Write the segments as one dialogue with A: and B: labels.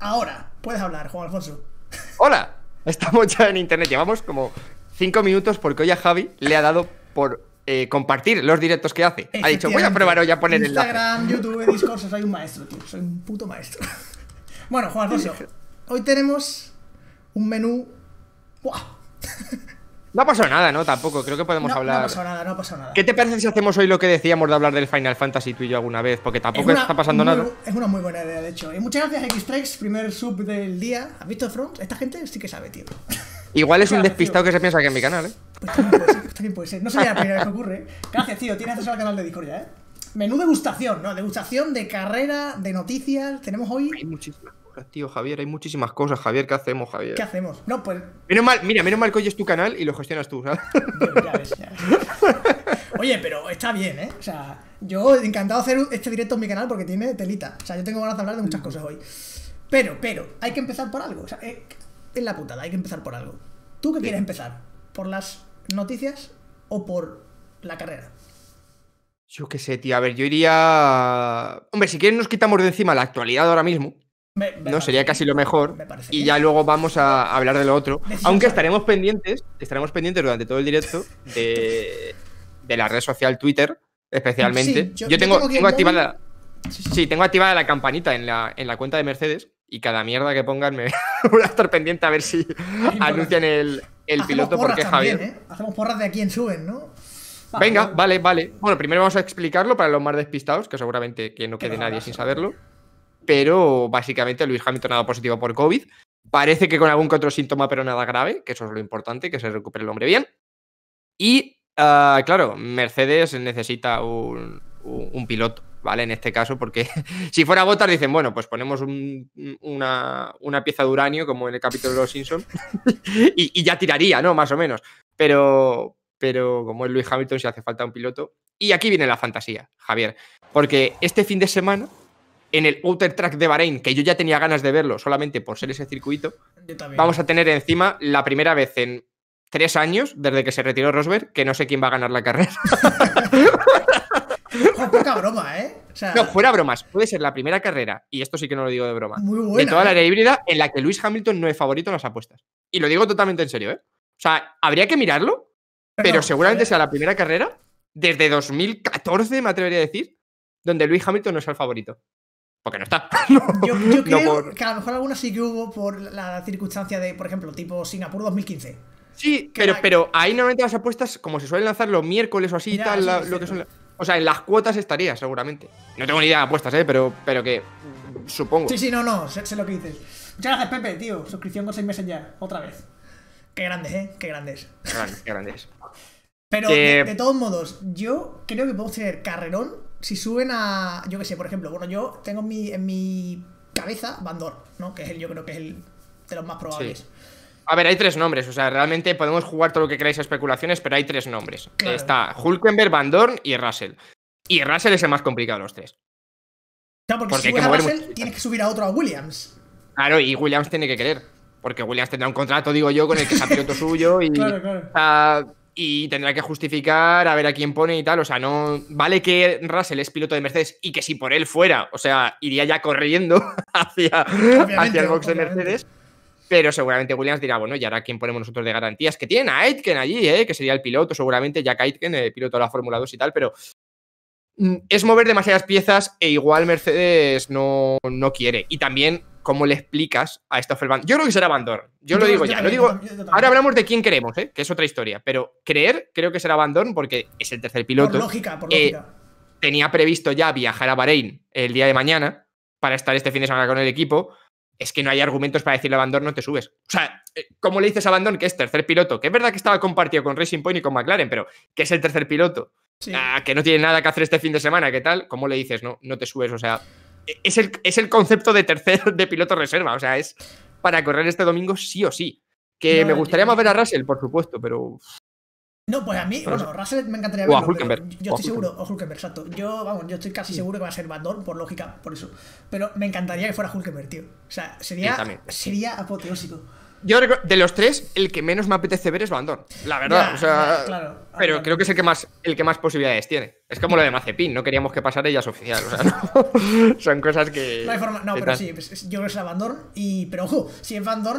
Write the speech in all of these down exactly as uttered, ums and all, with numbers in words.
A: Ahora, puedes hablar, Juan Alfonso.
B: Hola, estamos ya en internet. Llevamos como cinco minutos porque hoy a Javi le ha dado por eh, compartir los directos que hace. Ha dicho, voy a probar hoy a poner el enlace.
A: Instagram, YouTube, Discord, soy un maestro, tío. Soy un puto maestro. Bueno, Juan Alfonso, hoy tenemos un menú... ¡Buah!
B: No ha pasado nada, ¿no? Tampoco, creo que podemos
A: no,
B: hablar.
A: No ha pasado nada, no ha pasado nada.
B: ¿Qué te parece si hacemos hoy lo que decíamos de hablar del Final Fantasy tú y yo alguna vez? Porque tampoco
A: una,
B: está pasando
A: muy,
B: nada.
A: Es una muy buena idea, de hecho. Y muchas gracias, X-Trex, primer sub del día. ¿Has visto Front? Esta gente sí que sabe, tío.
B: Igual es un
A: Claro,
B: despistado
A: tío.
B: que se piensa que es mi canal, ¿eh?
A: Pues también puede ser, pues también puede ser. No sería la primera vez que ocurre. Gracias, tío. Tienes acceso al canal de Discord ya, ¿eh? Menú degustación, ¿no? Degustación de carrera, de noticias. Tenemos hoy...
B: Hay muchísimas cosas, tío, Javier. Hay muchísimas cosas, Javier. ¿Qué hacemos, Javier?
A: ¿Qué hacemos? No, pues...
B: Menos mal, mira, menos mal que hoy es tu canal y lo gestionas tú, ¿sabes?
A: Ya ves, ya ves. Oye, pero está bien, ¿eh? O sea, yo encantado de hacer este directo en mi canal porque tiene telita. O sea, yo tengo ganas de hablar de muchas cosas hoy. Pero, pero, hay que empezar por algo. O sea, eh, es la putada, hay que empezar por algo. ¿Tú qué
B: Sí.
A: quieres empezar? ¿Por las noticias o por la carrera?
B: Yo qué sé, tío. A ver, yo iría... Hombre, si quieres nos quitamos de encima la actualidad ahora mismo.
A: Me, me
B: No,
A: parece
B: sería
A: bien.
B: casi lo mejor.
A: Me parece
B: Y
A: bien.
B: ya luego vamos a hablar de lo otro.
A: Decisión
B: Aunque
A: sabia.
B: estaremos pendientes, estaremos pendientes durante todo el directo de, de la red social Twitter, especialmente.
A: Sí, yo-
B: yo,
A: yo
B: tengo,
A: tengo aquí
B: tengo
A: el
B: activada.
A: Sí, sí.
B: Sí, tengo activada la campanita en la, en la cuenta de Mercedes. Y cada mierda que pongan me voy a estar pendiente a ver si anuncian el, el
A: Hacemos
B: piloto.
A: porras
B: Porque
A: también,
B: Javier.
A: ¿eh? Hacemos porras de a quién suben, ¿no? Va,
B: Venga,
A: pero-
B: vale, vale. Bueno, primero vamos a explicarlo para los más despistados, que seguramente que no
A: Que
B: quede
A: no
B: nadie
A: habrá,
B: sin
A: seguro.
B: saberlo. Pero básicamente Lewis Hamilton ha dado positivo por COVID. Parece que con algún que otro síntoma, pero nada grave, que eso es lo importante, que se recupere el hombre bien. Y, uh, claro, Mercedes necesita un, un, un piloto, ¿vale? En este caso, porque si fuera Bottas dicen, bueno, pues ponemos un, una, una pieza de uranio, como en el capítulo de Los Simpsons, y, y ya tiraría, ¿no? Más o menos. Pero, pero como es Lewis Hamilton, sí hace falta un piloto. Y aquí viene la fantasía, Javier. Porque este fin de semana, en el Outer Track de Bahrein, que yo ya tenía ganas de verlo solamente por ser ese circuito,
A: Yo también.
B: vamos a tener encima la primera vez en tres años, desde que se retiró Rosberg, que no sé quién va a ganar la carrera.
A: Ojo, poca broma, ¿eh? O sea,
B: No, fuera bromas, puede ser la primera carrera, y esto sí que no lo digo de broma,
A: muy buena.
B: de toda la
A: ¿eh?
B: área híbrida en la que Lewis Hamilton no es favorito en las apuestas. Y lo digo totalmente en serio, ¿eh? O sea, habría que mirarlo, pero
A: no,
B: seguramente
A: a ver,
B: sea la primera carrera desde dos mil catorce, me atrevería a decir, donde Lewis Hamilton no es el favorito. Porque no está. No,
A: Yo, yo
B: no
A: creo
B: por-
A: que a lo mejor alguna sí que hubo por la circunstancia de, por ejemplo, tipo Singapur dos mil quince.
B: Sí,
A: que
B: pero,
A: va-
B: pero ahí normalmente las apuestas, como se suelen lanzar los miércoles o así y
A: Ya,
B: tal,
A: sí,
B: la-
A: es
B: lo que son.
A: cierto.
B: la- O sea, en las cuotas estaría, seguramente. No tengo ni idea de apuestas, ¿eh? Pero, pero que. mm, Supongo.
A: Sí, sí, no, no, sé, sé lo que dices. Muchas gracias, Pepe, tío. Suscripción con seis meses ya, otra vez. Qué grandes, ¿eh? Qué grandes.
B: Qué grande, qué grande es.
A: Pero
B: Que-
A: de, de todos modos, yo creo que podemos tener carrerón si suben a. Yo qué sé, por ejemplo, bueno, yo tengo en mi, en mi cabeza Bandor, ¿no? Que es el, yo creo que es el de los más probables.
B: Sí. A ver, hay tres nombres. O sea, realmente podemos jugar todo lo que queráis a especulaciones, pero hay tres nombres.
A: Claro.
B: Está Hülkenberg, Van Dorn y Russell. Y Russell es el más complicado de los tres.
A: Claro, porque,
B: Porque
A: si
B: hay que
A: subes a
B: mover
A: Russell,
B: mucho.
A: tienes que subir a otro, a Williams.
B: Claro, y Williams tiene que querer. Porque Williams tendrá un contrato, digo yo, con el que sea piloto suyo y.
A: Claro, claro.
B: Ah, y tendrá que justificar a ver a quién pone y tal. O sea, no. Vale que Russell es piloto de Mercedes y que si por él fuera, o sea, iría ya corriendo hacia, hacia el box de
A: obviamente.
B: Mercedes. Pero seguramente Williams dirá, bueno, ¿y ahora quién ponemos nosotros de garantías? Que tienen a Aitken allí, ¿eh? Que sería el piloto, seguramente, Jack Aitken, el piloto de la Fórmula dos y tal, pero. mm, Es mover demasiadas piezas e igual Mercedes no, no quiere. Y también, ¿cómo le explicas a Stoffel Van? Yo creo que será Van Dorn. Yo, lo digo ya.
A: también,
B: Lo digo.
A: yo también, yo también.
B: Ahora hablamos de quién queremos, ¿eh? Que es otra historia. Pero creer, creo que será Van Dorn porque es el tercer piloto.
A: Por lógica, por
B: Eh,
A: lógica.
B: Tenía previsto ya viajar a Bahrein el día de mañana para estar este fin de semana con el equipo. Es que no hay argumentos para decirle a Van Dorn no te subes. O sea, eh, ¿cómo le dices a Van Dorn que es tercer piloto? Que es verdad que estaba compartido con Racing Point y con McLaren, pero que es el tercer piloto.
A: Sí.
B: Ah, que no tiene nada que hacer este fin de semana, ¿qué tal? ¿Cómo le dices? No, no te subes, o sea, es el, es el concepto de tercer de piloto reserva, o sea, es para correr este domingo sí o sí. Que
A: No,
B: me gustaría
A: yo-
B: más ver a Russell, por supuesto, pero
A: No, pues a mí,
B: No
A: bueno, Russell me encantaría
B: O a
A: verlo, pero
B: Hülkenberg.
A: yo
B: O a
A: estoy seguro, o Hülkenberg, exacto. Yo, vamos, yo estoy casi seguro que va a ser Van Dorn, por lógica, por eso. Pero me encantaría que fuera Hülkenberg, tío. O sea,
B: Sí,
A: sería,
B: también.
A: sería apoteósico.
B: yo de los tres, el que menos me apetece ver es Van Dorn, la verdad.
A: Ya,
B: o sea,
A: ya, claro.
B: Pero creo que es el que más el que más posibilidades tiene. Es como lo de Mazepin, no queríamos que pasara y ya es oficial. O sea, no, son cosas que.
A: No hay forma. No,
B: que
A: pero
B: tal.
A: sí, pues, yo creo que será Van Dorn. Y, pero ojo, si es Van Dorn.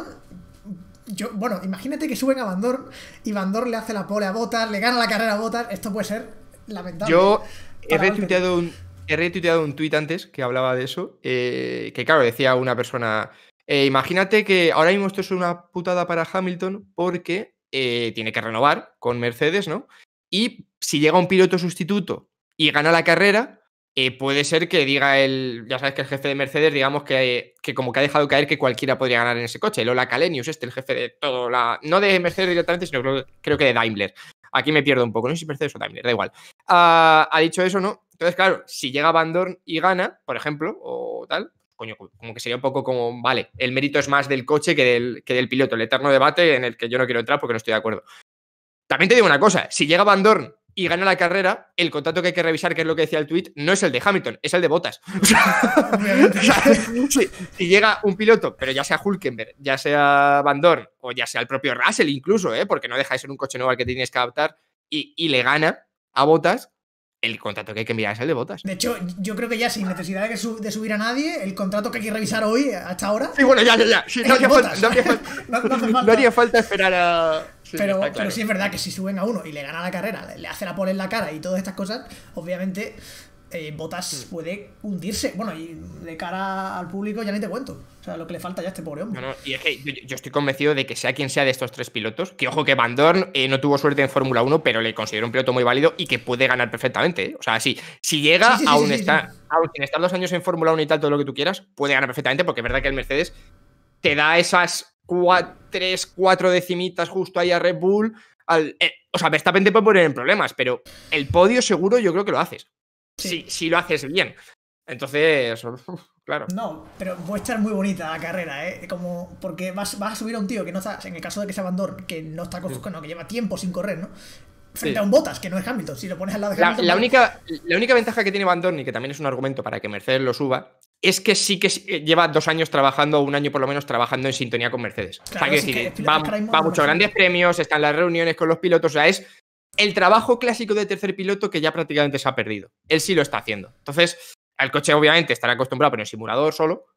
A: Yo, bueno, imagínate que suben a Van Dorn y Van Dorn le hace la pole a Bottas, le gana la carrera a Bottas. Esto puede ser lamentable.
B: Yo he
A: para
B: retuiteado un, he retuiteado un tuit antes que hablaba de eso. Eh, que claro, decía una persona. Eh, imagínate que ahora mismo esto es una putada para Hamilton porque eh, tiene que renovar con Mercedes, ¿no? Y si llega un piloto sustituto y gana la carrera, eh, puede ser que diga el, ya sabes que el jefe de Mercedes, digamos que, que como que ha dejado caer que cualquiera podría ganar en ese coche. Lola Kalenius, este, el jefe de todo la, no de Mercedes directamente, sino creo, creo que de Daimler. Aquí me pierdo un poco, no sé si Mercedes o Daimler, da igual. Uh, ha dicho eso, ¿no? Entonces, claro, si llega Van Dorn y gana, por ejemplo, o tal, coño, como que sería un poco como, vale, el mérito es más del coche que del, que del piloto, el eterno debate en el que yo no quiero entrar porque no estoy de acuerdo. También te digo una cosa, si llega Van Dorn y gana la carrera, el contrato que hay que revisar, que es lo que decía el tuit, no es el de Hamilton, es el de Bottas. O sea,
A: Obviamente.
B: o sea, si, si llega un piloto, pero ya sea Hülkenberg, ya sea Van Dorn, o ya sea el propio Russell incluso, ¿eh? Porque no deja de ser un coche nuevo al que te tienes que adaptar, y, y le gana a Bottas, el contrato que hay que mirar es el de Bottas.
A: De hecho, yo creo que ya sin necesidad de, que sub, de subir a nadie, el contrato que hay que revisar hoy, hasta ahora.
B: Sí, bueno, ya, ya, ya. Sí, no, haría falta, no, haría falta,
A: no, no, hace falta.
B: no haría falta esperar a. Sí,
A: pero,
B: claro.
A: pero sí es verdad que si suben a uno y le gana la carrera, le, le hace la pole en la cara y todas estas cosas, obviamente eh, Bottas puede hundirse. Bueno, y de cara al público ya ni te cuento. O sea, lo que le falta ya a este pobre hombre.
B: No, no, y es que yo, yo estoy convencido de que sea quien sea de estos tres pilotos, que ojo que Van Dorn eh, no tuvo suerte en Fórmula uno, pero le considero un piloto muy válido y que puede ganar perfectamente. ¿eh? O sea, sí, si llega,
A: sí, sí,
B: aún
A: sí, sí,
B: está,
A: sí.
B: aún sin estar dos años en Fórmula uno y tal, todo lo que tú quieras, puede ganar perfectamente, porque es verdad que el Mercedes te da esas tres, cuatro decimitas justo ahí a Red Bull. Al, eh, o sea, Verstappen te puede poner en problemas, pero el podio seguro yo creo que lo haces.
A: Sí.
B: Si, si lo haces bien. Entonces, uf, claro.
A: No, pero puede estar muy bonita la carrera, ¿eh? Como, porque vas, vas a subir a un tío que no está, en el caso de que sea Van Dorn, que no está,
B: Mm.
A: no, que lleva tiempo sin correr, ¿no? Frente
B: Sí.
A: a un Bottas, que no es Hamilton. Si lo pones al lado de
B: La,
A: Hamilton.
B: la
A: vale.
B: única, la única ventaja que tiene Van Dorn, y que también es un argumento para que Mercedes lo suba, es que sí que lleva dos años trabajando, un año por lo menos, trabajando en sintonía con Mercedes.
A: Claro,
B: o sea, quiero
A: sí,
B: decir,
A: que es
B: va,
A: que ahora mismo
B: va a
A: no
B: muchos
A: lo sé.
B: grandes premios, está en las reuniones con los pilotos, o sea, es el trabajo clásico de tercer piloto que ya prácticamente se ha perdido. Él sí lo está haciendo. Entonces, el coche obviamente estará acostumbrado, pero en simulador solo,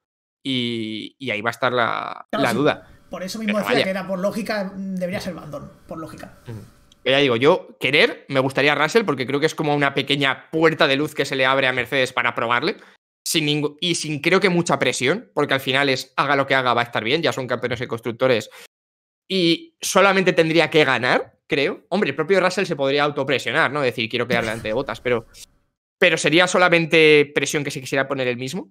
B: y, y ahí va a estar la,
A: Claro,
B: la
A: sí.
B: duda.
A: Por eso mismo
B: Pero
A: decía
B: vaya.
A: que era por lógica, debería ser Van Dorn, por lógica.
B: Pero ya digo, yo querer, me gustaría Russell porque creo que es como una pequeña puerta de luz que se le abre a Mercedes para probarle. Sin ningún, y sin creo que mucha presión, porque al final es haga lo que haga, va a estar bien, ya son campeones de constructores. Y solamente tendría que ganar, creo. Hombre, el propio Russell se podría autopresionar, ¿no? Decir, quiero quedar delante de Bottas, pero, pero sería solamente presión que se quisiera poner él mismo.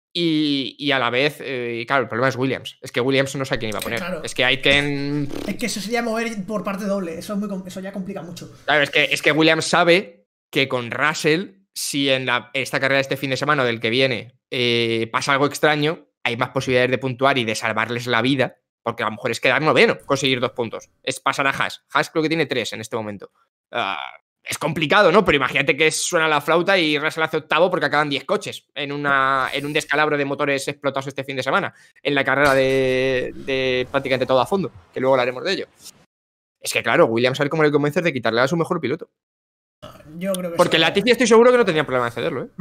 B: Y, y a la vez, eh, claro, el problema es Williams. Es que Williams no sé a quién iba a poner.
A: Claro.
B: Es que Aitken.
A: Es que eso sería mover por parte doble. Eso, es muy, eso ya complica mucho.
B: Claro, es que, es que Williams sabe que con Russell, si en la, esta carrera de este fin de semana o del que viene eh, pasa algo extraño, hay más posibilidades de puntuar y de salvarles la vida, porque a lo mejor es quedar noveno, conseguir dos puntos. Es pasar a Haas. Haas creo que tiene tres en este momento. Uh, es complicado, ¿no? Pero imagínate que suena la flauta y Russell hace octavo porque acaban diez coches en, una, en un descalabro de motores explotados este fin de semana, en la carrera de, de prácticamente todo a fondo, que luego hablaremos de ello. Es que claro, Williams sabe cómo le convencer de quitarle a su mejor piloto.
A: Yo creo que
B: Porque
A: eso...
B: Latifi estoy seguro que no tenía problema en cederlo, ¿eh?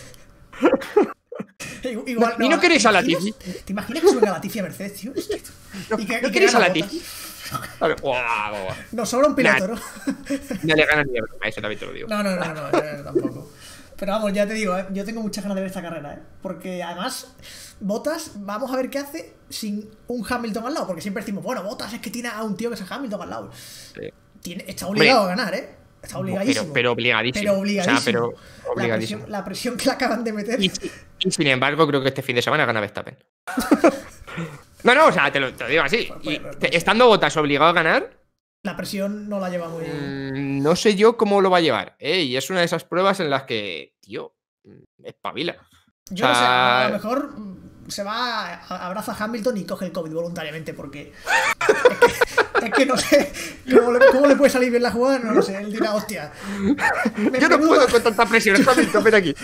A: Igual,
B: no, ¿Y no queréis
A: ¿te
B: a
A: imaginas?
B: Latifi?
A: ¿Te imaginas que suben a Latifi a Mercedes, tío?
B: No,
A: ¿Y que,
B: ¿no
A: y que
B: queréis a
A: gana
B: Latifi?
A: Bottas?
B: Vale, guau, guau, guau.
A: Nos sobra un piloto,
B: Nah.
A: ¿no?
B: No le ganan ni a broma, eso también te lo digo.
A: No, no, no, no, no, tampoco. Pero vamos, ya te digo, ¿eh? Yo tengo muchas ganas de ver esta carrera, ¿eh? Porque además, Bottas, vamos a ver qué hace sin un Hamilton al lado. Porque siempre decimos, bueno, Bottas es que tiene a un tío que es Hamilton al lado.
B: Sí.
A: Tiene, está obligado
B: Hombre,
A: a ganar, ¿eh? Está obligadísimo.
B: Pero, pero obligadísimo.
A: Pero obligadísimo.
B: O sea, pero
A: La
B: obligadísimo.
A: presión, la presión que le acaban de meter.
B: Y, y sin embargo, creo que este fin de semana gana Verstappen. No, no, o sea, te lo, te lo digo así. Y te- estando Bottas obligado a ganar,
A: La presión no la lleva muy bien.
B: mmm, no sé yo cómo lo va a llevar. ¿eh? Y es una de esas pruebas en las que, tío, mm, espabila.
A: Yo
B: o
A: no sé,
B: sea,
A: a lo mejor mm, se va, a- abraza a Hamilton y coge el COVID voluntariamente porque es que, es que no sé cómo le, cómo le puede salir bien la jugada, no lo sé, él dirá, hostia. me-
B: Yo no
A: menudo-
B: puedo con tanta presión. Hamilton, ven aquí.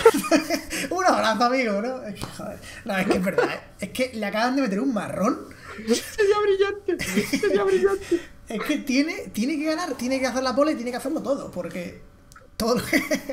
A: Un abrazo, amigo, ¿no? Es que, joder, no, es que es verdad, ¿eh? Es que le acaban de meter un marrón
B: Sería brillante. Sería brillante.
A: Es que tiene, tiene que ganar, tiene que hacer la pole y tiene que hacerlo todo, porque todo lo que...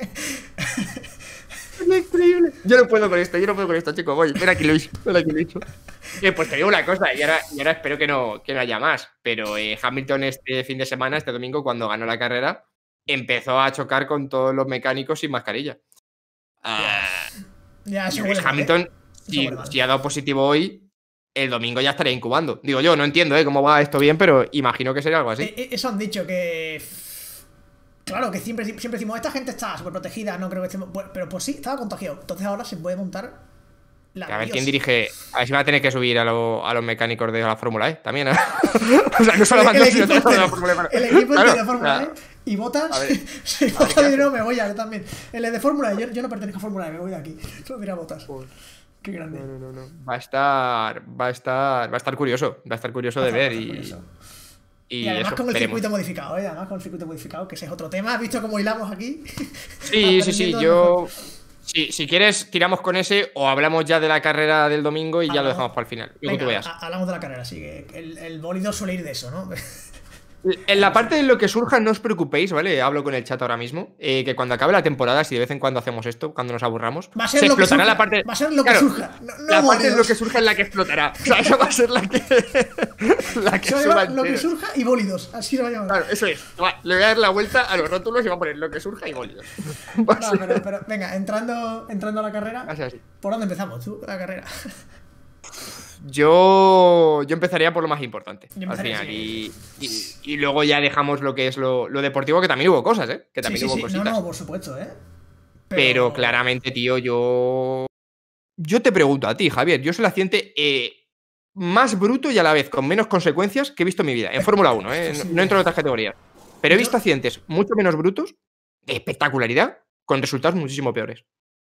B: Es increíble. Yo no puedo con esto, yo no puedo con esto, chicos. Voy, mira aquí lo hizo, mira aquí lo hizo. Eh, pues te digo una cosa, y ahora, y ahora espero que no, que no haya más, pero eh, Hamilton este fin de semana, este domingo, cuando ganó la carrera, empezó a chocar con todos los mecánicos sin mascarilla. Uh,
A: ya, eso
B: huele Hamilton, mal, ¿eh? si, si ha dado positivo hoy, el domingo ya estaría incubando. Digo yo, no entiendo ¿eh? cómo va esto bien, pero imagino que sería algo así.
A: Eh, eso han dicho que... Claro, que siempre, siempre decimos, esta gente está súper protegida, no creo que estemos... Pero pues sí, estaba contagiado. Entonces ahora se puede montar la...
B: A ver, ¿quién dirige? A ver si va a tener que subir a, lo, a los mecánicos de la Fórmula E también, ¿eh? O sea, no solo el, el
A: equipo de la Fórmula E. El equipo claro, de la Fórmula E y Botas... Si Botas dice, no, me voy a yo también. El de Fórmula E, yo, yo no pertenezco a Fórmula E, me voy de aquí. Solo dirá Botas. Pues, qué grande.
B: No, no, no, no. Va a estar... Va a estar... Va a estar curioso. Va a estar curioso va de ver y... Curioso. Y,
A: y además
B: eso,
A: con el
B: veremos.
A: circuito modificado, ¿eh? Además con el circuito modificado, que ese es otro tema. ¿Has visto cómo hilamos aquí?
B: Sí, sí, sí. Yo... Si, si quieres, tiramos con ese o hablamos ya de la carrera del domingo y hablamos, ya lo dejamos para el final. Lo
A: venga,
B: que tú veas.
A: Hablamos de la carrera, sí. Que el, el bólido suele ir de eso, ¿no?
B: En la parte de lo que surja, no os preocupéis, ¿vale? Hablo con el chat ahora mismo. Eh, que cuando acabe la temporada, si de vez en cuando hacemos esto, cuando nos aburramos,
A: va a ser
B: se
A: lo
B: explotará
A: que surja,
B: la parte.
A: Va a ser lo
B: claro,
A: que surja. No, no
B: la parte de lo que surja es la que explotará. O sea, esa va a ser la que. la que
A: se va a lo que surja y bólidos. Así se va a llamar.
B: Claro, eso es. Va, le voy a dar la vuelta a los rótulos y va a poner lo que surja y bólidos.
A: No, pero, pero venga, entrando, entrando a la carrera.
B: Así, así.
A: ¿Por dónde empezamos tú, la carrera?
B: Yo, yo empezaría por lo más importante al final
A: sí.
B: y, y, y luego ya dejamos lo que es lo, lo deportivo, que también hubo cosas, ¿eh? Que también
A: sí, sí,
B: hubo
A: sí.
B: cositas.
A: No, no, por supuesto, ¿eh?
B: Pero... Pero claramente, tío, yo... Yo te pregunto a ti, Javier, yo soy el accidente eh, más bruto y a la vez con menos consecuencias que he visto en mi vida, en Fórmula uno, ¿eh? No, no entro en otras categorías. Pero he visto accidentes mucho menos brutos, de espectacularidad, con resultados muchísimo peores.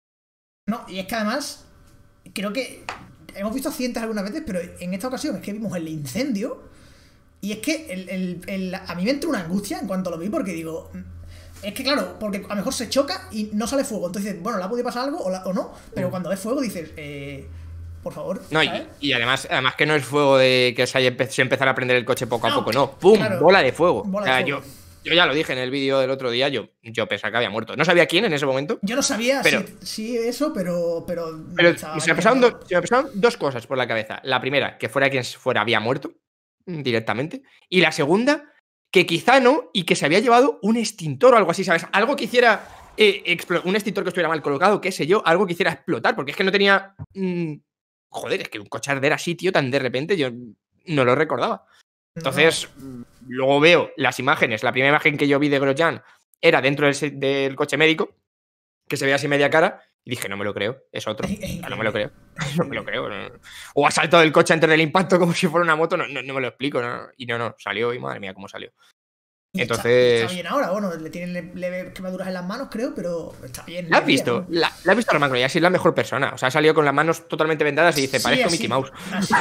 A: No, y es que además, creo que... Hemos visto accidentes algunas veces, pero en esta ocasión es que vimos el incendio. Y es que el, el, el, a mí me entró una angustia en cuanto lo vi, porque digo... Es que claro, porque a lo mejor se choca y no sale fuego. Entonces dices, bueno, ¿le ha podido pasar algo o, la, o no? Pero cuando ves fuego dices, eh, por favor.
B: No, y, y además, además que no es fuego de que se haya empe empezar a prender el coche poco a
A: no,
B: poco, no. ¡Pum!
A: Claro,
B: bola de fuego.
A: Bola
B: o sea,
A: de fuego.
B: yo... Yo ya lo dije en el vídeo del otro día, yo, yo pensaba que había muerto. No sabía quién en ese momento.
A: Yo no sabía
B: pero,
A: si, si eso, pero... Pero,
B: pero se, me pasaron do, se me pasaron dos cosas por la cabeza. La primera, que fuera quien fuera había muerto directamente. Y la segunda, que quizá no, y que se había llevado un extintor o algo así, ¿sabes? Algo que hiciera... Eh, un extintor que estuviera mal colocado, qué sé yo, algo que hiciera explotar, porque es que no tenía... Mmm, joder, es que un coche arder así, tío, tan de repente, yo no lo recordaba. Entonces, no. Luego veo las imágenes. La primera imagen que yo vi de Grosjean era dentro del, del coche médico, que se veía así media cara, y dije, no me lo creo, es otro. No me lo creo, no me lo creo. No. O ha saltado del coche antes del impacto como si fuera una moto, no, no, no me lo explico. No. Y no, no, salió y madre mía, cómo salió.
A: Y
B: entonces...
A: Está, está bien ahora, bueno, le tienen leves quemaduras en las manos, creo, pero está bien.
B: ¿La has visto? ¿No? La, la has visto a Román Grosjean, sí es la mejor persona. O sea, ha salido con las manos totalmente vendadas y dice, sí, parezco así, Mickey Mouse.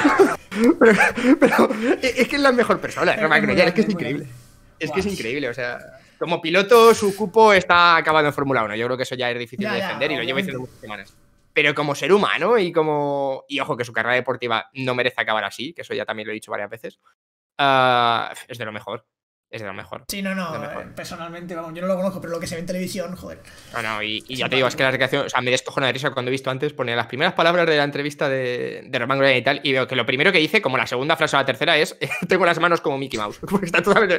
B: pero, pero es que es la mejor persona, Román Grosjean, es que es increíble. Es que es increíble, o sea, como piloto su cupo está acabado en Fórmula uno. Yo creo que eso ya es difícil
A: ya,
B: de defender
A: ya,
B: y lo llevo diciendo muchas semanas. Pero como ser humano y como... Y ojo, que su carrera deportiva no merece acabar así, que eso ya también lo he dicho varias veces. Uh, es de lo mejor. Es de lo mejor.
A: Sí, no, no, eh, personalmente, vamos, yo no lo conozco, pero lo que se ve en televisión, joder.
B: No, no, y, y ya te digo, es que la recreación, o sea, me descojona de risa cuando he visto antes, pone las primeras palabras de la entrevista de, de Román Grosjean y tal, y veo que lo primero que dice, como la segunda frase o la tercera, es tengo las manos como Mickey Mouse, porque está totalmente...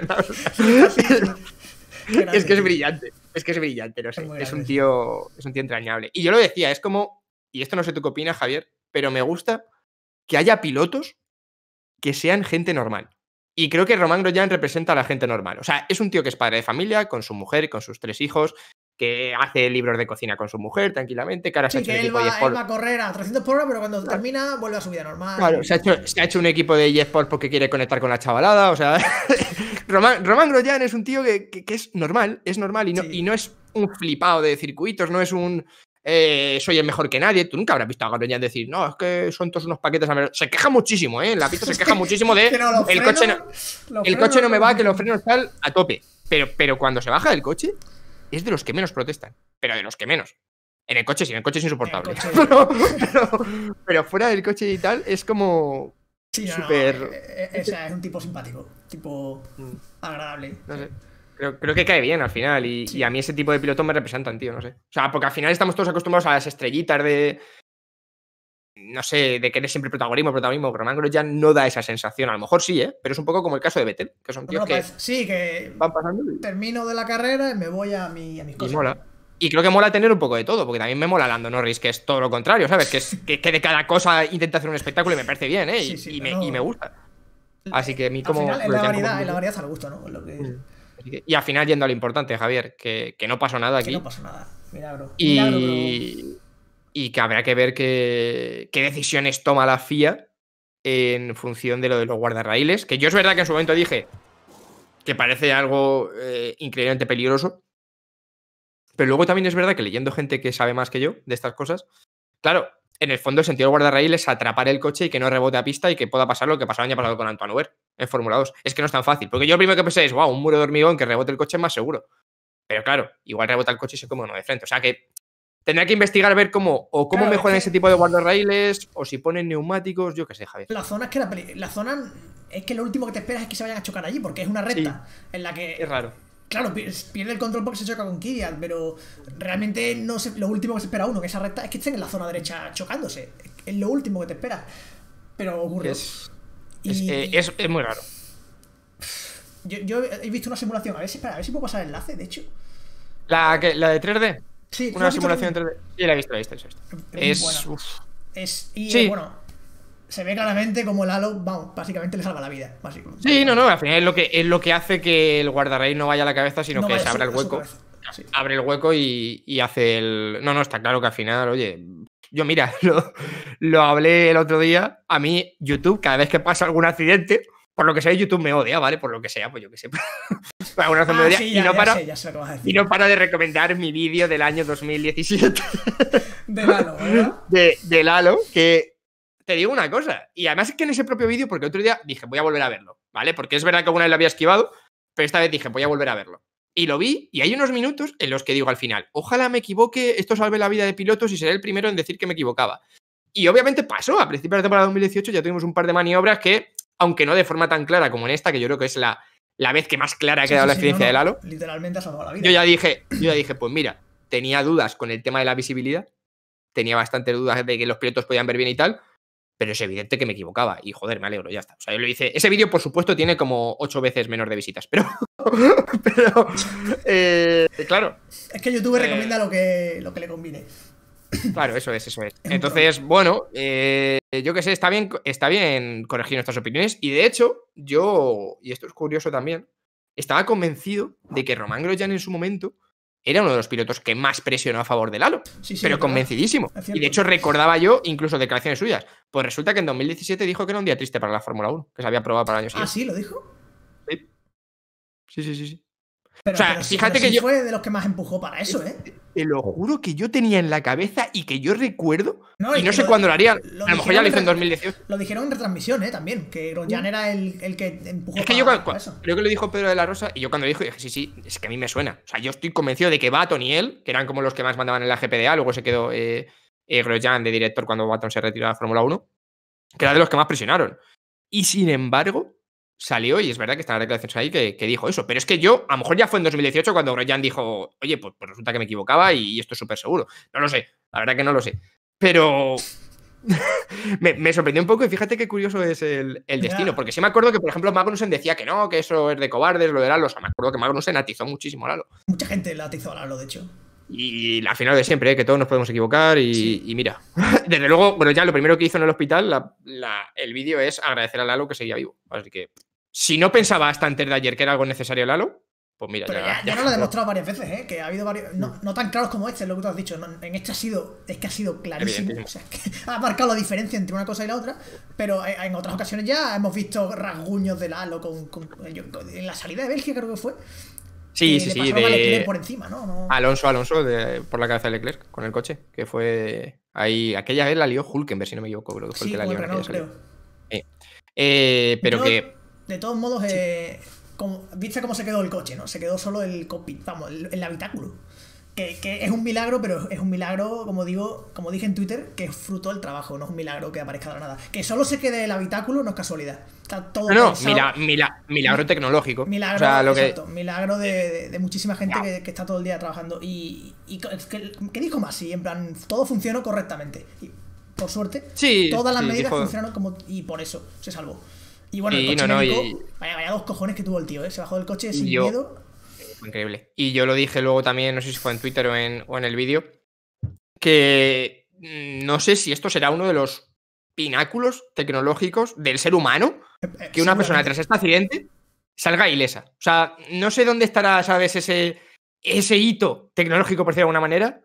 B: Es que es brillante, es que es brillante, no sé, es, es un tío, es un tío entrañable. Y yo lo decía, es como, y esto no sé tú qué opinas, Javier, pero me gusta que haya pilotos que sean gente normal. Y creo que Román Grosjean representa a la gente normal. O sea, es un tío que es padre de familia, con su mujer, con sus tres hijos, que hace libros de cocina con su mujer tranquilamente, que ahora
A: sí,
B: se ha hecho
A: que
B: un equipo
A: él va,
B: de eSport.
A: Él va a correr a trescientos por hora, pero cuando termina vuelve a su vida normal.
B: Claro, se ha hecho, se ha hecho un equipo de eSport porque quiere conectar con la chavalada, o sea... Román, Román Grosjean es un tío que, que, que es normal, es normal y no, sí. y no es un flipado de circuitos, no es un... Eh, soy el mejor que nadie. Tú nunca habrás visto a Grosjean decir, no, es que son todos unos paquetes. Se queja muchísimo, ¿eh? En la pista se queja muchísimo de
A: no,
B: el
A: frenos,
B: coche no, el coche no me va, que los frenos están a tope. Pero, pero cuando se baja del coche, es de los que menos protestan. Pero de los que menos. En el coche sí, en el coche es insoportable.
A: Coche...
B: pero, pero, pero fuera del coche y tal, es como...
A: Sí, no,
B: súper...
A: no, eh, eh, o sea, es un tipo simpático, tipo
B: Mm,
A: agradable.
B: no sé. Creo, creo que cae bien al final. Y,
A: Sí.
B: y a mí ese tipo de pilotos me representan, tío, no sé. O sea, porque al final estamos todos acostumbrados a las estrellitas de. No sé, de querer siempre protagonismo, protagonismo. Román Grosjean no da esa sensación. A lo mejor sí, ¿eh? Pero es un poco como el caso de Vettel, que son
A: No,
B: tíos
A: no,
B: que
A: parece- sí, que
B: van pasando y,
A: termino de la carrera y me voy a, mi, a mis
B: y
A: cosas.
B: mola. Y creo que mola tener un poco de todo, porque también me mola Lando Norris, que es todo lo contrario, ¿sabes? Que, es, que, que de cada cosa intenta hacer un espectáculo y me parece bien, ¿eh? Y,
A: Sí, sí,
B: y me,
A: pero
B: y me
A: no.
B: gusta. Así que a mí
A: Al
B: como
A: final, en la
B: Grosjean como
A: variedad, en la
B: piloto-
A: variedad al gusto, ¿no? Es lo que,
B: Mm. Así que- y al final yendo a lo importante, Javier, que, que no pasó nada
A: que no
B: aquí.
A: pasó nada. Milagro. Milagro, pero.
B: Y, y que habrá que ver qué, qué decisiones toma la F I A en función de lo de los guardarraíles. Que yo es verdad que en su momento dije que parece algo eh, increíblemente peligroso. Pero luego también es verdad que leyendo gente que sabe más que yo de estas cosas, claro, en el fondo el sentido del guardarraíles es atrapar el coche y que no rebote a pista y que pueda pasar lo que pasó el año pasado con Antoine Hubert en Fórmula dos. Es que no es tan fácil. Porque yo lo primero que pensé es, wow, un muro de hormigón que rebote el coche es más seguro. Pero claro, igual rebota el coche y se come uno de frente. O sea que tendrá que investigar a ver cómo o cómo
A: Claro, es
B: mejoran
A: que-
B: ese tipo de guardarraíles o si ponen neumáticos, yo qué sé, Javier.
A: La zona es que la, peli- la zona es que lo último que te esperas es que se vayan a chocar allí, porque es una recta en la que.
B: Es raro.
A: Claro, pi- pierde el control porque se choca con Kvyat, pero realmente no se- lo último que se espera uno en esa recta es que estén en la zona derecha chocándose. Es lo último que te esperas. Pero ocurre.
B: Es,
A: Y
B: es, eh, es- es muy raro.
A: yo, yo he visto una simulación, a ver si, espera, a ver si puedo pasar el enlace, de hecho.
B: La, que- la de tres D.
A: Sí, ¿tú
B: Una
A: has visto
B: simulación en
A: que-
B: tres D. Sí, la he visto, la he visto. la he visto.
A: Es
B: Es.
A: muy buena.
B: uf.
A: Es, y
B: Sí.
A: eh, bueno, se ve claramente como el Halo, vamos, básicamente le salva la vida. Básicamente.
B: Sí, no, no, al final es lo que, es lo que hace que el guardarraíl no vaya a la cabeza, sino
A: No
B: que
A: vaya
B: se
A: a su-
B: abra el
A: a su
B: hueco.
A: cabeza. Sí.
B: Abre el hueco y, y hace el. No, no, está claro que al final, oye. Yo, mira, lo, lo hablé el otro día. A mí, YouTube, cada vez que pasa algún accidente, por lo que sea, YouTube me odia, ¿vale? Por lo que sea, pues yo que sé. Por alguna razón me
A: Ah,
B: odia.
A: sí,
B: y,
A: ya,
B: no
A: ya
B: para,
A: sé, ya sé lo que vas a decir.
B: y no para de recomendar mi vídeo del año dos mil diecisiete
A: Del Halo, ¿verdad?
B: de, del Halo, que te digo una cosa. Y además es que en ese propio vídeo, porque otro día dije, voy a volver a verlo, ¿vale? Porque es verdad que alguna vez lo había esquivado, pero esta vez dije, voy a volver a verlo. Y lo vi, y hay unos minutos en los que digo al final, ojalá me equivoque, esto salve la vida de pilotos y seré el primero en decir que me equivocaba. Y obviamente pasó, a principios de la temporada dos mil dieciocho ya tuvimos un par de maniobras que, aunque no de forma tan clara como en esta, que yo creo que es la, la vez que más clara ha
A: Sí,
B: quedado
A: sí,
B: la
A: sí,
B: experiencia
A: no,
B: del
A: no,
B: Halo,
A: literalmente ha salvado la vida.
B: yo ya dije, yo ya dije, pues mira, tenía dudas con el tema de la visibilidad, tenía bastantes dudas de que los pilotos podían ver bien y tal, pero es evidente que me equivocaba. Y joder, me alegro, ya está. O sea, yo lo hice. Ese vídeo, por supuesto, tiene como ocho veces menor de visitas, pero. pero. Eh, claro.
A: Es que YouTube
B: Eh,
A: recomienda lo que, lo que le conviene.
B: Claro, eso es, eso es.
A: un
B: Entonces, bueno, eh, yo qué sé, está bien, está bien corregir nuestras opiniones. Y de hecho, yo, y esto es curioso también, estaba convencido de que Román Grosjean en su momento era uno de los pilotos que más presionó a favor del Halo.
A: Sí, sí,
B: pero
A: es verdad.
B: convencidísimo.
A: Es
B: Y
A: cierto.
B: de hecho recordaba yo incluso declaraciones suyas. Pues resulta que en dos mil diecisiete dijo que era un día triste para la Fórmula uno, que se había aprobado para el año
A: Ah,
B: siguiente.
A: sí, lo dijo.
B: Sí, sí, sí, sí. sí.
A: Pero,
B: O sea,
A: pero sí-
B: fíjate
A: pero
B: que
A: sí
B: yo-
A: fue de los que más empujó para eso, ¿eh?
B: Te lo juro que yo tenía en la cabeza y que yo recuerdo.
A: No,
B: y
A: y
B: no
A: que
B: sé
A: lo-
B: cuándo lo harían.
A: lo
B: A lo mejor
A: dijeron
B: ya lo hizo en
A: en
B: dos mil dieciocho.
A: Lo dijeron en retransmisión, ¿eh? También, que Grosjean era el, el que empujó
B: Es que
A: para,
B: yo cuando,
A: para eso.
B: creo que lo dijo Pedro de la Rosa y yo cuando lo dijo dije, sí, sí, es que a mí me suena. O sea, yo estoy convencido de que Baton y él, que eran como los que más mandaban en la G P D A, luego se quedó eh, eh, Grosjean de director cuando Baton se retiró de la Fórmula uno, que era de los que más presionaron. Y sin embargo, salió, y es verdad que están las declaraciones ahí, que, que dijo eso. Pero es que yo, a lo mejor ya fue en dos mil dieciocho cuando Grosjean dijo, oye, pues, pues resulta que me equivocaba y, y esto es súper seguro. No lo sé, la verdad que no lo sé. Pero me, me sorprendió un poco y fíjate qué curioso es el, el
A: Ya.
B: destino. Porque sí me acuerdo que, por ejemplo, Magnussen decía que no, que eso es de cobardes, lo de Lalo. O sea, me acuerdo que Magnussen atizó muchísimo a Lalo.
A: Mucha gente la atizó a Lalo, de hecho.
B: Y al final de siempre, ¿eh? Que todos nos podemos equivocar y,
A: Sí.
B: y mira. Desde luego, bueno, ya lo primero que hizo en el hospital, la- la- el vídeo es agradecer a Lalo que seguía vivo. Así que, si no pensaba hasta antes de ayer que era algo necesario Lalo, pues mira,
A: Pero ya, ya nos lo ha demostrado varias veces, ¿eh? Que ha habido varios. No, no tan claros como este, es lo que tú has dicho. No, en este ha sido. Es que ha sido clarísimo.
B: Evidentísimo.
A: O sea, que ha marcado la diferencia entre una cosa y la otra. Pero en en otras ocasiones ya hemos visto rasguños de Lalo con, con- yo- en la salida de Bélgica, creo que fue.
B: Sí,
A: que
B: sí,
A: le
B: sí.
A: pasaron a Leclerc
B: De
A: por encima, ¿no? No-
B: Alonso, Alonso, de- por la cabeza de Leclerc con el coche, que fue ahí. Aquella vez la lió Hulkenberg, si no me equivoco, creo que fue
A: sí,
B: el que la
A: con
B: lió
A: el
B: en
A: Renault,
B: aquella
A: creo.
B: salida. Eh, pero
A: Yo,
B: que.
A: De todos modos, eh, como- viste cómo se quedó el coche, ¿no? Se quedó solo el cockpit, vamos, el, el habitáculo. Que, que es un milagro, pero es un milagro, como digo, como dije en Twitter, que es fruto del trabajo, no es un milagro que aparezca de la nada. Que solo se quede el habitáculo no es casualidad. Está todo
B: no, no,
A: pensado.
B: mila, mila, milagro tecnológico.
A: Milagro,
B: o sea, lo
A: exacto,
B: que...
A: milagro de, de, de muchísima gente
B: no.
A: que, que está todo el día trabajando. Y, y que, que dijo más, sí, en plan, todo funcionó correctamente. Y por suerte,
B: sí,
A: todas las
B: sí,
A: medidas
B: dijo...
A: funcionaron como. Y por eso se salvó. Y bueno,
B: sí,
A: el coche
B: no, no,
A: médico,
B: y...
A: vaya, vaya dos cojones que tuvo el tío, ¿eh? Se bajó del coche sin
B: yo...
A: miedo.
B: Increíble. Y yo lo dije luego también, no sé si fue en Twitter o en, o en el vídeo, que no sé si esto será uno de los pináculos tecnológicos del ser humano,
A: Eh,
B: que una persona
A: seguramente.
B: tras este accidente salga ilesa. O sea, no sé dónde estará, ¿sabes? Ese, ese hito tecnológico, por decirlo de alguna manera,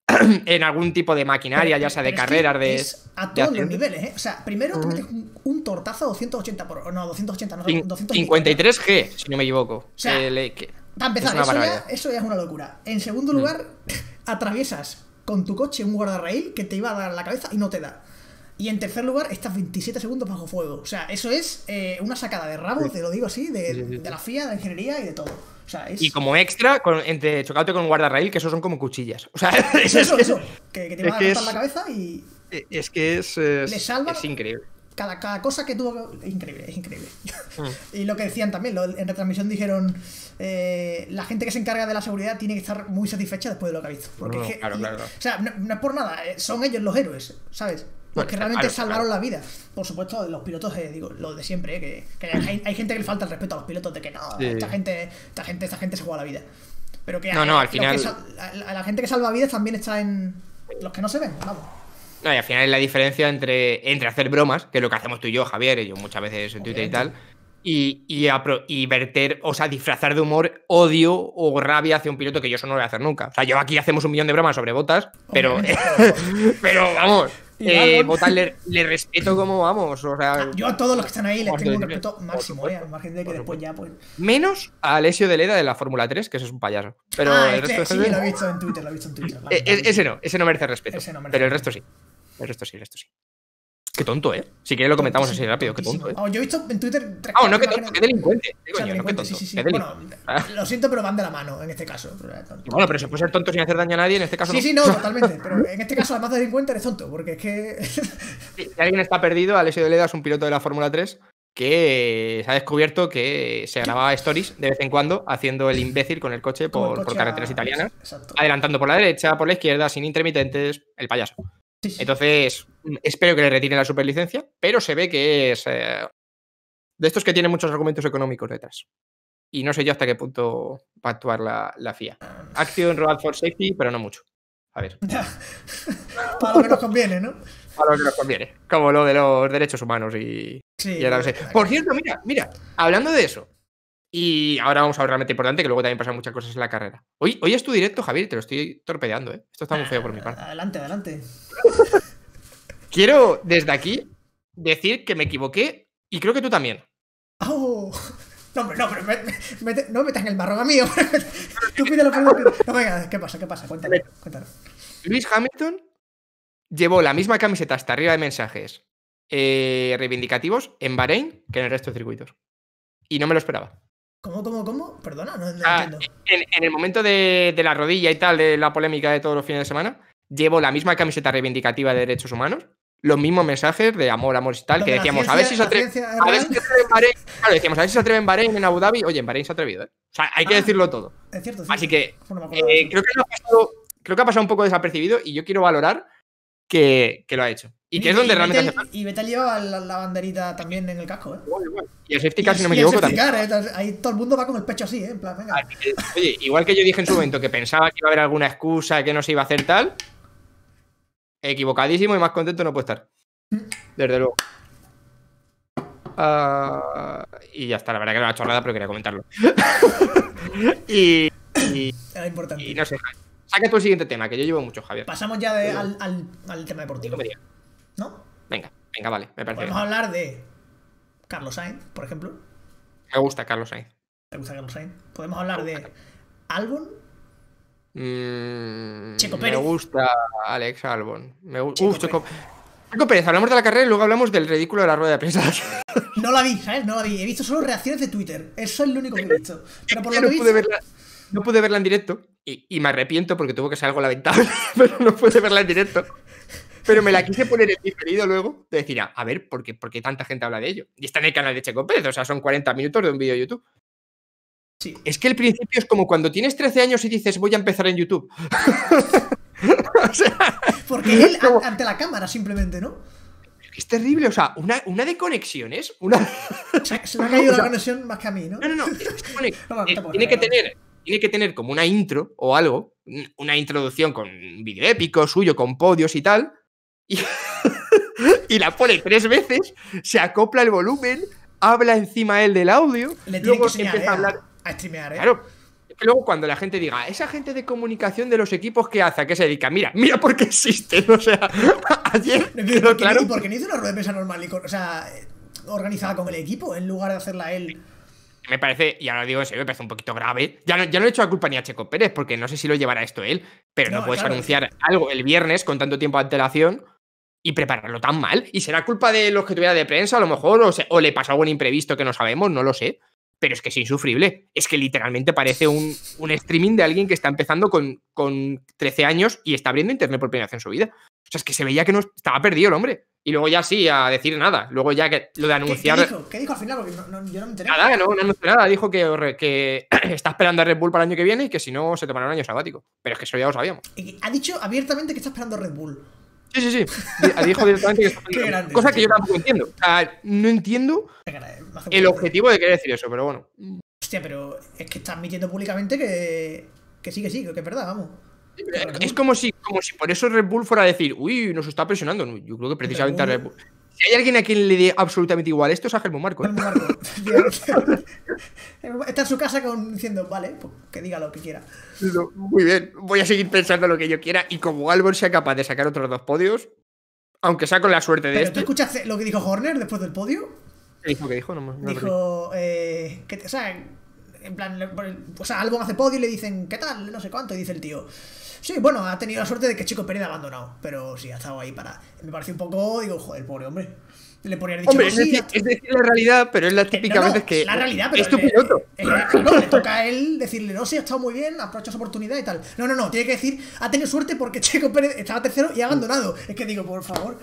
B: en algún tipo de maquinaria,
A: Pero-
B: ya sea de
A: pero es que
B: carreras, de...
A: es a
B: de
A: todos los
B: accidentes.
A: niveles, ¿eh? O sea, primero te
B: Ujú.
A: metes un, un tortazo a doscientos ochenta por. No, doscientos ochenta, no,
B: Cin-
A: doscientos
B: cincuenta y tres G, si no me equivoco.
A: O sea,
B: Que le- que-
A: Para
B: es
A: empezar,
B: una
A: eso ya,
B: barbaridad.
A: eso ya es una locura. En segundo
B: Mm.
A: lugar, atraviesas con tu coche un guardarraíl que te iba a dar en la cabeza y no te da. Y en tercer lugar, estás veintisiete segundos bajo fuego. O sea, eso es eh, una sacada de rabo,
B: Sí.
A: te lo digo así, de,
B: Sí, sí, sí.
A: de la F I A, de la ingeniería y de todo. O sea, es.
B: Y como extra, con, entre chocándote con un guardarraíl, que esos son como cuchillas. O sea,
A: Es eso, eso. Que, que te
B: es
A: iba a
B: que
A: cortar
B: es-
A: la cabeza y.
B: es que es, es,
A: Le salva-
B: es increíble.
A: Cada, cada cosa que tuvo. Es increíble, es increíble.
B: Mm.
A: Y lo que decían también, lo- en retransmisión dijeron, eh, la gente que se encarga de la seguridad tiene que estar muy satisfecha después de lo que ha visto. Porque
B: No,
A: es que,
B: claro, claro.
A: O sea, no, no es por nada, eh, son ellos los héroes, ¿sabes? Los
B: Bueno,
A: que realmente
B: claro,
A: salvaron
B: claro.
A: la vida. Por supuesto, los pilotos, eh, digo, lo de siempre, eh, que, que hay, hay gente que le falta el respeto a los pilotos de que no,
B: Sí.
A: esta gente, esta gente, esta gente se juega la vida. Pero que
B: No,
A: a-
B: no, al
A: los
B: final-
A: que sal- a, a la gente que salva vidas también está en los que no se ven, vamos.
B: No, y al final es la diferencia entre, entre hacer bromas, que es lo que hacemos tú y yo, Javier, y yo muchas veces en Twitter y tal, y, y, apro- y verter, o sea, disfrazar de humor odio o rabia hacia un piloto, que yo eso no lo voy a hacer nunca. O sea, yo aquí hacemos un millón de bromas sobre Botas, pero,
A: Obviamente.
B: pero vamos,
A: Y
B: eh,
A: Albon.
B: Botas le, le respeto como vamos, o sea,
A: Yo a todos los que están ahí les
B: Por
A: tengo un
B: supuesto,
A: respeto
B: por
A: máximo, eh,
B: supuesto,
A: al margen de que
B: por
A: después ya, pues.
B: menos a Alessio de Leda de la Fórmula tres, que ese es un payaso. Pero
A: ah,
B: el
A: este,
B: resto
A: sí,
B: de
A: lo he
B: gente-
A: visto en Twitter, lo he visto en Twitter. vale,
B: eh, eh,
A: vale.
B: ese no, ese no merece respeto.
A: Ese no merece
B: pero el
A: respeto.
B: resto sí. El resto sí, el resto sí. Qué tonto, ¿eh? Si quieres lo comentamos así
A: Tontísimo,
B: rápido, qué tonto, ¿eh?
A: tontísimo. Oh, yo he visto en Twitter tres
B: Ah, no,
A: cuatro
B: qué tonto,
A: imágenes-
B: qué delincuente. Digo
A: O sea,
B: yo, no, qué
A: delincuente,
B: tonto.
A: sí, sí, sí.
B: qué
A: Bueno,
B: delincuente. Ah.
A: lo siento, pero van de la mano en este caso. pero, eh, tonto.
B: Bueno, pero se puede ser tonto sin hacer daño a nadie, en este caso
A: Sí,
B: no.
A: sí, no, totalmente. Pero en este caso, además de delincuente, eres tonto, porque es que.
B: Si alguien está perdido, Alessio de Leda es un piloto de la Fórmula tres que se ha descubierto que se grababa stories de vez en cuando haciendo el imbécil con el coche
A: Como el
B: por, por
A: coche
B: carreteras
A: a-
B: italianas,
A: Exacto.
B: adelantando por la derecha, por la izquierda, sin intermitentes, el payaso.
A: Sí, sí.
B: Entonces, espero que le retiren la superlicencia, pero se ve que es eh, de estos que tienen muchos argumentos económicos detrás. Y no sé yo hasta qué punto va a actuar la, la F I A. Action Road for Safety, pero no mucho. A ver,
A: Para lo que nos conviene, ¿no?
B: a lo que nos conviene. Como lo de los derechos humanos y,
A: Sí.
B: y ahora no sé. Por cierto, mira, mira, hablando de eso, y ahora vamos a lo realmente importante, que luego también pasan muchas cosas en la carrera. Hoy, hoy es tu directo, Javier, te lo estoy torpedeando, ¿eh? Esto está muy feo por mi parte.
A: Adelante, adelante.
B: Quiero, desde aquí, decir que me equivoqué, y creo que tú también.
A: ¡Oh! No, hombre, no, pero me, me- me- no me metas en el barro mío. Tú pídelo primero. No, venga, ¿qué pasa? ¿Qué pasa? Cuéntalo, cuéntalo.
B: Lewis Hamilton llevó la misma camiseta hasta arriba de mensajes eh, reivindicativos en Bahrein que en el resto de circuitos. Y no me lo esperaba.
A: ¿Cómo, cómo, cómo? Perdona, no, no
B: Ah,
A: entiendo.
B: en, en el momento de, de la rodilla y tal, de la polémica de todos los fines de semana, llevo la misma camiseta reivindicativa de derechos humanos, los mismos mensajes de amor, amor y tal,
A: Lo
B: que
A: de la
B: decíamos,
A: ciencia-
B: a ver si se
A: la
B: atreve,
A: ciencia es
B: a ver
A: real.
B: si se atreve en Bahrein. Claro, decíamos, a ver si se atreve en Bahrein, en Abu Dhabi. Oye, en Bahrein se ha atrevido, ¿eh? O sea, hay que
A: Ah,
B: decirlo todo.
A: Es cierto, es
B: Así
A: cierto.
B: que
A: No me acuerdo de
B: eh,
A: eso.
B: creo, que no ha pasado, creo que ha pasado un poco desapercibido y yo quiero valorar que, que lo ha hecho. Y que es donde realmente hace
A: Vettel,
B: falta.
A: Y Vettel lleva la, la banderita también en el casco, ¿eh?
B: Igual, igual. Y el safety
A: Y
B: car,
A: el-
B: si no me
A: y el
B: equivoco,
A: safety
B: también.
A: car, ¿eh? Ahí todo el mundo va con el pecho así, ¿eh? En plan, venga.
B: Así que, oye, igual que yo dije en su momento que pensaba que iba a haber alguna excusa, que no se iba a hacer tal, equivocadísimo y más contento no puedo estar. Desde luego. Ah, y ya está, la verdad que era una chorrada, pero quería comentarlo. y, y,
A: Era importante.
B: y no sé, Javi. Saca tú el siguiente tema, que yo llevo mucho, Javier.
A: Pasamos ya de- al, al, al tema deportivo.
B: No me digas.
A: ¿No?
B: Venga, venga, vale, me parece
A: Podemos
B: bien.
A: hablar de Carlos Sainz, por ejemplo.
B: Me gusta Carlos Sainz.
A: ¿Te gusta Carlos Sainz? Podemos hablar de Albon.
B: Mm,
A: Checo
B: me
A: Pérez.
B: gusta Alex Albon. Me gu-
A: Checo
B: Uf, Checo... Checo Pérez, hablamos de la carrera y luego hablamos del ridículo de la rueda de prensa.
A: No la vi, ¿sabes? No la vi. He visto solo reacciones de Twitter. Eso es lo único que he visto. Pero por lo
B: no,
A: que he
B: pude
A: visto...
B: verla, no pude verla en directo, y, y me arrepiento porque tuvo que ser algo lamentable, pero no pude verla en directo. Pero me la quise poner en diferido luego, de decir, a ver, ¿por qué, ¿por qué tanta gente habla de ello? Y está en el canal de Checo Pérez, o sea, son cuarenta minutos de un vídeo de YouTube.
A: Sí.
B: Es que el principio es como cuando tienes trece años y dices, voy a empezar en YouTube. O sea,
A: porque él, como... ante la cámara, simplemente, ¿no?
B: Es terrible, o sea, una, una de conexiones, una...
A: Se, se me ha caído o sea, la conexión más que a mí, ¿no?
B: No, no, no, es, es no eh, tiene, que tener, tiene que tener como una intro o algo, una introducción con un vídeo épico suyo, con podios y tal, y, y la pone tres veces, se acopla el volumen, habla encima él del audio,
A: le
B: luego
A: que enseñar,
B: empieza
A: eh,
B: a hablar...
A: A streamear, ¿eh?
B: Claro. Es que luego cuando la gente diga, esa gente de comunicación de los equipos que hace, ¿a qué se dedica? Mira, mira por qué existen. O sea, ayer
A: no,
B: quedó
A: ¿por
B: claro.
A: ¿Y por qué no hizo una rueda de prensa normal y con, o sea, organizada con el equipo en lugar de hacerla él?
B: Me parece, y ahora lo digo en serio, me parece un poquito grave. Ya no, ya no le he hecho la culpa ni a Checo Pérez, porque no sé si lo llevará esto él, pero no, no puedes claro, anunciar sí. algo el viernes con tanto tiempo de antelación y prepararlo tan mal. Y será culpa de los que tuviera de prensa, a lo mejor, o, se, o le pasó algún imprevisto que no sabemos, no lo sé. Pero es que es insufrible. Es que literalmente parece un, un streaming de alguien que está empezando con, con trece años y está abriendo internet por primera vez en su vida. O sea, es que se veía que no estaba perdido el hombre. Y luego ya sí, a decir nada. Luego ya que lo de anunciar...
A: ¿Qué, qué dijo? ¿Qué dijo al final? Porque no, no, yo no me enteré.
B: Nada, no, no anunció nada. Dijo que, que está esperando a Red Bull para el año que viene y que si no se tomará un año sabático. Pero es que eso ya lo sabíamos.
A: Y ha dicho abiertamente que está esperando a Red Bull.
B: Sí, sí, sí. Dijo directamente que está esperando.
A: Grande,
B: cosa que
A: tío.
B: yo tampoco entiendo. O sea, no entiendo el objetivo de querer decir eso, pero bueno.
A: Hostia, pero es que está admitiendo públicamente que, que sí, que sí, que es verdad, vamos.
B: Es, es como, si, como si por eso Red Bull fuera a decir, uy, nos está presionando. No, yo creo que precisamente a Red Bull. Si hay alguien a quien le dé absolutamente igual esto, es a Helmut Marko. ¿eh?
A: Marko. Está en su casa con, diciendo, vale, pues que diga lo que quiera.
B: No, muy bien, voy a seguir pensando lo que yo quiera. Y como Albon sea capaz de sacar otros dos podios, aunque sea con la suerte de
A: ¿Pero
B: este.
A: tú escuchaste lo que dijo Horner después del podio?
B: ¿Qué dijo? ¿Qué dijo? No, no
A: dijo, eh, que, o sea, en plan, o sea, Albon hace podio y le dicen, ¿qué tal? No sé cuánto, y dice el tío, sí, bueno, ha tenido la suerte de que Checo Pérez ha abandonado, pero sí, ha estado ahí para... Me pareció un poco, digo, joder, pobre hombre. Le podría haber dicho,
B: hombre,
A: no,
B: es,
A: sí,
B: decir, es decir la realidad, pero es la típica
A: no, no,
B: vez que
A: la realidad, pero
B: es tu piloto.
A: Le, le, no, le toca a él decirle, no, sí, ha estado muy bien, aprovecha esa oportunidad y tal. No, no, no, tiene que decir, ha tenido suerte porque Checo Pérez estaba tercero y ha abandonado. Es que digo, por favor.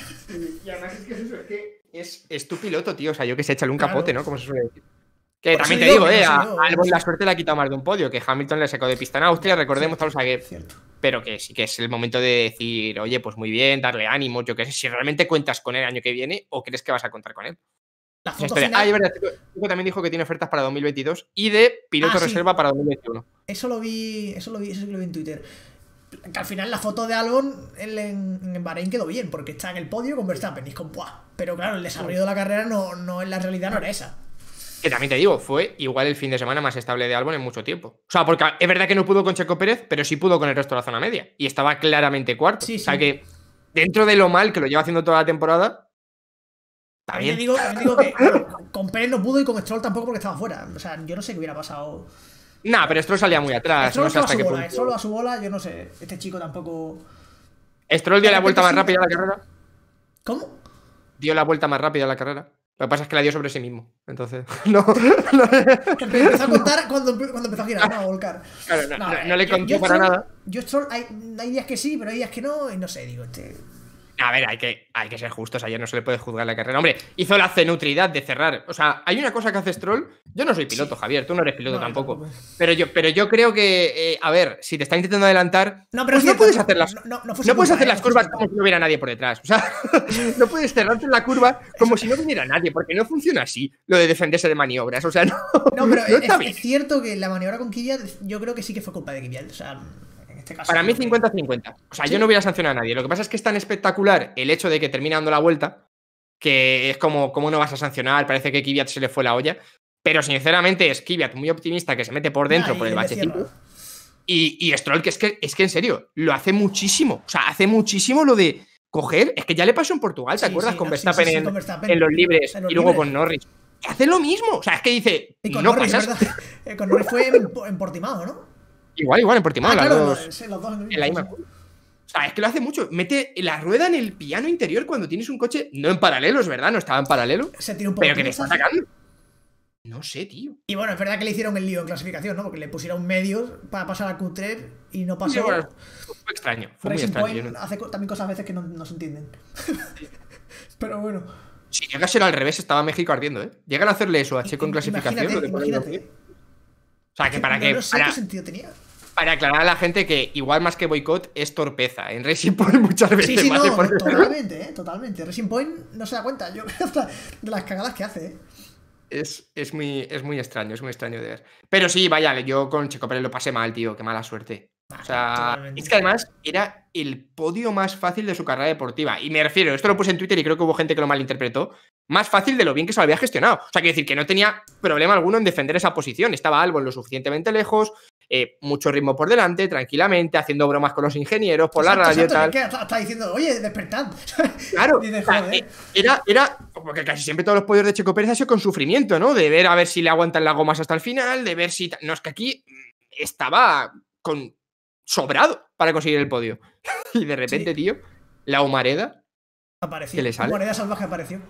B: Y además es que es eso, es que es, es tu piloto, tío. O sea, yo que sé, échale un
A: claro.
B: capote, ¿no? Como se suele decir. Que
A: por
B: también te digo, eh, a Albon la suerte le ha quitado más de un podio, que Hamilton le sacó de pista en Austria, recordemos, tal, o sea que...
A: Cierto.
B: Pero que sí que es el momento de decir, oye, pues muy bien, darle ánimo, yo qué sé, si realmente cuentas con él el año que viene o crees que vas a contar con él.
A: La foto
B: final... Ah, y es verdad, Chico también dijo que tiene ofertas para dos mil veintidós y de piloto
A: ah, sí.
B: reserva para dos mil veintiuno.
A: Eso lo vi, eso lo vi, eso sí lo vi en Twitter. Que al final la foto de Albon él en, en Bahrein quedó bien, porque está en el podio con Verstappen y es con ¡buah! Pero claro, el desarrollo de la carrera no, no en la realidad no era esa.
B: Que también te digo, fue igual el fin de semana más estable de Albon en mucho tiempo. O sea, porque es verdad que no pudo con Checo Pérez, pero sí pudo con el resto de la zona media. Y estaba claramente cuarto.
A: Sí, sí.
B: O sea que, dentro de lo mal que lo lleva haciendo toda la temporada, está
A: también
B: bien.
A: Digo, también digo que claro, con Pérez no pudo y con Stroll tampoco porque estaba fuera. O sea, yo no sé qué hubiera pasado.
B: Nah, pero Stroll salía muy atrás.
A: Stroll
B: no sé hasta qué
A: bola,
B: punto.
A: Solo a su bola, yo no sé. Este chico tampoco.
B: Stroll dio la vuelta más rápida a la carrera.
A: ¿Cómo?
B: Dio la vuelta más rápida a la carrera. Lo que pasa es que la dio sobre sí mismo. Entonces, no. no.
A: Empezó a contar cuando, cuando empezó a girar, no a volcar.
B: Claro, no, no,
A: no,
B: no le
A: yo,
B: contó
A: yo
B: para
A: Stroll,
B: nada.
A: Yo Stroll, hay, hay días que sí, pero hay días que no, y no sé, digo, este.
B: A ver, hay que, hay que ser justos, ayer no se le puede juzgar la carrera. Hombre, hizo la cenutridad de cerrar. O sea, hay una cosa que hace Stroll. Yo no soy piloto, sí. Javier, tú no eres piloto no, tampoco. No, no. Pero yo, pero yo creo que, eh, a ver, si te está intentando adelantar,
A: no, pero
B: pues
A: no,
B: no puedes hacer las,
A: no, no, no,
B: no puedes hacer las curvas como si no hubiera nadie por detrás. O sea, no puedes cerrarte en la curva como si no viniera nadie, porque no funciona así lo de defenderse de maniobras. O sea, no.
A: No, pero
B: no
A: es, es cierto que la maniobra con Kvyat, yo creo que sí que fue culpa de Kvyat. O sea. Este caso,
B: para mí cincuenta cincuenta. O sea, ¿sí? Yo no hubiera sancionado a nadie. Lo que pasa es que es tan espectacular el hecho de que termina dando la vuelta que es como, ¿cómo no vas a sancionar? Parece que Kvyat se le fue la olla. Pero sinceramente es Kvyat muy optimista que se mete por dentro nah, por el bachecito. Y, y Stroll, que es, que es que en serio, lo hace muchísimo. O sea, hace muchísimo lo de coger. Es que ya le pasó en Portugal, ¿te sí, acuerdas? Sí, con, no, Verstappen sí, sí, en, con Verstappen en los libres en los y luego libres. Con Norris. Hace lo mismo. O sea, es que dice.
A: Y con
B: no
A: Norris,
B: pasas.
A: Con Norris fue en, en Portimao, ¿no?
B: Igual, igual, en Portimao,
A: ah,
B: las
A: claro,
B: dos,
A: sí, los dos en,
B: en la misma. O sea, es que lo hace mucho. Mete la rueda en el piano interior cuando tienes un coche, no en paralelo, es verdad, no estaba en paralelo,
A: se tira un poco
B: pero que te está sacando. No sé, tío.
A: Y bueno, es verdad que le hicieron el lío en clasificación, ¿no? Porque le pusieron medios para pasar a Q tres y no pasó.
B: Sí, bueno, fue extraño, fue muy
A: Racing
B: extraño.
A: Point
B: ¿no?
A: hace también cosas a veces que no, no se entienden. Pero bueno.
B: Si llega a ser al revés, estaba México ardiendo, ¿eh? Llegan a hacerle eso a Checo en clasificación.
A: Imagínate,
B: ¿no?
A: imagínate.
B: O sea, que para
A: no,
B: que.
A: No sé
B: para,
A: qué sentido tenía.
B: Para aclarar a la gente que igual más que boicot es torpeza. En Racing Point muchas veces.
A: Sí, sí,
B: más
A: no,
B: por...
A: totalmente, ¿eh? Totalmente. Racing Point no se da cuenta, yo creo, de las cagadas que hace, ¿eh?
B: Es, es, muy, es muy extraño, es muy extraño de ver. Pero sí, vaya, yo con Checo Pérez lo pasé mal, tío, qué mala suerte. O sea, totalmente. Es que además era el podio más fácil de su carrera deportiva. Y me refiero, esto lo puse en Twitter y creo que hubo gente que lo malinterpretó. Más fácil de lo bien que se lo había gestionado. O sea, quiero decir que no tenía problema alguno en defender esa posición. Estaba Albon lo suficientemente lejos, eh, mucho ritmo por delante, tranquilamente, haciendo bromas con los ingenieros, por exacto, la radio y tal.
A: Que está diciendo, oye, despertad.
B: Claro, dice, o sea, era, era, porque casi siempre todos los podios de Checo Pérez han sido con sufrimiento, ¿no? De ver a ver si le aguantan las gomas hasta el final, de ver si... No, es que aquí estaba con... sobrado para conseguir el podio. Y de repente, sí. tío, la humareda
A: apareció.
B: Que le sale.
A: La humareda salvaje apareció.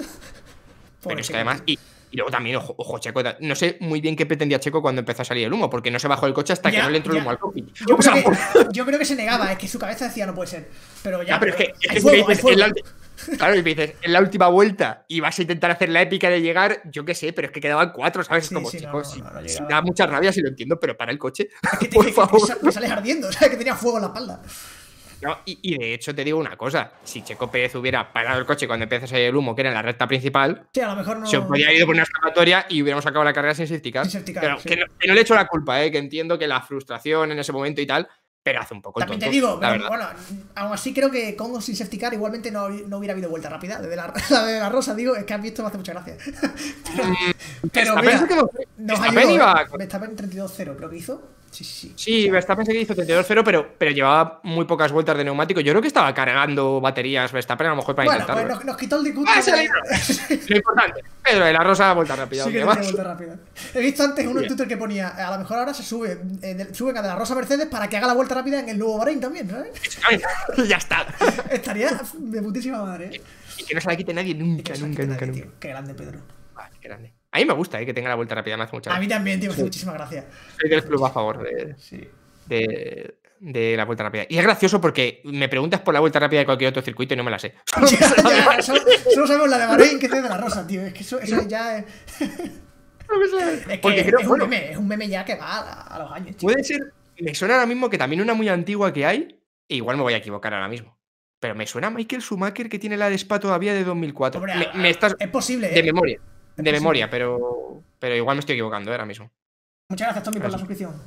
B: Pero es que además, y, y luego también, ojo, ojo, Checo, no sé muy bien qué pretendía Checo cuando empezó a salir el humo, porque no se bajó el coche hasta ya, que no le entró ya. el humo al cockpit.
A: Yo, o sea, creo que, yo creo que se negaba, es que su cabeza decía no puede ser. Pero ya,
B: ya pero es que, es
A: hay
B: que
A: fuego,
B: dices, en la, claro, y dices, en la última vuelta y vas a intentar hacer la épica de llegar, yo qué sé, pero es que quedaban cuatro, ¿sabes? Es sí, como, sí, chicos, no, no, no, no, si, si da mucha rabia, si lo entiendo, pero para el coche,
A: es que te,
B: por
A: que,
B: favor.
A: Que, que, que sales ardiendo, o sea, que tenía fuego en la espalda.
B: No, y, y de hecho te digo una cosa, si Checo Pérez hubiera parado el coche cuando empezó a salir el humo, que era en la recta principal,
A: sí, a lo mejor no...
B: se podría haber ido por una escapatoria y hubiéramos acabado la carrera sin safety car.
A: Sin safety car,
B: pero
A: sí.
B: que, no, que no le echo la culpa, ¿eh? Que entiendo que la frustración en ese momento y tal, pero hace un poco el
A: También
B: tonto,
A: te digo,
B: la
A: pero,
B: verdad.
A: bueno, aún así creo que con o sin safety car igualmente no, no hubiera habido vuelta rápida. De la, la de la Rosa, digo, es que has visto, me hace mucha gracia. pero,
B: mm,
A: pero mira,
B: que no,
A: nos
B: ayudó,
A: iba...
B: ¿eh?
A: Verstappen treinta y dos cero, creo que hizo. Sí, sí, sí.
B: Sí, o sea, Verstappen se que hizo treinta y dos cero, pero, pero llevaba muy pocas vueltas de neumático. Yo creo que estaba cargando baterías Verstappen a lo mejor para
A: bueno,
B: intentarlo.
A: Bueno, pues nos, nos quitó el disgusto.
B: ¡Ah, de... Lo importante. Pedro de la Rosa, vuelta rápida.
A: Sí, que tiene vuelta rápida. He visto antes uno en Twitter que ponía, a lo mejor ahora se sube, eh, de, suben a de la Rosa Mercedes para que haga la vuelta rápida en el nuevo Bahrein también, ¿sabes?
B: Ya está.
A: Estaría de putísima madre. ¿eh?
B: Y que no se la quite nadie nunca, nunca, nunca,
A: nadie,
B: nunca.
A: Qué grande, Pedro.
B: Vale, qué grande. A mí me gusta, ¿eh? Que tenga la vuelta rápida, me hace mucha gracia.
A: A mí también, tío, me hace sí. muchísima gracia.
B: Soy del club a favor de, sí. de, de la vuelta rápida. Y es gracioso porque me preguntas por la vuelta rápida de cualquier otro circuito y no me la sé.
A: ya, ya, solo, solo sabemos la de Bahrein que es de la Rosa, tío. Es que eso, eso ya es...
B: No me sé.
A: Es que
B: porque
A: es,
B: creo,
A: es, un
B: bueno,
A: meme, es un meme ya que va a, a los años, tío.
B: Puede ser... Me suena ahora mismo que también una muy antigua que hay, e igual me voy a equivocar ahora mismo. Pero me suena Michael Schumacher que tiene la de Spa todavía de dos mil cuatro.
A: Hombre,
B: me, me estás...
A: Es posible, ¿eh?
B: De memoria.
A: Es
B: de
A: posible.
B: memoria, pero, pero igual me estoy equivocando ¿eh? ahora mismo.
A: Muchas gracias, Tommy, por la suscripción.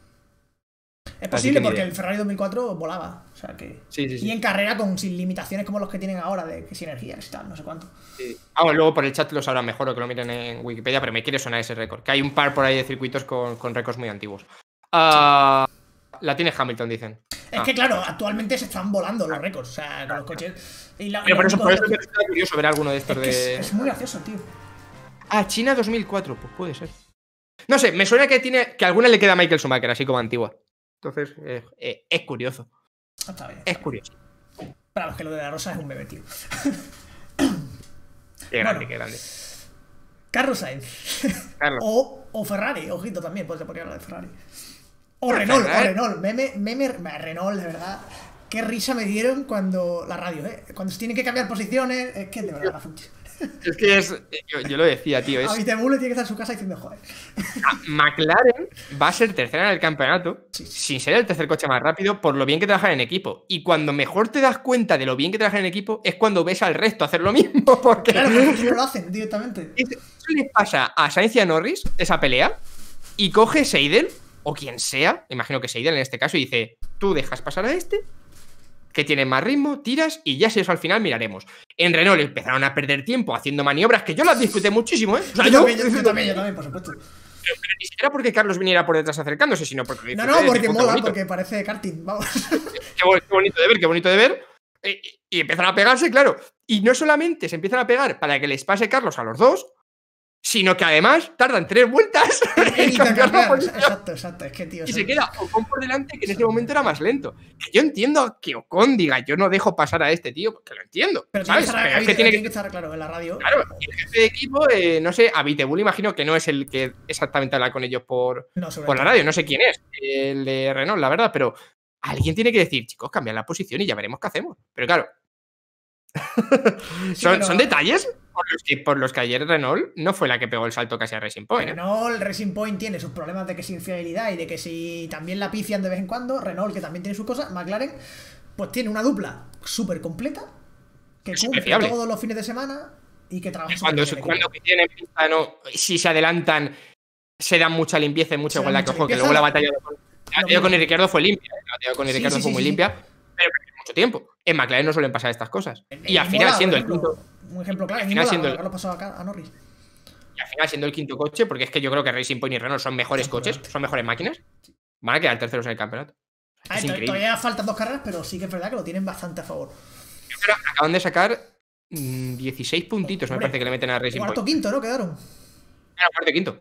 A: Es posible porque el Ferrari dos mil cuatro volaba. O sea que.
B: Sí, sí, sí.
A: Y en carrera con sin limitaciones como los que tienen ahora, de que si energías y tal, no sé cuánto.
B: Sí. Ah, bueno, luego por el chat lo sabrán mejor o que lo miren en Wikipedia, pero me quiere sonar ese récord. Que hay un par por ahí de circuitos con, con récords muy antiguos. Uh, sí. La tiene Hamilton, dicen.
A: Es ah. que claro, actualmente se están volando los récords. O sea, con los coches. Y la,
B: pero
A: y
B: por eso, por eso
A: de...
B: me resulta curioso ver alguno de estos
A: es que
B: de.
A: Es, es muy gracioso, tío.
B: Ah, China dos mil cuatro, pues puede ser. No sé, me suena que tiene. Que a alguna le queda a Michael Schumacher, así como antigua. Entonces, eh, eh, es curioso.
A: Está bien.
B: Es curioso.
A: Para los que lo de la Rosa es un bebé, tío.
B: Qué grande, bueno, qué grande.
A: Carlos Sainz.
B: Carlos.
A: O, o Ferrari, ojito también, puedes poner la de Ferrari. O Renault, o Renault. Meme, meme, Renault, de verdad. Qué risa me dieron cuando. La radio, ¿eh? Cuando se tienen que cambiar posiciones. Es que de verdad la funciona.
B: Es que es. Yo, yo lo decía, tío. Es...
A: A Vitebule tiene que estar en su casa diciendo, joder.
B: McLaren va a ser tercera en el campeonato, sí, sí. sin ser el tercer coche más rápido, por lo bien que trabajan en equipo. Y cuando mejor te das cuenta de lo bien que trabajan en equipo, es cuando ves al resto hacer lo mismo. Porque
A: claro, porque no lo hacen directamente.
B: Eso le pasa a Sainz y a Norris, esa pelea, y coge Seidel, o quien sea, imagino que Seidel en este caso, y dice: tú dejas pasar a este, que tiene más ritmo, tiras y ya si eso al final miraremos. En Renault empezaron a perder tiempo haciendo maniobras que yo las disfruté muchísimo, ¿eh? O sea,
A: yo,
B: yo,
A: también, yo, yo también, yo también, por supuesto.
B: Pero, pero ni siquiera porque Carlos viniera por detrás acercándose, sino porque...
A: No, no, porque mola, bonito. Porque parece karting, vamos.
B: Qué, qué bonito de ver, qué bonito de ver. Y, y empiezan a pegarse, claro. Y no solamente se empiezan a pegar para que les pase Carlos a los dos, sino que además tardan tres vueltas en cambiar la posición.
A: Exacto, exacto. Es que, tío,
B: y se queda Ocon por delante, que en ese momento era más lento. Que yo entiendo que Ocon diga, yo no dejo pasar a este tío, porque lo entiendo.
A: Pero
B: ¿sabes?
A: tiene que estar,
B: Pero es que tiene que...
A: que estar claro en la radio.
B: Claro, y el jefe de equipo, eh, no sé, a Abiteboul imagino que no es el que exactamente habla con ellos por,
A: no,
B: por la radio. No sé quién es, el de Renault, la verdad, pero alguien tiene que decir, chicos, cambiar la posición y ya veremos qué hacemos. Pero claro,
A: sí,
B: son,
A: pero...
B: son detalles por los, que, por los que ayer Renault no fue la que pegó el salto casi a Racing Point. ¿eh?
A: Renault, Racing Point tiene sus problemas de que sin fiabilidad y de que si también la pifian de vez en cuando. Renault, que también tiene sus cosas. McLaren, pues tiene una dupla súper completa que cumple fiable todos los fines de semana y que trabaja
B: cuando,
A: bien
B: cuando tienen pista, no, si se adelantan, se dan mucha limpieza y mucha igualdad. Que ojo, que luego la batalla con, la batalla con Ricciardo fue limpia. La batalla con Ricciardo sí, sí, fue sí, muy sí. limpia, pero mucho tiempo. En McLaren no suelen pasar estas cosas.
A: En,
B: y al final,
A: mola,
B: siendo
A: ejemplo,
B: el quinto.
A: Un ejemplo claro,
B: al final,
A: mola,
B: siendo el,
A: lo pasó acá a Norris.
B: Y al final, siendo el quinto coche, porque es que yo creo que Racing Point y Renault son mejores sí, coches, son mejores máquinas, van a quedar terceros en el campeonato.
A: Es ver, todavía faltan dos carreras, pero sí que es verdad que lo tienen bastante a favor.
B: Pero acaban de sacar mmm, dieciséis puntitos, Hombre, me parece que le meten a Racing
A: cuarto,
B: Point.
A: Quinto, ¿no? Quedaron.
B: Era cuarto quinto.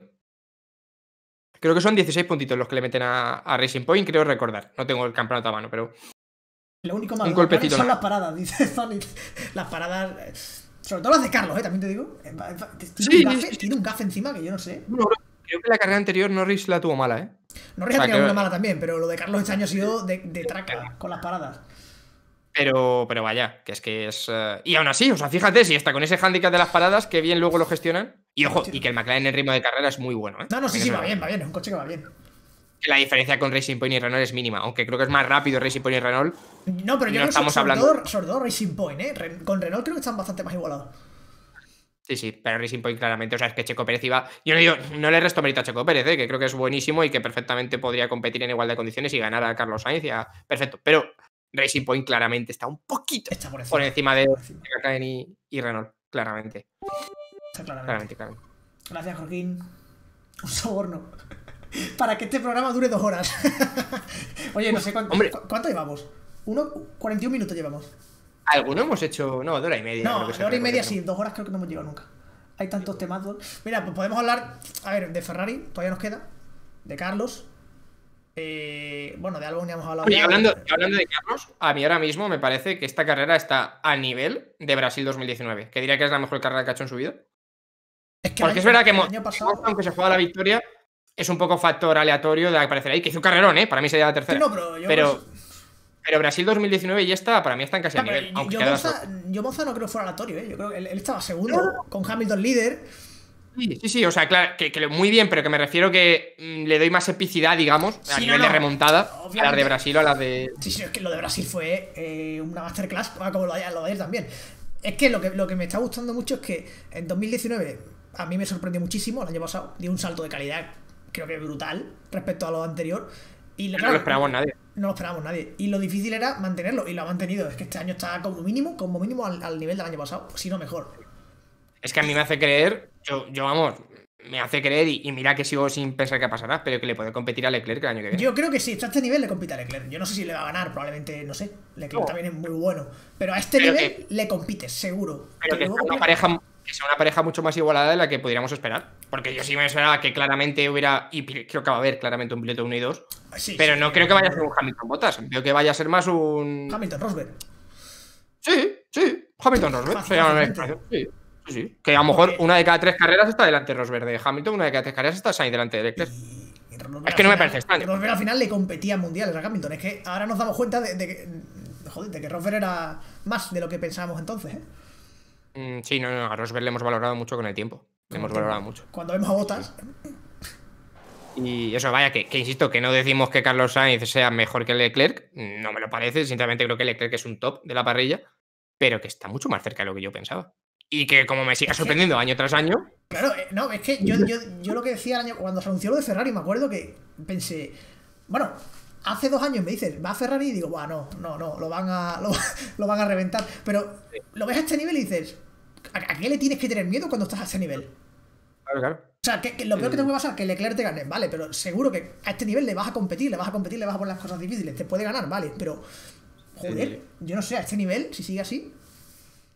B: Creo que son dieciséis puntitos los que le meten a, a Racing Point, creo recordar. No tengo el campeonato a mano, pero.
A: Lo único malo
B: un golpecito
A: son las paradas, dice Sonic. Las paradas. Sobre todo las de Carlos, ¿eh? También te digo. Tiene,
B: sí,
A: un, gafe,
B: sí, sí.
A: tiene un gafe encima que yo no sé.
B: No, creo que la carrera anterior Norris la tuvo mala, ¿eh?
A: Norris o sea, ha tenido una mala también, pero lo de Carlos este año ha sido de, de traca con las paradas.
B: Pero, pero vaya, que es que es. Uh... Y aún así, o sea, fíjate, si está con ese hándicap de las paradas, que bien luego lo gestionan. Y ojo, sí. y que el McLaren en ritmo de carrera es muy bueno, ¿eh?
A: No, no, sí, sí, va bien, va bien, es un coche que va bien.
B: La diferencia con Racing Point y Renault es mínima, aunque creo que es más rápido Racing Point y Renault.
A: No, pero yo
B: no
A: creo
B: estamos
A: sobre,
B: hablando.
A: Todo, sobre todo Racing Point, ¿eh? Con Renault creo que están bastante más igualados.
B: Sí, sí, pero Racing Point claramente, o sea, es que Checo Pérez iba... Yo no digo, no le resto mérito a Checo Pérez, ¿eh? Que creo que es buenísimo y que perfectamente podría competir en igualdad de condiciones y ganar a Carlos Sainz, ya... perfecto, pero Racing Point claramente está un poquito
A: está por encima,
B: por encima de
A: McLaren
B: y, y Renault, claramente.
A: Está claramente.
B: Claramente, claramente.
A: Gracias, Joaquín. Un soborno. Para que este programa dure dos horas. Oye, no sé cuánto,
B: Hombre.
A: ¿cu ¿cuánto llevamos? Uno, cuarenta y un minutos llevamos.
B: Algunos hemos hecho, no, de hora y media.
A: No, de hora y media sí, dos horas creo que no hemos llegado nunca. Hay tantos temazos. Mira, pues podemos hablar, a ver, de Ferrari, todavía nos queda. De Carlos. Eh, bueno, de Albon ya hemos hablado.
B: Oye, hablando, hablando de Carlos, a mí ahora mismo me parece que esta carrera está a nivel de Brasil dos mil diecinueve, que diría que es la mejor carrera que ha hecho en su vida.
A: Es que
B: Porque
A: año,
B: es verdad que
A: el año pasado...
B: aunque se juega la victoria, es un poco factor aleatorio de aparecer ahí, que hizo un carrerón, ¿eh? Para mí sería la tercera.
A: Sí, no, pero, yo
B: pero,
A: pues...
B: pero Brasil dos mil diecinueve y esta, para mí están casi
A: no,
B: a nivel.
A: Yo,
B: aunque
A: yo, Monza, yo Monza no creo que fuera aleatorio, ¿eh? Yo creo que él, él estaba segundo, no. con Hamilton líder.
B: Sí, sí, sí, o sea, claro, que, que muy bien, pero que me refiero que mmm, le doy más epicidad, digamos, sí, a nivel no, no. de remontada, obviamente. A las de Brasil o a las de...
A: Sí, sí, es que lo de Brasil fue eh, una masterclass, como lo de, lo de ayer también. Es que lo, que lo que me está gustando mucho es que en dos mil diecinueve a mí me sorprendió muchísimo, el año pasado dio un salto de calidad, creo que brutal, respecto a lo anterior. Y
B: no
A: claro,
B: lo esperábamos nadie.
A: No lo esperábamos nadie. Y lo difícil era mantenerlo, y lo ha mantenido. Es que este año está como mínimo, como mínimo al, al nivel del año pasado, si no mejor.
B: Es que a mí me hace creer, yo, yo vamos... Me hace creer, y, y mira que sigo sin pensar qué pasará, pero que le puede competir a Leclerc el año que viene.
A: Yo creo que sí, está a este nivel le compite a Leclerc. Yo no sé si le va a ganar, probablemente, no sé. Leclerc no. también es muy bueno. Pero a este pero nivel que, le compite, seguro.
B: Pero que, que, sea una pareja, que sea una pareja mucho más igualada de la que podríamos esperar. Porque yo sí me esperaba que claramente hubiera, y creo que va a haber claramente un piloto uno y dos. Sí, pero sí, no sí, creo que vaya a ser un Hamilton Bottas. Creo que vaya a ser más un.
A: Hamilton Rosberg.
B: Sí, sí, Hamilton Rosberg. Se llama la sí. Sí, sí. Que a lo mejor okay. una de cada tres carreras está delante de Rosberg de Hamilton, una de cada tres carreras está Sainz delante de Leclerc. Y... Es que no me parece extraño.
A: Rosberg al final le competía en mundiales a Hamilton. Es que ahora nos damos cuenta de, de, que, joder, de que Rosberg era más de lo que pensábamos entonces, ¿eh?
B: Mm, sí, no, no, a Rosberg le hemos valorado mucho con el tiempo. Le hemos valorado mucho.
A: Cuando vemos a Bottas.
B: Y eso, vaya, que, que insisto, que no decimos que Carlos Sainz sea mejor que Leclerc. No me lo parece. Sinceramente creo que Leclerc es un top de la parrilla, pero que está mucho más cerca de lo que yo pensaba. Y que como me siga sorprendiendo año tras año.
A: Claro, no, es que yo, yo, yo lo que decía el año, cuando se anunció lo de Ferrari, me acuerdo que pensé, bueno, hace dos años me dices, va a Ferrari y digo, bueno, no, no, no, lo van a, lo, lo van a reventar. Pero lo ves a este nivel y dices, ¿a, ¿a qué le tienes que tener miedo cuando estás a este nivel?
B: Claro, claro.
A: O sea, que, que lo peor que te puede pasar es que Leclerc te gane, vale, pero seguro que a este nivel le vas a competir, le vas a competir, le vas a poner las cosas difíciles, te puede ganar, vale, pero joder, yo no sé, a este nivel, si sigue así.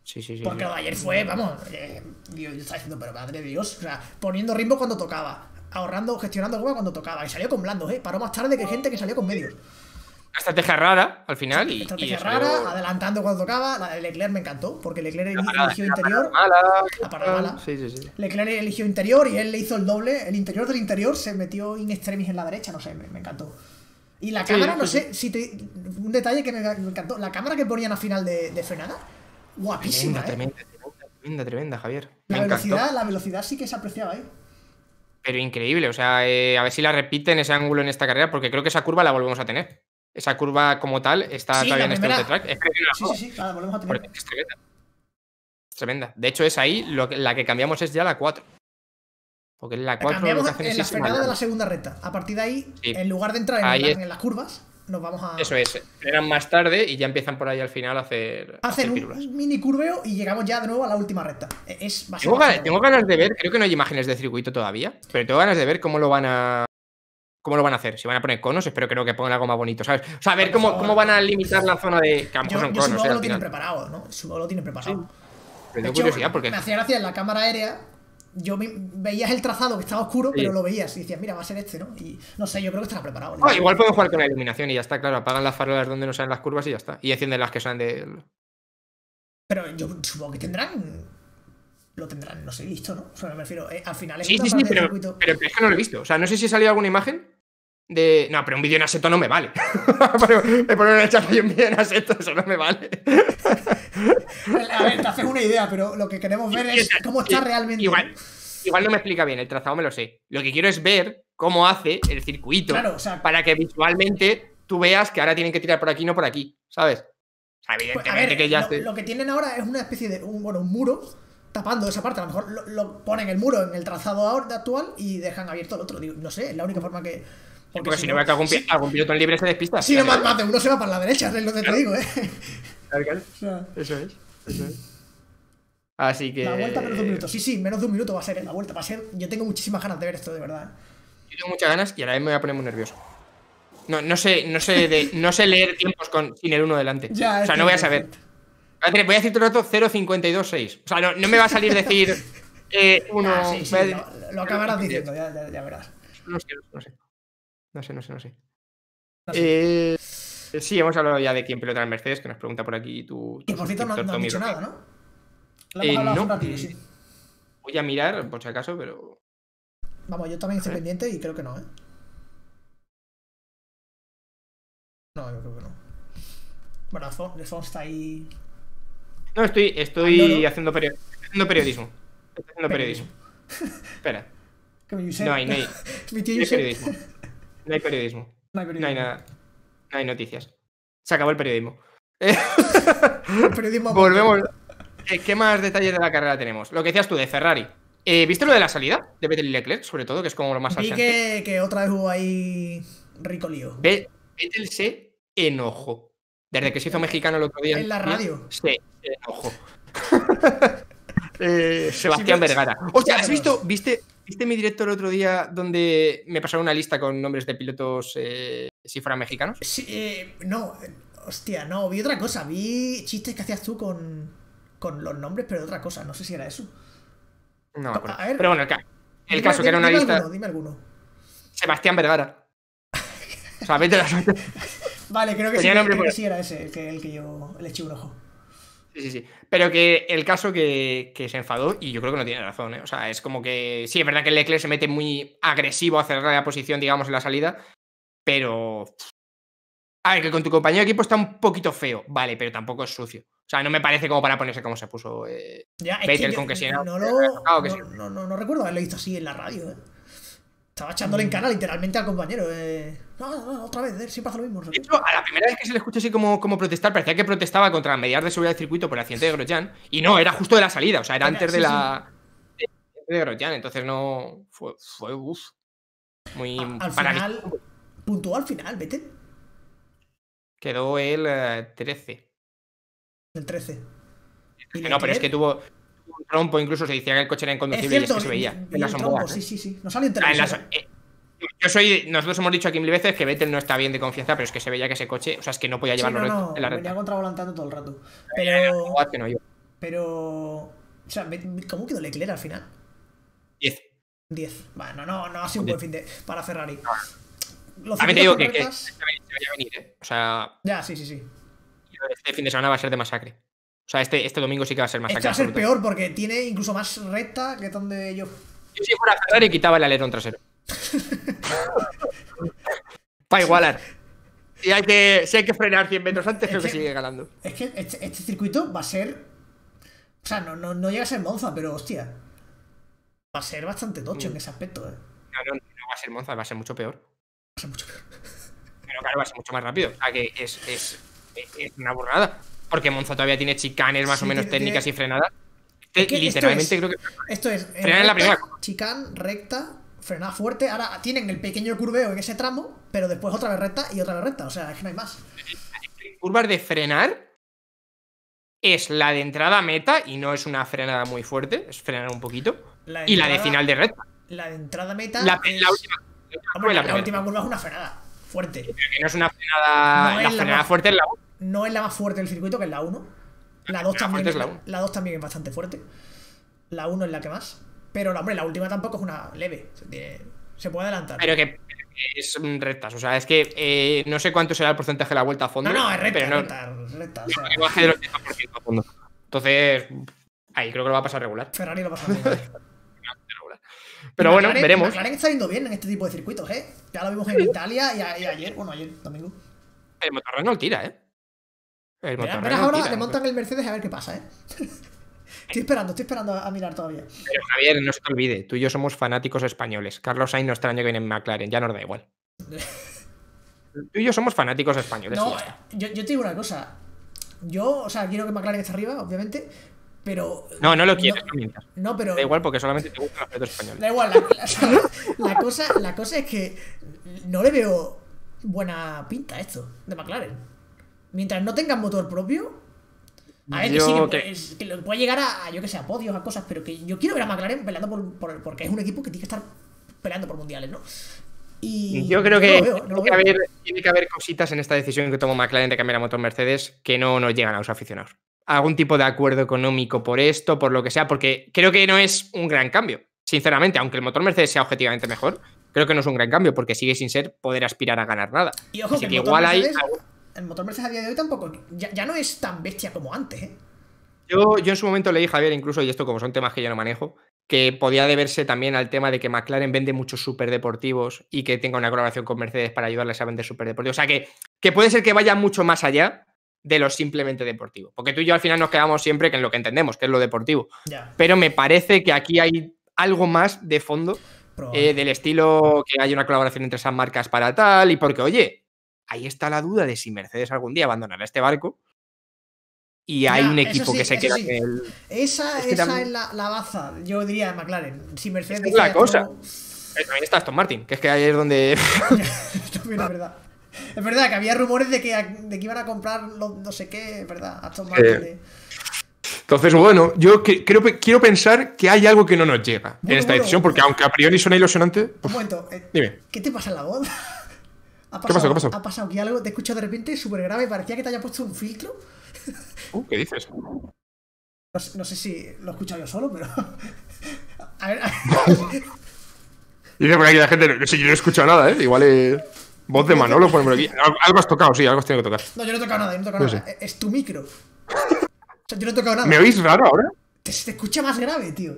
B: Sí, sí, sí.
A: Porque
B: sí.
A: lo de ayer fue, vamos, eh, yo, yo estaba diciendo, pero madre de Dios, o sea, poniendo ritmo cuando tocaba, ahorrando, gestionando goma cuando tocaba, y salió con blandos, ¿eh? Paró más tarde que gente que salió con medios.
B: Una estrategia rara al final. Y,
A: Estrategia
B: y
A: rara,
B: salió...
A: adelantando cuando tocaba. La de Leclerc me encantó, porque Leclerc
B: La parada,
A: eligió
B: la
A: interior.
B: parada mala,
A: La parada mala.
B: Sí, sí, sí.
A: Leclerc eligió interior y él le hizo el doble. El interior del interior se metió in extremis en la derecha, no sé, me, me encantó. Y la
B: Sí,
A: cámara, no
B: sí,
A: sé, si te, un detalle que me, me encantó. La cámara que ponían a final de, de frenada, guapísima,
B: Tremenda,
A: ¿eh?
B: tremenda, tremenda, tremenda, Javier. Me
A: La
B: encantó.
A: velocidad, la velocidad sí que se apreciaba ahí.
B: Pero increíble, o sea, eh, a ver si la repiten ese ángulo en esta carrera, porque creo que esa curva la volvemos a tener. Esa curva como tal está
A: Sí,
B: todavía
A: la
B: en este
A: primera.
B: ultra track. Es que no la
A: Sí,
B: juego,
A: sí, sí, la volvemos a tener.
B: porque es tremenda. Es tremenda. De hecho, es ahí lo que, la que cambiamos es ya la cuatro. Porque en la
A: La
B: cuatro lo
A: cambiamos
B: que hacen
A: en
B: es
A: la
B: irse
A: frenada de
B: mandando.
A: la segunda recta. A partir de ahí,
B: Sí.
A: en lugar de entrar en,
B: Ahí
A: la-
B: es-
A: en las curvas, nos vamos a.
B: Eso es, frenan más tarde y ya empiezan por ahí al final a hacer, a hacer
A: Hacen
B: pirulas.
A: un mini curveo y llegamos ya de nuevo a la última recta. E- Es, va a ser
B: Tengo,
A: bastante
B: ganas, tengo
A: bueno.
B: ganas de ver, creo que no hay imágenes de circuito todavía, pero tengo ganas de ver cómo lo van a cómo lo van a hacer. Si van a poner conos, espero creo que pongan algo más bonito, ¿sabes? O sea, a ver
A: Por
B: cómo,
A: favor.
B: cómo van a limitar la zona de que a lo mejor
A: Yo,
B: son
A: yo
B: conos,
A: supongo
B: eh,
A: que
B: al
A: lo tienen
B: final.
A: preparado, ¿no? Supongo que lo tienen preparado.
B: Pero
A: De
B: tengo
A: hecho,
B: curiosidad porque
A: me hacía gracia en la cámara aérea. Yo me- veías el trazado que estaba oscuro,
B: Sí.
A: pero lo veías y decías, mira, va a ser este, ¿no? Y no sé, yo creo que estará preparado.
B: Ah, igual pueden jugar con la iluminación y ya está, claro, apagan las farolas donde no sean las curvas y ya está. Y encienden las que sean del.
A: Pero yo supongo que tendrán. Lo tendrán, no sé, listo, ¿no? O sea, me refiero, eh, al final es
B: Sí,
A: una
B: sí, sí,
A: parte del
B: pero,
A: circuito.
B: pero es que no lo he visto. O sea, no sé si ha salido alguna imagen de. No, pero un vídeo en aseto no me vale. Pero me ponen una chapa y un vídeo en aseto, eso no me vale.
A: A ver, te haces una idea, pero lo que queremos ver es cómo está realmente.
B: Igual, igual no me explica bien, el trazado me lo sé. Lo que quiero es ver cómo hace el circuito
A: Claro, o sea,
B: para que visualmente tú veas que ahora tienen que tirar por aquí, no por aquí, ¿sabes? O sea,
A: pues,
B: evidentemente
A: a ver,
B: que ya
A: lo,
B: esté-
A: lo que tienen ahora es una especie de un, bueno, un muro tapando esa parte. A lo mejor lo, lo ponen el muro en el trazado ahora- actual y dejan abierto el otro. Digo, no sé, es la única forma que.
B: Porque si no veo que algún, pi- algún piloto en libre se despista.
A: Si no,
B: Claro,
A: más, más de uno se va para la derecha, es lo que te digo, ¿eh?
B: claro, claro.
A: O sea,
B: Eso es, eso es. Así que.
A: la vuelta menos de un minuto. Sí, sí, menos de un minuto va a ser la vuelta. Va a ser. Yo tengo muchísimas ganas de ver esto, de verdad.
B: Yo tengo muchas ganas y a la vez me voy a poner muy nervioso. No, no sé, no sé de, no sé leer tiempos con, sin el uno delante.
A: Ya,
B: o sea,
A: es
B: no voy a
A: cierto,
B: saber.
A: es cierto.
B: Voy a, tener- voy a decir todo el rato cero cincuenta y dos seis. O sea, no, no me va a salir decir eh, uno.
A: Ah, sí, sí,
B: voy a-
A: lo, lo acabarás diciendo, ya, ya, ya verás.
B: No sé, no sé. No sé, no sé, no sé.
A: No sé.
B: Eh, sí, hemos hablado ya de quién pilota en Mercedes, que nos pregunta por aquí tu.
A: Y
B: tu
A: por cierto, no,
B: suscriptor
A: no han
B: Tommy
A: dicho
B: Roque.
A: nada, ¿no? Lo
B: Eh,
A: hemos hablado hace
B: no.
A: un ratillo, sí.
B: Voy a mirar, por si acaso, pero.
A: Vamos, yo también estoy
B: A ver.
A: pendiente y creo que no, ¿eh? No, yo creo que no. Bueno, Alfon- Alfonso está ahí.
B: No, estoy, estoy
A: Al loro.
B: haciendo, perio- haciendo periodismo. Estoy haciendo periodismo. Espera.
A: Que mi Josep-
B: No hay, no hay.
A: Mi tío
B: No hay
A: Josep.
B: periodismo. No hay periodismo.
A: No hay
B: No hay
A: periodismo.
B: nada. No hay noticias. Se acabó el periodismo. Eh,
A: El periodismo.
B: Volvemos. ¿Qué, qué más detalles de la carrera tenemos? Lo que decías tú de Ferrari. Eh, ¿Viste lo de la salida de Vettel y Leclerc? Sobre todo, que es como lo más
A: Vi
B: salsante.
A: que, que otra vez hubo ahí rico lío.
B: Ve- Vettel se enojó. Desde que se hizo mexicano el otro día.
A: En la radio.
B: Se enojó. Eh, Sebastián
A: Sí, pero-
B: Vergara. Hostia,
A: Ya,
B: ¿has
A: pero-
B: visto? ¿Viste, ¿Viste mi directo el otro día donde me pasaron una lista con nombres de pilotos eh, si fueran mexicanos?
A: Sí, eh, no, eh, hostia, no, vi otra cosa. Vi chistes que hacías tú con, con los nombres, pero de otra cosa. No sé si era eso.
B: No me acuerdo.
A: A ver.
B: Pero bueno, el, ca- el
A: Dime-
B: caso que era una
A: dime
B: lista.
A: Alguno, dime alguno.
B: Sebastián Vergara. O sea, vete a la
A: Vale, creo que, sí,
B: Tenía nombre
A: creo que
B: por-
A: sí era ese, el que, el que yo le eché un ojo.
B: Sí, sí, sí. Pero que el caso que, que se enfadó, y yo creo que no tiene razón, ¿eh? O sea, es como que. Sí, es verdad que el Leclerc se mete muy agresivo a cerrar la posición, digamos, en la salida. Pero. A ver, que con tu compañero de equipo está un poquito feo. Vale, pero tampoco es sucio. O sea, no me parece como para ponerse como se puso. Eh...
A: Ya, es
B: Vettel
A: que
B: con
A: yo
B: que sí,
A: no,
B: ¿no?
A: lo,
B: Tocado que
A: no,
B: sí.
A: no, no, no recuerdo haberlo visto así en la radio, eh. Estaba echándole en cara literalmente al compañero. Eh. No, no, otra vez, eh, siempre hace lo mismo. No sé
B: De
A: qué.
B: hecho, a la primera vez que se le escuchó así como, como protestar, parecía que protestaba contra las medidas de seguridad del circuito por el accidente de Grosjean. Y no, era justo de la salida, o sea, era
A: Era-
B: antes
A: sí,
B: de la. de Grosjean. Entonces no. Fue. fue uf, muy.
A: A- al
B: paralizante.
A: final, puntuó al final, vete.
B: Quedó el eh, trece.
A: El trece. Y
B: No, pero es que
A: Leclerc-
B: tuvo tuvo un trompo, incluso se decía que el coche era
A: Es
B: inconducible y es
A: cierto,
B: que se
A: vi-
B: veía.
A: vi
B: En las
A: el trompo,
B: onboards,
A: sí,
B: ¿eh?
A: sí, sí. No salió en
B: O sea, en las-
A: televisión.
B: eh, yo soy. Nosotros hemos dicho aquí mil veces que Vettel no está bien de confianza, pero es que se veía que ese coche. O sea, es que no podía
A: Sí,
B: llevarlo
A: no,
B: recto
A: no,
B: en la
A: venía
B: recta.
A: contravolanteando todo el rato. Pero,
B: Que no iba.
A: Pero. O sea, ¿cómo quedó Leclerc al final?
B: diez.
A: diez. Bueno, no, no ha sido un buen fin de para Ferrari.
B: Los También te digo que, que se vaya a venir, ¿eh? O sea.
A: Ya, sí, sí, sí.
B: Este fin de semana va a ser de masacre. O sea, este, este domingo sí que va a ser masacre.
A: Este va a ser absoluta. Peor porque tiene incluso más recta que donde yo.
B: Yo si fuera Ferrari quitaba el alerón trasero. Para igualar. Y hay que, si hay que frenar cien metros antes, es creo que, que sigue ganando.
A: Es que este, este circuito va a ser. O sea, no, no, no llega a ser Monza, pero hostia. Va a ser bastante tocho mm. en ese aspecto, ¿eh?
B: No, no, no va a ser Monza, va a ser mucho peor.
A: Va a ser mucho peor.
B: Pero claro, va a ser mucho más rápido. O sea, que es, es, es una burrada. Porque Monza todavía tiene chicanes más sí, o menos tiene, técnicas tiene... y frenadas. Es que literalmente
A: esto
B: es, creo que.
A: Esto es.
B: Frenar en la primera.
A: Chicane, recta, frenada fuerte. Ahora tienen el pequeño curveo en ese tramo, pero después otra vez recta y otra vez recta. O sea, es que no hay más.
B: Curvas de frenar es la de entrada a meta y no es una frenada muy fuerte, es frenar un poquito. La y entrada, la de final de recta.
A: La de entrada a meta.
B: La,
A: es...
B: la última.
A: Hombre, la, la última curva es una frenada fuerte.
B: Pero que no es una frenada. No la frenada la fuerte es la uno.
A: No es la más fuerte del circuito, que es la uno. La dos también, es la, la dos también es bastante fuerte. La uno es la que más. Pero hombre, la última tampoco es una leve. Se, tiene, se puede adelantar.
B: Pero que, que es rectas. O sea, es que eh, no sé cuánto será el porcentaje de la vuelta a fondo.
A: No, no, es recta,
B: pero no,
A: recta, recta.
B: No, o sea, baje de los diez por ciento a fondo. Entonces, ahí creo que lo va a pasar regular.
A: Ferrari lo va a pasar regular.
B: Pero bueno,
A: McLaren,
B: veremos.
A: McLaren está yendo bien en este tipo de circuitos, ¿eh? Ya lo vimos en Italia y, a, y ayer, bueno, ayer domingo.
B: El motor Renault tira, ¿eh? El motor
A: Verás ahora, tira, le montan el Mercedes a ver qué pasa, ¿eh? Estoy esperando, estoy esperando a mirar todavía.
B: Pero Javier, no se te olvide, tú y yo somos fanáticos españoles. Carlos Sainz no está el año que viene en McLaren, ya nos da igual. Tú y yo somos fanáticos españoles.
A: No, yo, yo te digo una cosa. Yo, o sea, quiero que McLaren esté arriba, obviamente. Pero.
B: No, no lo quieres, no, mientas.
A: No, pero.
B: Da igual porque solamente te gustan los pilotos españoles.
A: Da igual, la, la, la, cosa, la cosa es que no le veo buena pinta a esto de McLaren. Mientras no tengan motor propio. A ver, yo, que sí, que, que... Puede, que lo puede llegar a, a, yo que sé, a podios, a cosas, pero que yo quiero ver a McLaren peleando por, por. Porque es un equipo que tiene que estar peleando por mundiales, ¿no? Y
B: yo creo que, no veo, no tiene, que haber, tiene que haber cositas en esta decisión que tomó McLaren de cambiar a motor Mercedes que no nos llegan a los aficionados. Algún tipo de acuerdo económico por esto, por lo que sea, porque creo que no es un gran cambio. Sinceramente, aunque el motor Mercedes sea objetivamente mejor, creo que no es un gran cambio, porque sigue sin ser poder aspirar a ganar nada.
A: Y ojo, Así que, que igual Mercedes, hay... el motor Mercedes a día de hoy tampoco, ya, ya no es tan bestia como antes, ¿eh?
B: Yo, yo en su momento leí, Javier, incluso, y esto como son temas que yo no manejo, que podía deberse también al tema de que McLaren vende muchos superdeportivos y que tenga una colaboración con Mercedes para ayudarles a vender superdeportivos. O sea, que, que puede ser que vaya mucho más allá de lo simplemente deportivo. Porque tú y yo al final nos quedamos siempre en lo que entendemos, que es lo deportivo.
A: Ya.
B: Pero me parece que aquí hay algo más de fondo, eh, del estilo que haya una colaboración entre esas marcas para tal, y porque, oye, ahí está la duda de si Mercedes algún día abandonará este barco. Y hay ya, un equipo sí, que se queda
A: sí.
B: en el...
A: Esa, es, que esa también... es la, la baza, yo diría, de McLaren. Si Mercedes
B: es la cosa.
A: Todo...
B: También está Aston Martin, que es que ahí es donde...
A: También es verdad. Es verdad que había rumores de que, de que iban a comprar los no sé qué, es verdad, Aston Martin. Eh... De...
B: Entonces, bueno, yo que, creo, quiero pensar que hay algo que no nos llega bueno, en esta bueno, decisión, porque aunque a priori suena ilusionante...
A: Un pues, momento, eh,
B: dime.
A: ¿Qué te pasa en la voz? ¿Ha pasado,
B: ¿Qué pasó? ¿Qué pasó?
A: Ha pasado que algo te he escuchado de repente súper grave, parecía que te haya puesto un filtro.
B: Uh, ¿qué dices?
A: No, no sé si lo he escuchado yo solo, pero... a ver... A ver.
B: Dice por aquí la gente, no sé, yo no he escuchado nada, ¿eh? Igual es... Voz de Manolo, ponemos aquí. Algo has tocado, sí, algo has tenido que tocar.
A: No, yo no he tocado nada, yo no he tocado no nada. Sé. Es tu micro. O sea, yo no he tocado nada.
B: ¿Me oís raro ahora?
A: Te, se te escucha más grave, tío.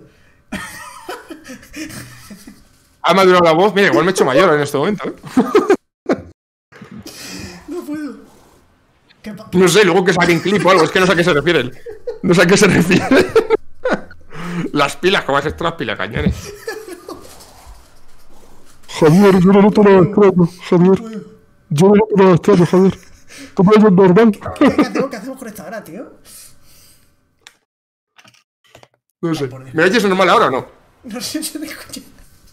B: Ha madurado la voz. Mira, igual me he hecho mayor en este momento, ¿eh?
A: No puedo. ¿Qué
B: no sé, luego que saquen clip o algo. Es que no sé a qué se refieren. No sé a qué se refieren. Las pilas, ¿cómo has hecho las pilas, cañones?
C: Javier, yo no noto nada extraño, Javier. Yo no noto nada extraño, Javier. ¿Tú me oyes normal?
A: ¿Qué, qué, hacemos, ¿Qué hacemos con esta hora, tío?
B: No sé. ¿Me oyes normal ahora o no?
A: No sé, se te escucha.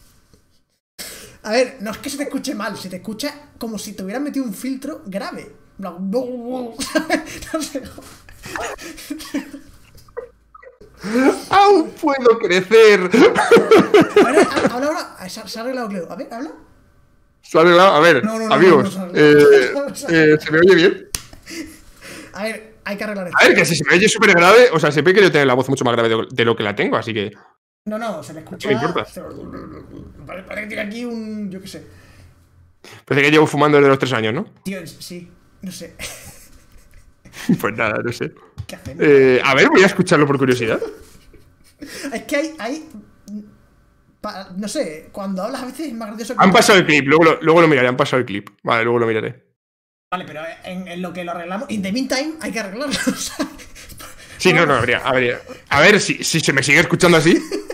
A: A ver, no es que se te escuche mal, se te escucha como si te hubieran metido un filtro grave. No sé.
B: ¡Aún puedo crecer!
A: A ver, habla ahora. Se ha arreglado, Cleo. A ver, habla.
B: Se ha arreglado. A ver,
A: no, no, no,
B: amigos.
A: No, no, no,
B: eh,
A: no, no, no, no.
B: Eh, ¿Se me oye bien?
A: A ver, hay que arreglar esto.
C: A ver, que si se me oye súper grave, o sea, siempre he querido tener la voz mucho más grave de, de lo que la tengo, así que.
A: No, no, se le escucha.
C: No me importa.
A: Parece parece que tiene aquí un. Yo qué sé.
C: Parece que llevo fumando desde los tres años, ¿no?
A: Tío, sí, no sé.
C: Pues nada, no sé.
A: ¿Qué hacemos?
C: Eh, a ver, voy a escucharlo por curiosidad.
A: Es que hay. hay pa- no sé, cuando hablas a veces es más gracioso que.
C: Han pasado el clip, luego lo, luego lo miraré, han pasado el clip. Vale, luego lo miraré.
A: Vale, pero en, en lo que lo arreglamos. In the meantime, hay que arreglarlo. O sea,
C: Sí, no, no, habría, habría. A ver si, si se me sigue escuchando así.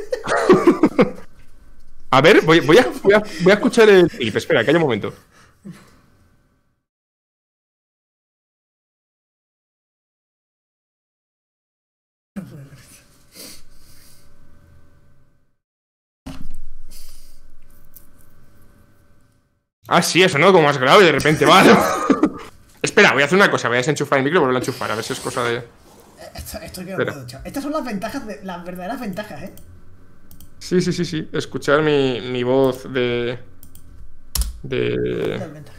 C: A ver, voy, voy, a, voy, a, voy a escuchar el clip. Espera, que haya un momento. Ah, sí, eso no, como más grave de repente, vale. Espera, voy a hacer una cosa, voy a desenchufar el micro y volverlo a enchufar, a ver si es cosa de.
A: esto, esto que no
C: Espera.
A: puedo, chaval. Estas son las ventajas, de, las verdaderas ventajas, ¿eh?
C: Sí, sí, sí, sí. Escuchar mi, mi voz de. De.
A: Las ventajas.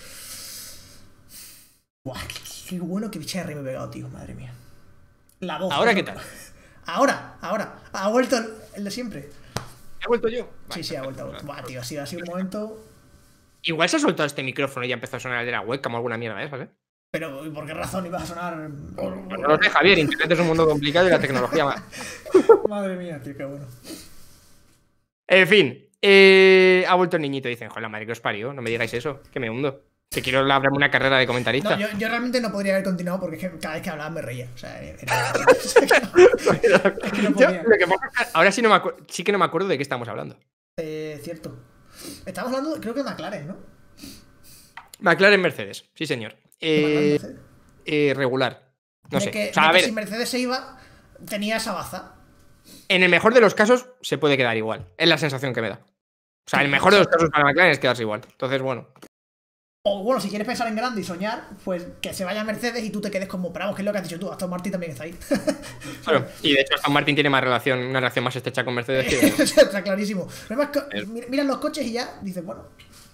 A: Buah, qué, qué bueno que bicharri me he pegado, tío, madre mía. La voz.
B: ¿Ahora
A: ¿no?
B: qué tal?
A: Ahora, ahora. Ha vuelto el, el de siempre.
B: ¿He vuelto yo?
A: Sí,
B: Vale,
A: sí, ha vuelto.
B: perfecto.
A: Buah, tío, ha sido así un momento.
B: Igual se ha soltado este micrófono y ya empezó a sonar el de la webcam o alguna mierda de esas, ¿eh?
A: Pero, ¿y por qué razón ibas a sonar?
B: Pues no lo sé, Javier. Internet es un mundo complicado y la tecnología más.
A: Madre mía, tío, qué bueno.
B: En fin, eh, ha vuelto el niñito. Dicen, joder, la madre que os parió. No me digáis eso, que me hundo. Que quiero labrarme una carrera de comentarista.
A: No, yo, yo realmente no podría haber continuado porque es que cada vez que hablaba me reía. O sea, era. Es que no
B: Yo,
A: podía.
B: lo que pasa es que ahora sí, no me acu- sí que no me acuerdo de qué estamos hablando.
A: Eh, cierto. Estamos hablando, creo que de McLaren, ¿no?
B: McLaren Mercedes, sí señor.
A: De McLaren,
B: Eh,
A: Mercedes.
B: eh, regular. No
A: De
B: sé.
A: que,
B: O sea,
A: de
B: a
A: que
B: ver,
A: si Mercedes se iba, tenía esa baza.
B: en el mejor de los casos se puede quedar igual. Es la sensación que me da. O sea, el mejor de los casos para McLaren es quedarse igual. Entonces, bueno.
A: O bueno, si quieres pensar en grande y soñar, pues que se vaya a Mercedes y tú te quedes como, pero vamos, que es lo que has dicho tú, Aston Martin también está ahí.
B: Claro. Y de hecho, Aston Martin tiene más relación, una relación más estrecha con Mercedes que.
A: Está clarísimo. Además, miran los coches y ya dices, bueno,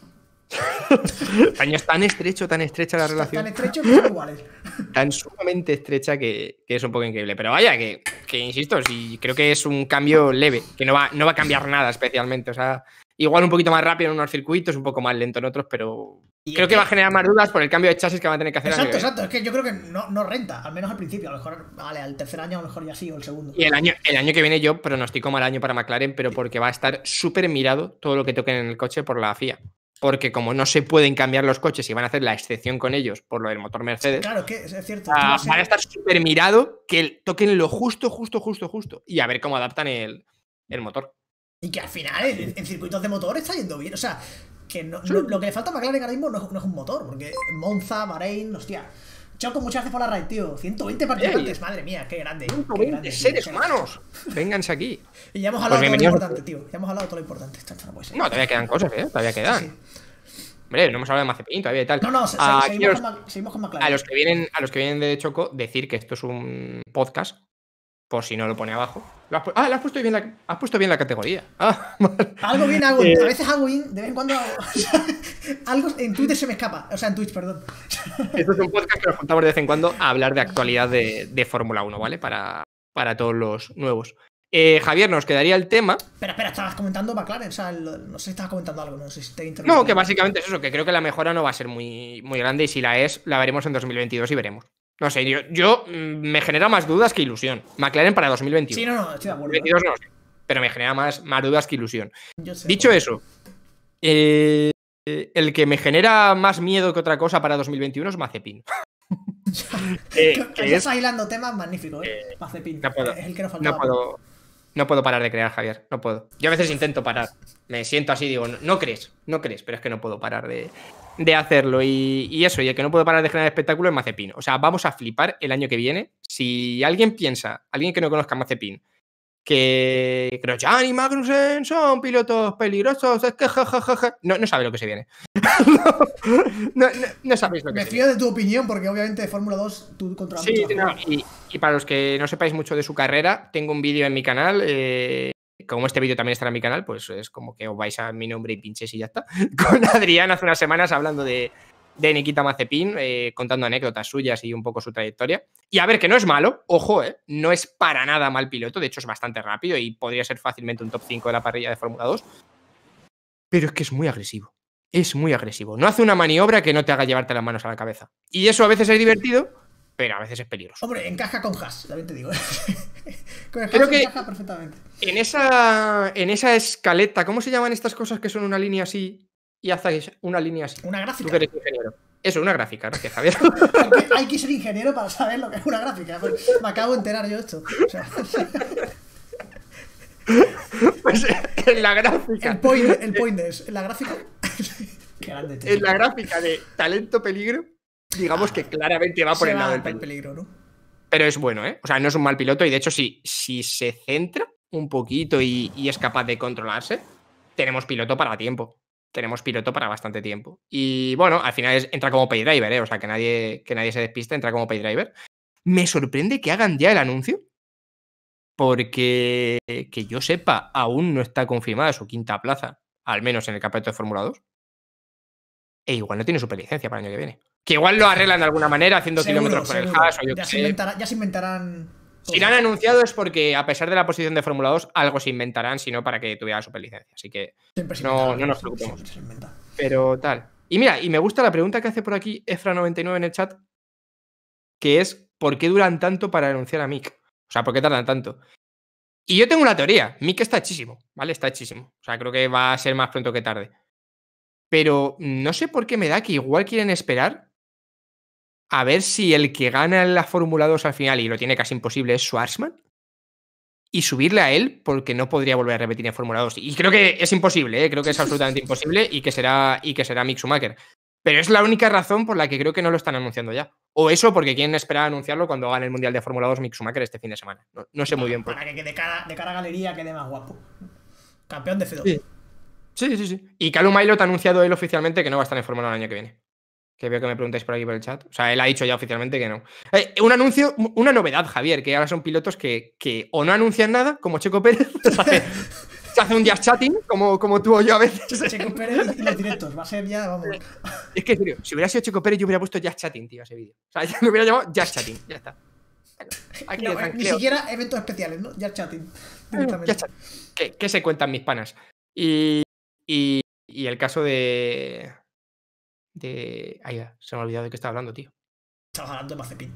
B: Taño es tan estrecho, tan estrecha la
A: tan
B: relación.
A: estrechos que son iguales.
B: Tan sumamente estrecha que, que es un poco increíble. Pero vaya, que, que insisto, sí, creo que es un cambio leve, que no va, no va a cambiar nada especialmente. O sea, igual un poquito más rápido en unos circuitos, un poco más lento en otros, pero
A: Y
B: creo
A: es
B: que va a
A: que-
B: generar más dudas por el cambio de chasis que van a tener que hacer. el
A: Exacto,
B: año que viene.
A: exacto. Es que yo creo que no, no renta, al menos al principio. A lo mejor, vale, al tercer año a lo mejor ya sí, o el segundo.
B: Y el año, el año que viene yo pronostico mal año para McLaren, pero porque va a estar súper mirado todo lo que toquen en el coche por la F I A. Porque como no se pueden cambiar los coches y van a hacer la excepción con ellos por lo del motor Mercedes,
A: Claro, es que es cierto.
B: ah,
A: tú vas a-
B: van a estar súper mirado que el- toquen lo justo, justo, justo, justo. Y a ver cómo adaptan el, el motor.
A: Y que al final en, en circuitos de motor está yendo bien. O sea, que no, no- lo que le falta a McLaren ahora mismo no es, no es un motor. Porque Monza, Bahrein, hostia. Choco muchas veces por la raid, tío. ciento veinte participantes, madre mía, qué grande. qué grande,
B: veinte
A: tío,
B: seres
A: qué
B: humanos. Vénganse aquí.
A: Y ya hemos hablado
B: Pues
A: de todo lo
B: bienvenidos.
A: importante, tío. Ya hemos hablado de todo lo importante. Esto, esto no puede ser.
B: No, todavía quedan cosas, ¿eh? Todavía quedan.
A: Sí.
B: Hombre, no hemos hablado de Mazepin todavía y tal.
A: No, no, se- se-
B: Ah,
A: seguimos,
B: quiero-
A: con, Ma- seguimos con McLaren.
B: a los que vienen, a los que vienen de Choco, decir que esto es un podcast, por si no lo pone abajo. Lo has pu- ah, le has puesto bien la, has puesto bien la categoría. Ah, vale.
A: Algo bien, algo
B: Eh.
A: A veces hago in, de vez en cuando hago. Algo en Twitter se me escapa. O sea, en Twitch, perdón.
B: Esto es un podcast que nos juntamos de vez en cuando a hablar de actualidad de, de Fórmula uno, ¿vale? Para, para todos los nuevos. Eh, Javier, nos quedaría el tema.
A: Espera, espera, estabas comentando McLaren. O sea, lo- no sé si estabas comentando algo. No sé si te he interrumpido.
B: No, que básicamente es eso, que creo que la mejora no va a ser muy, muy grande y si la es, la veremos en dos mil veintidós y veremos. No sé, yo, yo mm, me genera más dudas que ilusión. McLaren para dos mil veintiuno.
A: Sí, no, no, estoy de acuerdo. ¿eh?
B: dos mil veintidós no sé, pero me genera más, más dudas que ilusión.
A: Yo sé.
B: Dicho eso, eh, el que me genera más miedo que otra cosa para dos mil veintiuno es Mazepin.
A: Que,
B: Eh,
A: que
B: que
A: hayas
B: es-
A: hilando temas magnífico, ¿eh? Mazepin.
B: no puedo,
A: Es el que nos faltaba.
B: no puedo, no puedo parar de crear, Javier. No puedo. Yo a veces intento parar. Me siento así, digo, no, no crees, no crees, pero es que no puedo parar de, de hacerlo. Y, y eso, y el que no puedo parar de generar espectáculo es Mazepin. O sea, vamos a flipar el año que viene. Si alguien piensa, alguien que no conozca a Mazepin, que Grosjean y Magnussen son pilotos peligrosos, es que jajajaja. No, no sabe lo que se viene. no, no, no sabéis lo que
A: Me
B: se
A: fío de tu opinión porque obviamente de Fórmula dos tú controlas
B: Sí,
A: mucho.
B: no, y, y para los que no sepáis mucho de su carrera, tengo un vídeo en mi canal. Eh, como este vídeo también estará en mi canal, pues es como que os vais a mi nombre y pinches y ya está. Con Adrián hace unas semanas hablando de, de Nikita Mazepin, eh, contando anécdotas suyas y un poco su trayectoria. Y a ver, que no es malo, ojo, eh, no es para nada mal piloto, de hecho es bastante rápido y podría ser fácilmente un top cinco de la parrilla de Fórmula dos. Pero es que es muy agresivo. Es muy agresivo. No hace una maniobra que no te haga llevarte las manos a la cabeza. Y eso a veces es divertido, pero a veces es peligroso.
A: Hombre, encaja con Haas, también te digo. Con el
B: Creo
A: Haas
B: que
A: encaja perfectamente.
B: En esa, en esa escaleta, ¿cómo se llaman estas cosas que son una línea así y haces una línea así?
A: Una
B: Tú
A: gráfica.
B: que eres ingeniero. Eso, una gráfica, gracias, Javier.
A: Hay que, hay que ser ingeniero para saber lo que es una gráfica. Pues me acabo de enterar yo esto. O sea,
B: Pues en la gráfica.
A: el point, el point es, en la gráfica. Qué grande, tío.
B: En la gráfica de talento-peligro, digamos que claramente va por
A: Se
B: el lado
A: va
B: del
A: por el
B: peligro.
A: peligro, ¿no?
B: Pero es bueno, ¿eh? O sea, no es un mal piloto y de hecho, si, si se centra un poquito y, y es capaz de controlarse, tenemos piloto para tiempo. Tenemos piloto para bastante tiempo. Y bueno, al final es, entra como paydriver, ¿eh? O sea, que nadie, que nadie se despiste, entra como paydriver. Me sorprende que hagan ya el anuncio, porque que yo sepa, aún no está confirmada su quinta plaza, al menos en el campeonato de Fórmula dos. E igual no tiene superlicencia para el año que viene. Que igual lo arreglan de alguna manera haciendo
A: Seguro,
B: kilómetros por el
A: seguro.
B: Haas o yo
A: ya,
B: qué
A: se
B: sé.
A: inventará, ya se inventarán.
B: Si lo han anunciado es porque, a pesar de la posición de Fórmula dos, algo se inventarán, sino para que tuviera superlicencia. Así que
A: Siempre se
B: no,
A: inventa,
B: no nos
A: siempre
B: preocupemos.
A: se inventa.
B: Pero tal. Y mira, y me gusta la pregunta que hace por aquí Efra noventa y nueve en el chat, que es ¿por qué duran tanto para anunciar a Mick? O sea, ¿por qué tardan tanto? Y yo tengo una teoría. Mick está hechísimo, ¿vale? Está hechísimo. O sea, creo que va a ser más pronto que tarde. Pero no sé por qué me da que igual quieren esperar a ver si el que gana en la Fórmula dos al final, y lo tiene casi imposible, es Schwarzman, y subirle a él porque no podría volver a repetir en Fórmula dos. Y creo que es imposible, ¿eh? Creo que es absolutamente imposible y que será, y que será Mick Schumacher. Pero es la única razón por la que creo que no lo están anunciando ya. O eso porque quieren esperar a anunciarlo cuando gane el Mundial de Fórmula dos Mick Schumacher este fin de semana. No, no sé muy bien por
A: Para que de cara, de cara a galería quede más guapo. Campeón de F dos.
B: Sí. Sí, sí, sí. Y Callum Ilott ha anunciado él oficialmente que no va a estar en Fórmula uno el año que viene. Que veo que me preguntáis por aquí por el chat. O sea, él ha dicho ya oficialmente que no. Eh, un anuncio, una novedad, Javier, que ahora son pilotos que, que o no anuncian nada, como Checo Pérez, se hace, se hace un just chatting, como, como tú o yo a veces.
A: Checo Pérez y los directos. Va a ser ya, vamos.
B: Es que, en serio, si hubiera sido Checo Pérez, yo hubiera puesto just chatting, tío, ese vídeo. O sea, yo lo hubiera llamado just chatting. Ya está. Aquí
A: No,
B: de
A: ni
B: tranquilo.
A: siquiera eventos especiales, ¿no? Ya chatting.
B: Ya está. ¿Qué, qué se cuentan mis panas? Y, y, y el caso de... de... Ahí va, se me ha olvidado de qué estaba hablando, tío.
A: Estamos hablando de Mazepin.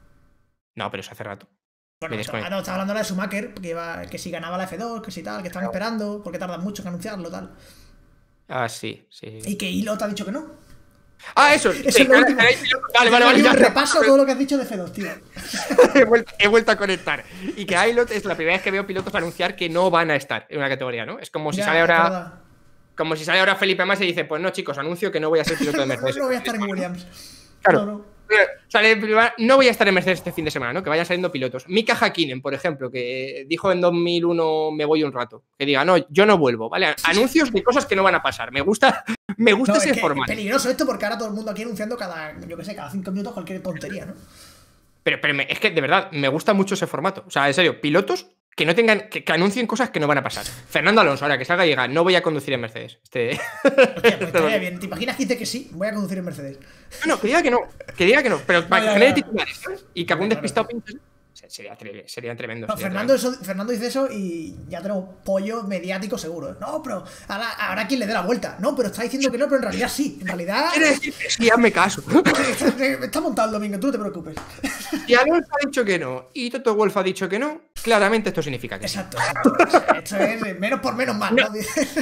B: No, pero es hace rato.
A: Bueno,
B: Me
A: estaba,
B: desconecto.
A: no, estaba hablando de la de Schumacher, que, iba, que si ganaba la F dos, que si tal, que estaban esperando, porque tardan mucho en anunciarlo, tal.
B: Ah, sí, sí.
A: Y que Ilott ha dicho que no.
B: Ah, eso.
A: Eso
B: sí,
A: es lo último.
B: Vale, vale, vale.
A: Un
B: Ya,
A: repaso todo lo que has dicho de F dos, tío.
B: he, vuelto, he vuelto a conectar. Y que Ilott es la primera vez que veo pilotos anunciar que no van a estar en una categoría, ¿no? Es como si
A: Ya,
B: sale
A: es
B: ahora.
A: verdad.
B: Como si sale ahora Felipe Massa y dice, pues no, chicos, anuncio que no voy a ser piloto de Mercedes.
A: No voy a estar en Williams.
B: Claro.
A: No, no.
B: Sale, no voy a estar en Mercedes este fin de semana, ¿no? Que vayan saliendo pilotos. Mika Hakkinen, por ejemplo, que dijo en dos mil uno me voy un rato. Que diga, no, yo no vuelvo, ¿vale? Anuncios de cosas que no van a pasar. Me gusta, me gusta
A: No,
B: ese
A: es que
B: formato.
A: es peligroso esto porque ahora todo el mundo aquí anunciando cada, yo qué sé, cada cinco minutos cualquier tontería, ¿no?
B: Pero, pero me, es que de verdad, me gusta mucho ese formato. O sea, en serio, pilotos que no tengan, que, que anuncien cosas que no van a pasar. Fernando Alonso, ahora que salga y diga, no voy a conducir en Mercedes. Este...
A: Hostia, pues estaría bien. ¿Te imaginas que dice que sí? Voy a conducir en Mercedes.
B: No, no, que diga que no, que diga que no, pero para
A: ya,
B: que genere
A: ya.
B: titulares, ¿sabes? Y que algún
A: Claro,
B: despistado piense. Sería, tre- sería tremendo.
A: No,
B: sería
A: Fernando,
B: tremendo.
A: eso- Fernando dice eso y ya tenemos pollo mediático seguro. No, pero ahora, ahora quien le dé la vuelta. No, pero está diciendo que no, pero en realidad sí. En realidad
B: Quiere decir que sí, hazme caso.
A: está, está montado el domingo, tú no te preocupes.
B: Si Alonso ha dicho que no y Toto Wolff ha dicho que no, claramente esto significa que sí.
A: Exacto, exacto. O sea, esto es menos por menos más, ¿no?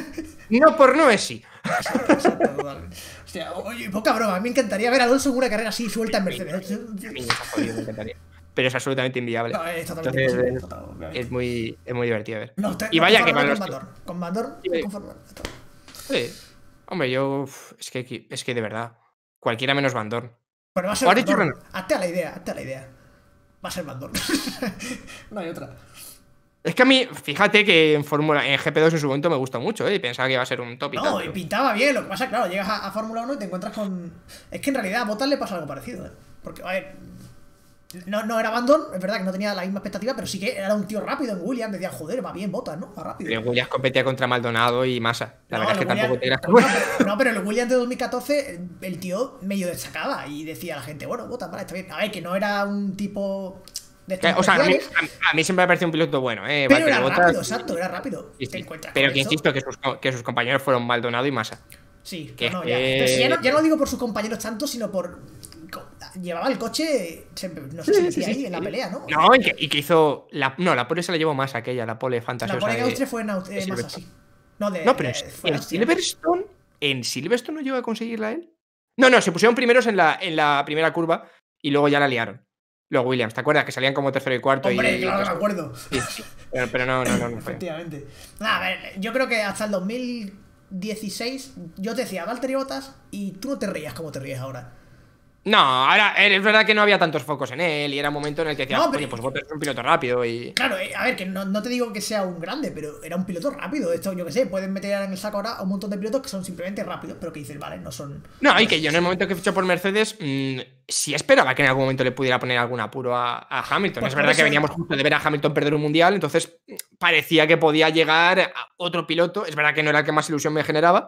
B: No por no es sí.
A: Exacto, exacto, totalmente. Hostia, oye, poca broma. A mí me encantaría ver a Alonso en una carrera así, suelta en Mercedes.
B: A mí me está jodido, me encantaría. Pero es absolutamente inviable.
A: No, es totalmente
B: Entonces,
A: imposible,
B: es-
A: total, obviamente.
B: es, muy, es muy divertido de ver.
A: No, te-
B: y
A: no
B: vaya que
A: conformar
B: para
A: con
B: los que-
A: Bandor. Con Bandor,
B: Sí.
A: no conformar.
B: Sí. Hombre, yo. uf, Es que, es que de verdad. Cualquiera menos Van Dorn.
A: Pero va a ser
B: ¿O has dicho
A: Bandor.
B: Renault?
A: Hazte a la idea, hazte a la idea. Va a ser Bandor. No hay otra.
B: Es que a mí, fíjate que en Fórmula, en G P dos en su momento me gustó mucho, ¿eh? Y pensaba que iba a ser un top y
A: No,
B: tal.
A: y
B: pero-
A: pintaba bien. Lo que pasa, claro, llegas a, a Fórmula uno y te encuentras con. Es que en realidad a Bottas le pasa algo parecido, ¿eh? Porque, a ver. No, no era Van Dorn, es verdad que no tenía la misma expectativa, pero sí que era un tío rápido en Williams. Decía, joder, va bien Bottas, ¿no? Va rápido.
B: Pero Williams competía contra Maldonado y Massa. La
A: No,
B: verdad es que
A: los
B: tampoco
A: Williams-
B: te
A: no,
B: dirás que-
A: pero, no, pero en el Williams de dos mil catorce el tío medio destacaba y decía a la gente, bueno, Bottas, vale, está bien. A ver, que no era un tipo de estos
B: O sea, a mí,
A: especiales,
B: a- a mí siempre me parece un piloto bueno, ¿eh?
A: pero
B: Valtteri
A: era
B: Bottas-
A: rápido, exacto, era rápido.
B: Sí,
A: Te
B: sí.
A: encuentras
B: Pero
A: con
B: que
A: eso.
B: insisto que sus, que sus compañeros fueron Maldonado y Massa.
A: Sí,
B: que
A: no, no,
B: es
A: ya.
B: que-
A: Pero si ya, no, ya no lo digo por sus compañeros tanto, sino por. Llevaba el coche, se- no sé si
B: Sí,
A: decía
B: sí,
A: ahí,
B: sí.
A: en la pelea, ¿no?
B: No, y que, y que hizo. La, no, la pole se la llevó Massa, aquella, la pole fantasiosa.
A: La pole en
B: de-
A: Austria fue en Austria,
B: de
A: más
B: Silverstone.
A: así. No, de,
B: No, pero
A: de-
B: en,
A: fue
B: en
A: Austria.
B: Silverstone. ¿En Silverstone no llegó a conseguirla él? No, no, se pusieron primeros en la, en la primera curva y luego ya la liaron. Los Williams, ¿te acuerdas? Que salían como tercero y cuarto.
A: Hombre,
B: y,
A: claro que
B: y-
A: me acuerdo.
B: Sí, sí. Pero, pero no, no, no, no fue.
A: Efectivamente. Nada, a ver, yo creo que hasta el dos mil dieciséis yo te decía Valtteri Bottas y tú no te reías como te ríes ahora.
B: No, ahora es verdad que no había tantos focos en él y era un momento en el que decías,
A: No, pero-
B: oye, pues Bottas es un piloto rápido y.
A: Claro, eh, a ver, que no, no te digo que sea un grande, pero era un piloto rápido. Esto, yo que sé, pueden meter en el saco ahora a un montón de pilotos que son simplemente rápidos, pero que dices, vale, no son.
B: No, y que yo en el momento que fichó por Mercedes, mmm, sí esperaba que en algún momento le pudiera poner algún apuro a, a Hamilton.
A: Pues
B: es
A: por
B: verdad
A: eso-
B: que veníamos justo de ver a Hamilton perder un mundial, entonces mm, parecía que podía llegar a otro piloto. Es verdad que no era el que más ilusión me generaba,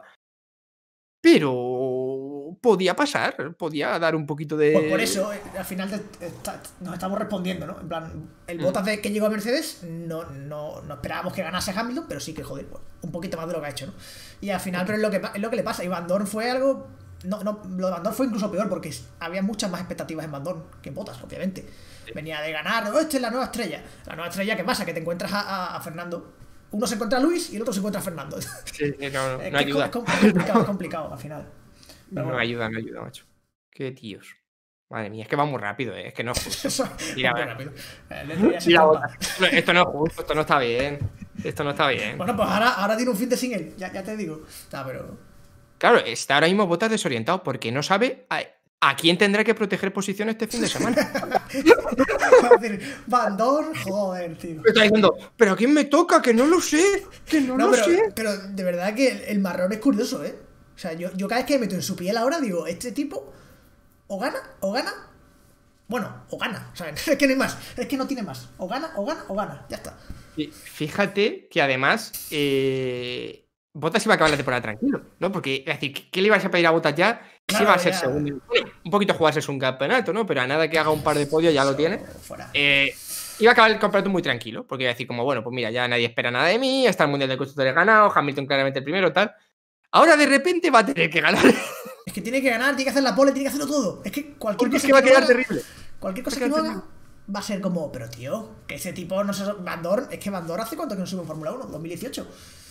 B: pero podía pasar, podía dar un poquito de.
A: Pues por eso, eh, al final te- está- nos estamos respondiendo, ¿no? En plan, el
B: Mm.
A: Bottas de que llegó a Mercedes, no, no, no esperábamos que ganase Hamilton, pero sí que, joder, pues, un poquito más de lo que ha hecho, ¿no? Y al final, pero es lo que, pa- es lo que le pasa. Y Van Dorn fue algo. No, no, lo de Van Dorn fue incluso peor, porque había muchas más expectativas en Van Dorn que en Bottas, obviamente. Venía de ganar, oh, esta es la nueva estrella. La nueva estrella, ¿qué pasa? Que te encuentras a, a- a Fernando. Uno se encuentra a Luis y el otro se encuentra a Fernando.
B: Sí, sí, no, no,
A: Es
B: no
A: que
B: ayuda.
A: Es com- es complicado, es complicado al final. Pero
B: No
A: bueno.
B: ayuda, no ayuda, macho. Qué tíos. Madre mía, es que va muy rápido, ¿eh? Es que no es justo.
A: Eso,
B: Mira,
A: muy
B: a ver.
A: rápido. Eh, le diría ese
B: Mira,
A: compa.
B: Bottas. Esto no es justo, esto no está bien. Esto no está bien.
A: Bueno, pues ahora, ahora tiene un fin de single, ya, ya te digo. Está, pero.
B: Claro, está ahora mismo Bottas desorientado porque no sabe a, a quién tendrá que proteger posición este fin de semana.
A: Va a decir, Van Dorn, joder, tío.
B: Me está diciendo, ¿pero a quién me toca? Que no lo sé, que no,
A: No,
B: lo
A: pero,
B: sé.
A: pero de verdad que el, el marrón es curioso, ¿eh? O sea, yo, yo cada vez que me meto en su piel ahora digo, este tipo o gana, o gana. Bueno, o gana. O sea, es que no hay más. Es que no tiene más. O gana, o gana, o gana. Ya está.
B: Y fíjate que además eh, Bottas iba a acabar la temporada tranquilo, ¿no? Porque, es decir, ¿qué, qué le ibas a pedir a Bottas ya? Si
A: Claro,
B: iba a ser
A: ya.
B: segundo. Bueno, un poquito jugarse un campeonato, ¿no? Pero a nada que haga un par de podios ya lo tiene.
A: Fuera.
B: Eh, iba a acabar el campeonato muy tranquilo, porque iba a decir como, bueno, pues mira, ya nadie espera nada de mí, está el Mundial de Constructores ganado, Hamilton claramente el primero, tal. Ahora de repente va a tener que ganar.
A: Es que tiene que ganar, tiene que hacer la pole, tiene que hacerlo todo. Es que cualquier
B: Porque es
A: cosa
B: que va a
A: no
B: quedar
A: haga-
B: terrible.
A: Cualquier cosa
B: Va a
A: que
B: quedar
A: no haga va a ser como, pero tío, que ese tipo no se. Van Dorn, es que Van Dorn hace cuánto que no sube en Fórmula uno, dos mil dieciocho.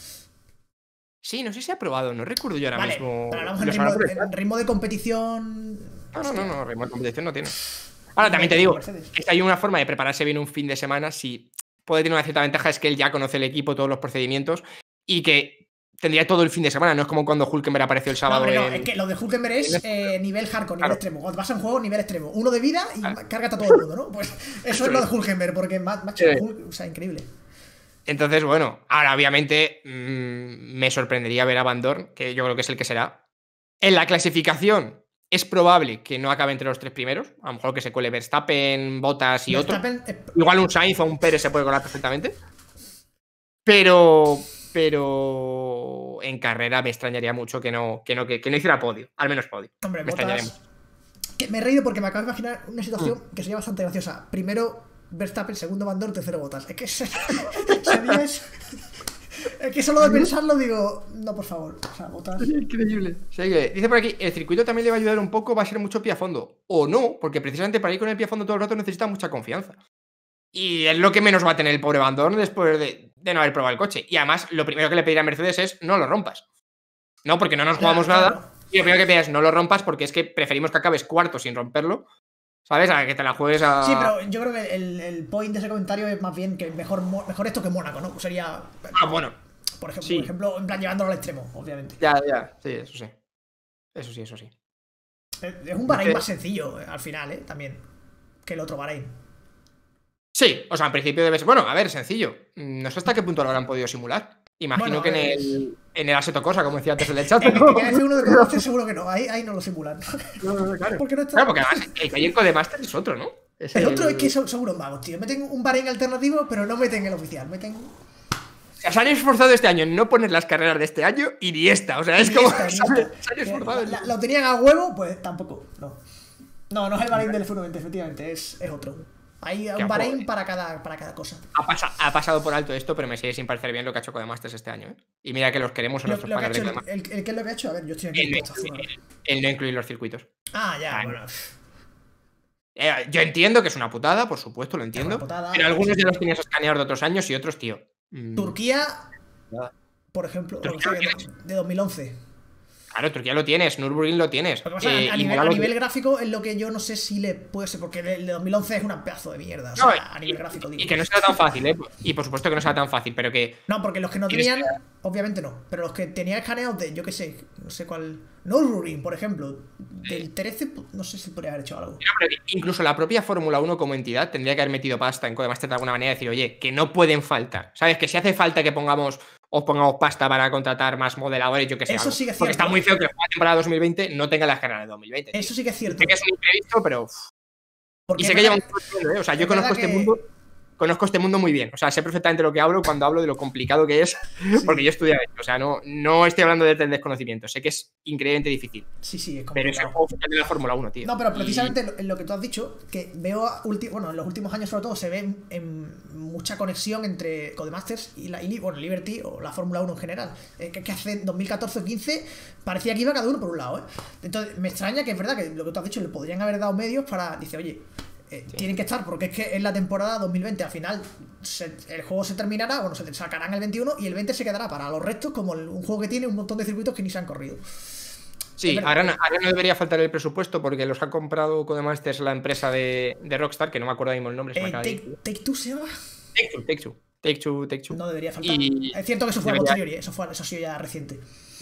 B: Sí, no sé si ha probado, no recuerdo yo ahora
A: Vale,
B: mismo.
A: pero hablamos en
B: Lo
A: ritmo,
B: sabrá por el
A: en ritmo de competición.
B: No, no, no, no, ritmo de competición no tiene. Ahora también te digo,
A: Mercedes.
B: que si hay una forma de prepararse bien un fin de semana, si puede tener una cierta ventaja es que él ya conoce el equipo, todos los procedimientos y que tendría todo el fin de semana, no es como cuando Hulkenberg apareció el
A: No,
B: sábado.
A: hombre, no,
B: en-
A: es que lo de Hulkenberg es
B: en este-
A: eh, nivel hardcore, nivel
B: Claro.
A: extremo. Cuando vas a un juego, nivel extremo. Uno de vida y
B: Claro.
A: cárgate a todo el mundo, ¿no? Pues eso es lo de Hulkenberg, porque ma- macho,
B: Sí.
A: Hulk- o sea, increíble.
B: Entonces, bueno, ahora obviamente mmm, me sorprendería ver a Van Dorn, que yo creo que es el que será. En la clasificación es probable que no acabe entre los tres primeros, a lo mejor que se cuele Verstappen, Bottas y otro.
A: Verstappen, eh,
B: Igual un Sainz o un Pérez se puede colar perfectamente. Pero. Pero. En carrera me extrañaría mucho que no, que no, que, que no hiciera podio. Al menos podio.
A: hombre,
B: me extrañaría
A: Bottas.
B: mucho.
A: Que me he reído porque me acabo de imaginar una situación
B: Mm.
A: que sería bastante graciosa. Primero Verstappen, segundo Van Dorn, tercero Bottas. Es que se- sería eso. Es que solo de pensarlo digo, no, por favor. O sea, Bottas.
B: Increíble. O sea que, dice por aquí, el circuito también le va a ayudar un poco, va a ser mucho pie a fondo. O no, porque precisamente para ir con el pie a fondo todo el rato necesita mucha confianza. Y es lo que menos va a tener el pobre Van Dorn después de, de no haber probado el coche. Y además, lo primero que le pedirá a Mercedes es no lo rompas. No, porque no nos jugamos
A: Claro,
B: nada.
A: claro.
B: Y lo primero que pidas es no lo rompas porque es que preferimos que acabes cuarto sin romperlo. ¿Sabes? A que te la juegues a.
A: Sí, pero yo creo que el, el point de ese comentario es más bien que mejor, mo- mejor esto que Mónaco, ¿no? Sería.
B: Ah, bueno.
A: Por ejemplo,
B: Sí.
A: por ejemplo, en plan llevándolo al extremo, obviamente.
B: Ya, ya. Sí, eso sí. Eso sí, eso sí.
A: Es es un Bahrein
B: Sí.
A: más sencillo, eh, al final, ¿eh? También. Que el otro Bahrein.
B: Sí, o sea, en principio debe ser. Bueno, a ver, sencillo. No sé hasta qué punto lo habrán podido simular. Imagino
A: Bueno,
B: que en
A: eh,
B: el, en el Assetto Corsa, como decía antes el chat.
A: En
B: ¿no?
A: el F uno de conoce seguro que no. Ahí, ahí no lo simulan.
B: No, no, claro.
A: Porque no está.
B: Claro, porque además el Cayenne de Master es otro, ¿no? Es
A: El
B: el-
A: otro es que son, son unos magos, tío. Meten un Bahrein alternativo, pero no meten el oficial. Meten.
B: O sea, se han esforzado este año en no poner las carreras de este año y ni esta. O sea, es
A: Ni
B: como.
A: esta, ni
B: Se han,
A: esta.
B: se han esforzado. en-
A: La- la- Lo tenían a huevo, pues tampoco. No. No, no es el Bahrein del F uno veinte, efectivamente. Es, es otro. Hay un
B: Qué
A: Bahrein
B: joder.
A: para cada, para cada cosa.
B: Ha, pasa- ha pasado por alto esto, pero me sigue sin parecer bien lo que ha hecho Codemasters este año. ¿eh? Y mira que los queremos en
A: Lo,
B: nuestros
A: lo que ha
B: paneles de
A: hecho, el,
B: Codemasters.
A: el, el- ¿qué es lo que ha hecho? A ver, yo estoy aquí
B: El,
A: en
B: no
A: puesto azul,
B: incluir-
A: ¿no?
B: el no incluir los circuitos.
A: Ah, ya,
B: Ah,
A: bueno.
B: Eh, yo entiendo que es una putada, por supuesto, lo entiendo.
A: una putada,
B: pero algunos
A: sí.
B: ya los tenías escaneados de otros años y otros, tío. mm,
A: Turquía,
B: nada.
A: por ejemplo, lo que
B: Turquía
A: sea,
B: lo
A: de, de dos mil once.
B: Claro, Turquía lo tienes, Nürburgring lo tienes.
A: Lo que pasa,
B: eh,
A: a,
B: y
A: nivel,
B: Mola
A: a
B: lo
A: nivel
B: tiene.
A: gráfico es lo que yo no sé si le puede ser, porque el de dos mil once es una pedazo de mierda. O
B: No,
A: sea, a nivel
B: y-
A: gráfico, digo.
B: Y que no será tan fácil, ¿eh? Y por supuesto que no será tan fácil, pero que.
A: No, porque los que no
B: Tienes
A: tenían, obviamente no, pero los que tenían escaneados de, yo qué sé, no sé cuál. Nürburgring, por ejemplo, del trece, no sé si podría haber hecho algo.
B: No, pero que incluso la propia Fórmula uno como entidad tendría que haber metido pasta en Codemasters de alguna manera y decir, oye, que no pueden faltar. ¿Sabes? Que si hace falta que pongamos os pongamos pasta para contratar más modeladores, yo que sé.
A: Eso
B: algo.
A: sí que es
B: Porque
A: cierto.
B: está muy feo que la temporada dos mil veinte no tenga las carreras de dos mil veinte. tío.
A: Eso sí que es cierto.
B: Sé que es un imprevisto, pero. uf.
A: Porque
B: Y sé
A: es
B: que lleva
A: verdad-
B: un tiempo, ¿eh? O sea, yo
A: es
B: conozco
A: verdad
B: este
A: que-
B: mundo. Conozco este mundo muy bien. O sea, sé perfectamente lo que hablo cuando hablo de lo complicado que es. Porque yo he estudiado esto. O sea, no, no estoy hablando de desconocimiento. Sé que es increíblemente difícil.
A: Sí, sí, es
B: Pero es el
A: complicado.
B: juego oficial de la Fórmula uno, tío.
A: No, pero
B: Y-
A: precisamente lo- en lo que tú has dicho, que veo, a ulti- bueno, en los últimos años sobre todo se ve en, en mucha conexión entre Codemasters y, la, y bueno, Liberty o la Fórmula uno en general. Eh, que, que hace dos mil catorce o quince parecía que iba cada uno por un lado, ¿eh? Entonces me extraña que es verdad que lo que tú has dicho, le podrían haber dado medios para, dice, oye, eh,
B: Sí.
A: tienen que estar porque es que es la temporada dos mil veinte, al final se- el juego se terminará, bueno, se sacarán el veintiuno y el veinte se quedará para los restos como el- un juego que tiene un montón de circuitos que ni se han corrido.
B: Sí,
A: Es verdad.
B: ahora no, ahora no debería faltar el presupuesto porque los ha comprado Codemasters la empresa de, de Rockstar, que no me acuerdo ahora mismo el nombre. se me
A: Eh,
B: acaba de ir.
A: take, Take Two se llama.
B: Take Two, Take Two. Take Two, Take Two.
A: No debería faltar.
B: Y
A: Es cierto que eso fue a
B: debería-
A: posteriori, eso, fue, eso ha sido ya reciente.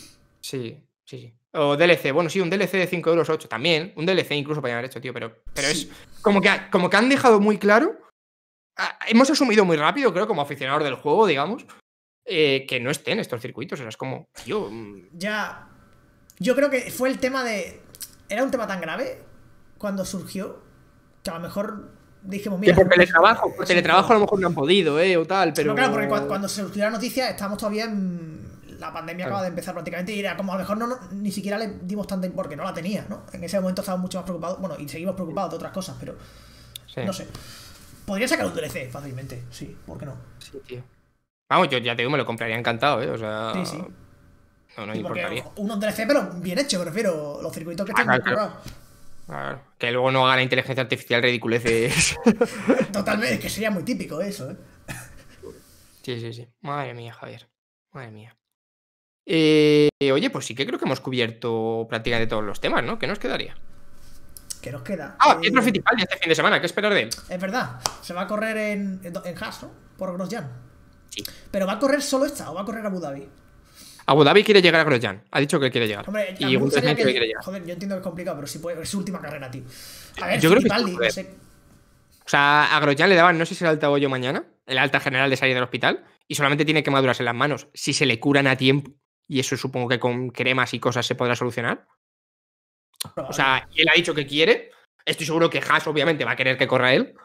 B: Sí, sí, sí. O D L C, bueno, sí, un D L C de cinco euros ocho también. Un D L C incluso podrían haber hecho, tío, pero, pero
A: Sí.
B: es como que, ha- como que han dejado muy claro. ah, Hemos asumido muy rápido, creo, como aficionados del juego, digamos, eh, que no estén estos circuitos. O sea, es como, tío. mm,
A: Ya. Yo creo que fue el tema de. Era un tema tan grave cuando surgió que a lo mejor dijimos,
B: Que
A: mira.
B: por teletrabajo, por
A: sí,
B: teletrabajo a lo mejor no han podido, ¿eh? O tal, pero.
A: No, claro, porque cuando, cuando surgió la noticia, estábamos todavía en. La pandemia
B: Claro.
A: acaba de empezar prácticamente y era como a lo mejor no, no- ni siquiera le dimos tanta importancia, porque no la tenía, ¿no? En ese momento estábamos mucho más preocupados, bueno, y seguimos preocupados de otras cosas, pero
B: Sí,
A: no sé. Podría sacar un D L C fácilmente, sí, ¿por qué no?
B: sí, tío. Vamos, yo ya te digo, me lo compraría encantado, ¿eh? O sea.
A: Sí, sí.
B: No, no me
A: Y porque
B: importaría.
A: unos D L C, pero bien hecho, me refiero, los circuitos que
B: Ah,
A: están
B: claro, claro. Claro, que luego no haga la inteligencia artificial ridiculeces.
A: Totalmente, que sería muy típico eso, ¿eh?
B: Sí, sí, sí. Madre mía, Javier. Madre mía. Eh, oye, pues sí que creo que hemos cubierto prácticamente todos los temas, ¿no? ¿Qué nos quedaría?
A: ¿Qué nos queda?
B: Ah,
A: Eh,
B: Pietro Fittipaldi este fin de semana. ¿Qué esperar de él?
A: Es verdad, se va a correr en, en, en Haas, ¿no? Por Grosjean.
B: Sí.
A: Pero ¿va a correr solo esta o va a correr Abu Dhabi?
B: Abu Dhabi quiere llegar a Grosjean. Ha dicho que quiere llegar.
A: Hombre, a mí
B: y
A: me
B: Gunter
A: gustaría
B: Steiner
A: que...
B: quiere llegar.
A: Joder, yo entiendo que es complicado, pero sí puede... es su última carrera, tío. A ver,
B: Yo creo que
A: Fittipaldi,
B: sí,
A: no
B: joder.
A: sé.
B: O sea, a Grosjean le daban, no sé si el alta hoyo mañana, el alta general de salir del hospital, y solamente tiene quemaduras en las manos. Si se le curan a tiempo, y eso supongo que con cremas y cosas se podrá solucionar. O sea, él ha dicho que quiere. Estoy seguro que Haas, obviamente, va a querer que corra él.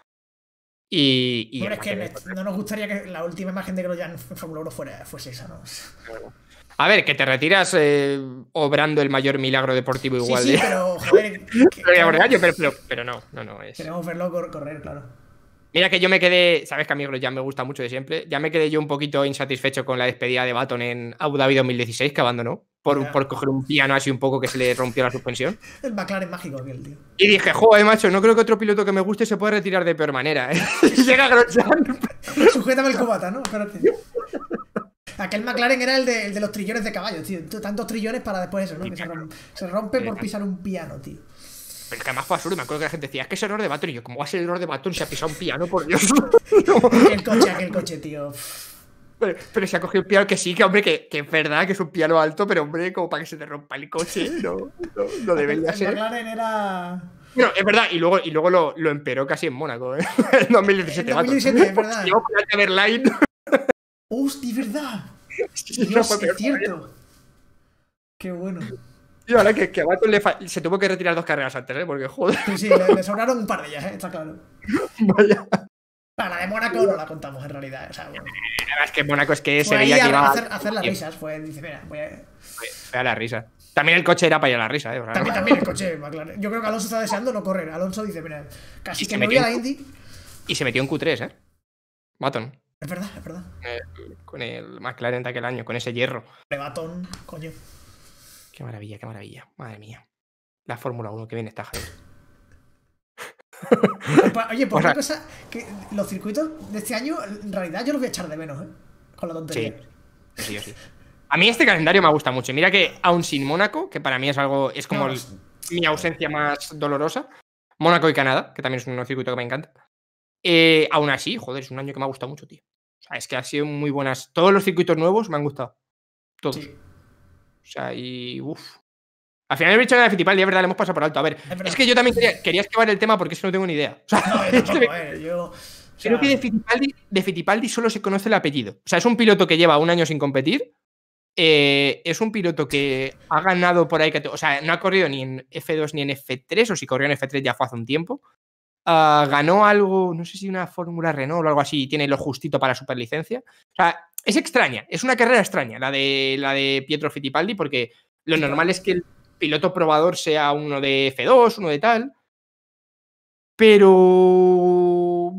B: Y. y
A: Hombre, es
B: va a
A: que
B: querer-
A: me- no nos gustaría que la última imagen de Grosjean en Fórmula uno fuera, fuese esa, ¿no?
B: A ver, que te retiras eh, obrando el mayor milagro deportivo igual
A: sí, sí,
B: de.
A: pero, joder, que-
B: Pero, por
A: que-
B: año, pero, pero, pero no, no, no es.
A: queremos verlo cor- correr, claro.
B: Mira que yo me quedé, sabes que a mí ya me gusta mucho de siempre, ya me quedé yo un poquito insatisfecho con la despedida de Baton en Abu Dhabi dos mil dieciséis, que abandonó, por,
A: Ya.
B: por coger un piano así un poco que se le rompió la suspensión.
A: El McLaren mágico aquel, tío.
B: Y dije, joder, macho, no creo que otro piloto que me guste se pueda retirar de peor manera. ¿eh? Y llega Grosjean.
A: Sujétame el cubata, ¿no? Espérate. Aquel McLaren era el de, el de los trillones de caballos, tío. Tantos trillones para después eso, ¿no? Que se, rom- se rompe por pisar un piano, tío.
B: Pero es que además fue absurdo, me acuerdo que la gente decía, es que es error de Baton. Y yo, ¿cómo va a ser error de Baton si ha pisado un piano, por Dios?
A: El coche, aquel coche, tío.
B: Pero, pero se ha cogido un piano que sí, que hombre, que, que es verdad que es un piano alto, pero hombre, como para que se te rompa el coche, no, no, no debería
A: El
B: ser.
A: McLaren era...
B: Bueno, es verdad, y luego, y luego lo, lo emperó casi en Mónaco, ¿eh? En dos mil diecisiete,
A: En dos mil diecisiete, es verdad.
B: Llegó con el Everline.
A: ¡Hostia, verdad!
B: Sí, no
A: Dios,
B: fue
A: es
B: peor
A: cierto. Qué bueno.
B: Y ahora que, que a Baton le fa- se tuvo que retirar dos carreras antes, ¿eh? Porque, joder.
A: Sí, sí, le, le sobraron un par de ellas, ¿eh? Está claro.
C: Vaya.
A: Para la de Mónaco no la contamos en realidad. O sea, bueno,
B: Es que Mónaco es que se
A: fue ahí
B: veía que
A: a,
B: iba
A: a hacer, a hacer las risas. Fue, dice, mira, voy a...
B: a la risa. También el coche era para ir a la risa, ¿eh? O sea,
A: También,
B: no-
A: también el coche, McLaren. Yo creo que Alonso está deseando no correr. Alonso dice, mira, casi
B: Y
A: que
B: se
A: me voy a
B: metió
A: la
B: en-
A: Indy.
B: Y se metió en Q tres, ¿eh? Baton.
A: Es verdad, es verdad.
B: eh, Con el McLaren de aquel año, con ese hierro.
A: Rebatón, coño.
B: Qué maravilla, qué maravilla. Madre mía. La Fórmula uno, que bien está, Javier.
A: Oye, por
B: O sea-
A: una cosa, que los circuitos de este año, en realidad yo los voy a echar de menos, ¿eh? Con la tontería.
B: Sí, sí, yo sí. A mí este calendario me gusta mucho. Mira que, aún sin Mónaco, que para mí es algo, es como
A: No,
B: el- mi ausencia más dolorosa, Mónaco y Canadá, que también es un circuito que me encanta. Eh, aún así, joder, es un año que me ha gustado mucho, tío. O sea, es que ha sido muy buenas. Todos los circuitos nuevos me han gustado. Todos.
A: Sí,
B: O sea, y uff. Al final el bicho de Fittipaldi, es verdad, le hemos pasado por alto. A ver,
A: verdad.
B: es que yo también quería, quería esquivar el tema porque es que no tengo ni idea. O sea,
A: no, yo tampoco, eh. Yo. O sea,
B: creo que de Fittipaldi, de Fittipaldi solo se conoce el apellido. O sea, es un piloto que lleva un año sin competir. Eh, es un piloto que ha ganado por ahí. O sea, no ha corrido ni en F dos ni en F tres, o si corrió en F tres ya fue hace un tiempo. Uh, ganó algo, no sé si una Fórmula Renault o algo así, tiene lo justito para superlicencia. O sea, es extraña, es una carrera extraña la de, la de Pietro Fittipaldi, porque lo normal es que el piloto probador sea uno de F dos, uno de tal. Pero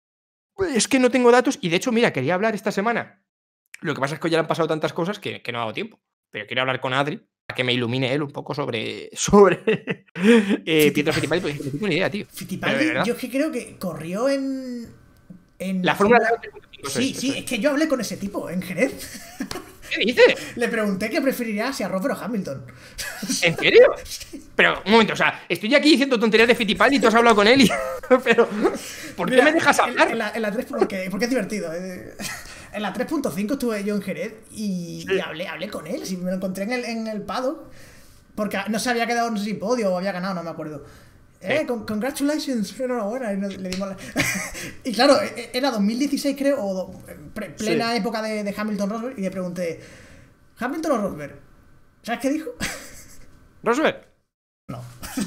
B: es que no tengo datos y de hecho, mira, quería hablar esta semana. Lo que pasa es que hoy ya han pasado tantas cosas que, que no ha dado tiempo. Pero quiero hablar con Adri para que me ilumine él un poco sobre, sobre eh, Pietro Fittipaldi, porque no tengo ni idea, tío.
A: Fittipaldi, yo es que creo que corrió en. en
B: La Fórmula
A: Fórmula- Sí, sí, es que yo hablé con ese tipo en Jerez.
B: ¿Qué dices?
A: Le pregunté qué preferiría si a Rosberg o Hamilton.
B: ¿En serio? Pero, un momento, o sea, estoy aquí diciendo tonterías de Fittipaldi y tú has hablado con él y... Pero, ¿por qué
A: Mira,
B: me dejas
A: en-
B: hablar?
A: En, la, en la tres, porque, porque es divertido. eh. En la tres punto cinco estuve yo en Jerez y, y hablé, hablé con él. Si me lo encontré en el, en el paddock. Porque no se había quedado, no sé si podio o había ganado, no me acuerdo. Eh,
B: Sí.
A: con- congratulations, enhorabuena. Y nos- le dimos la- y claro, e- era dos mil dieciséis, creo, o do- pre- plena
B: Sí.
A: época de, de Hamilton Rosberg. Y le pregunté, ¿Hamilton o Rosberg? ¿Sabes qué dijo?
B: ¿Rosberg?
A: No.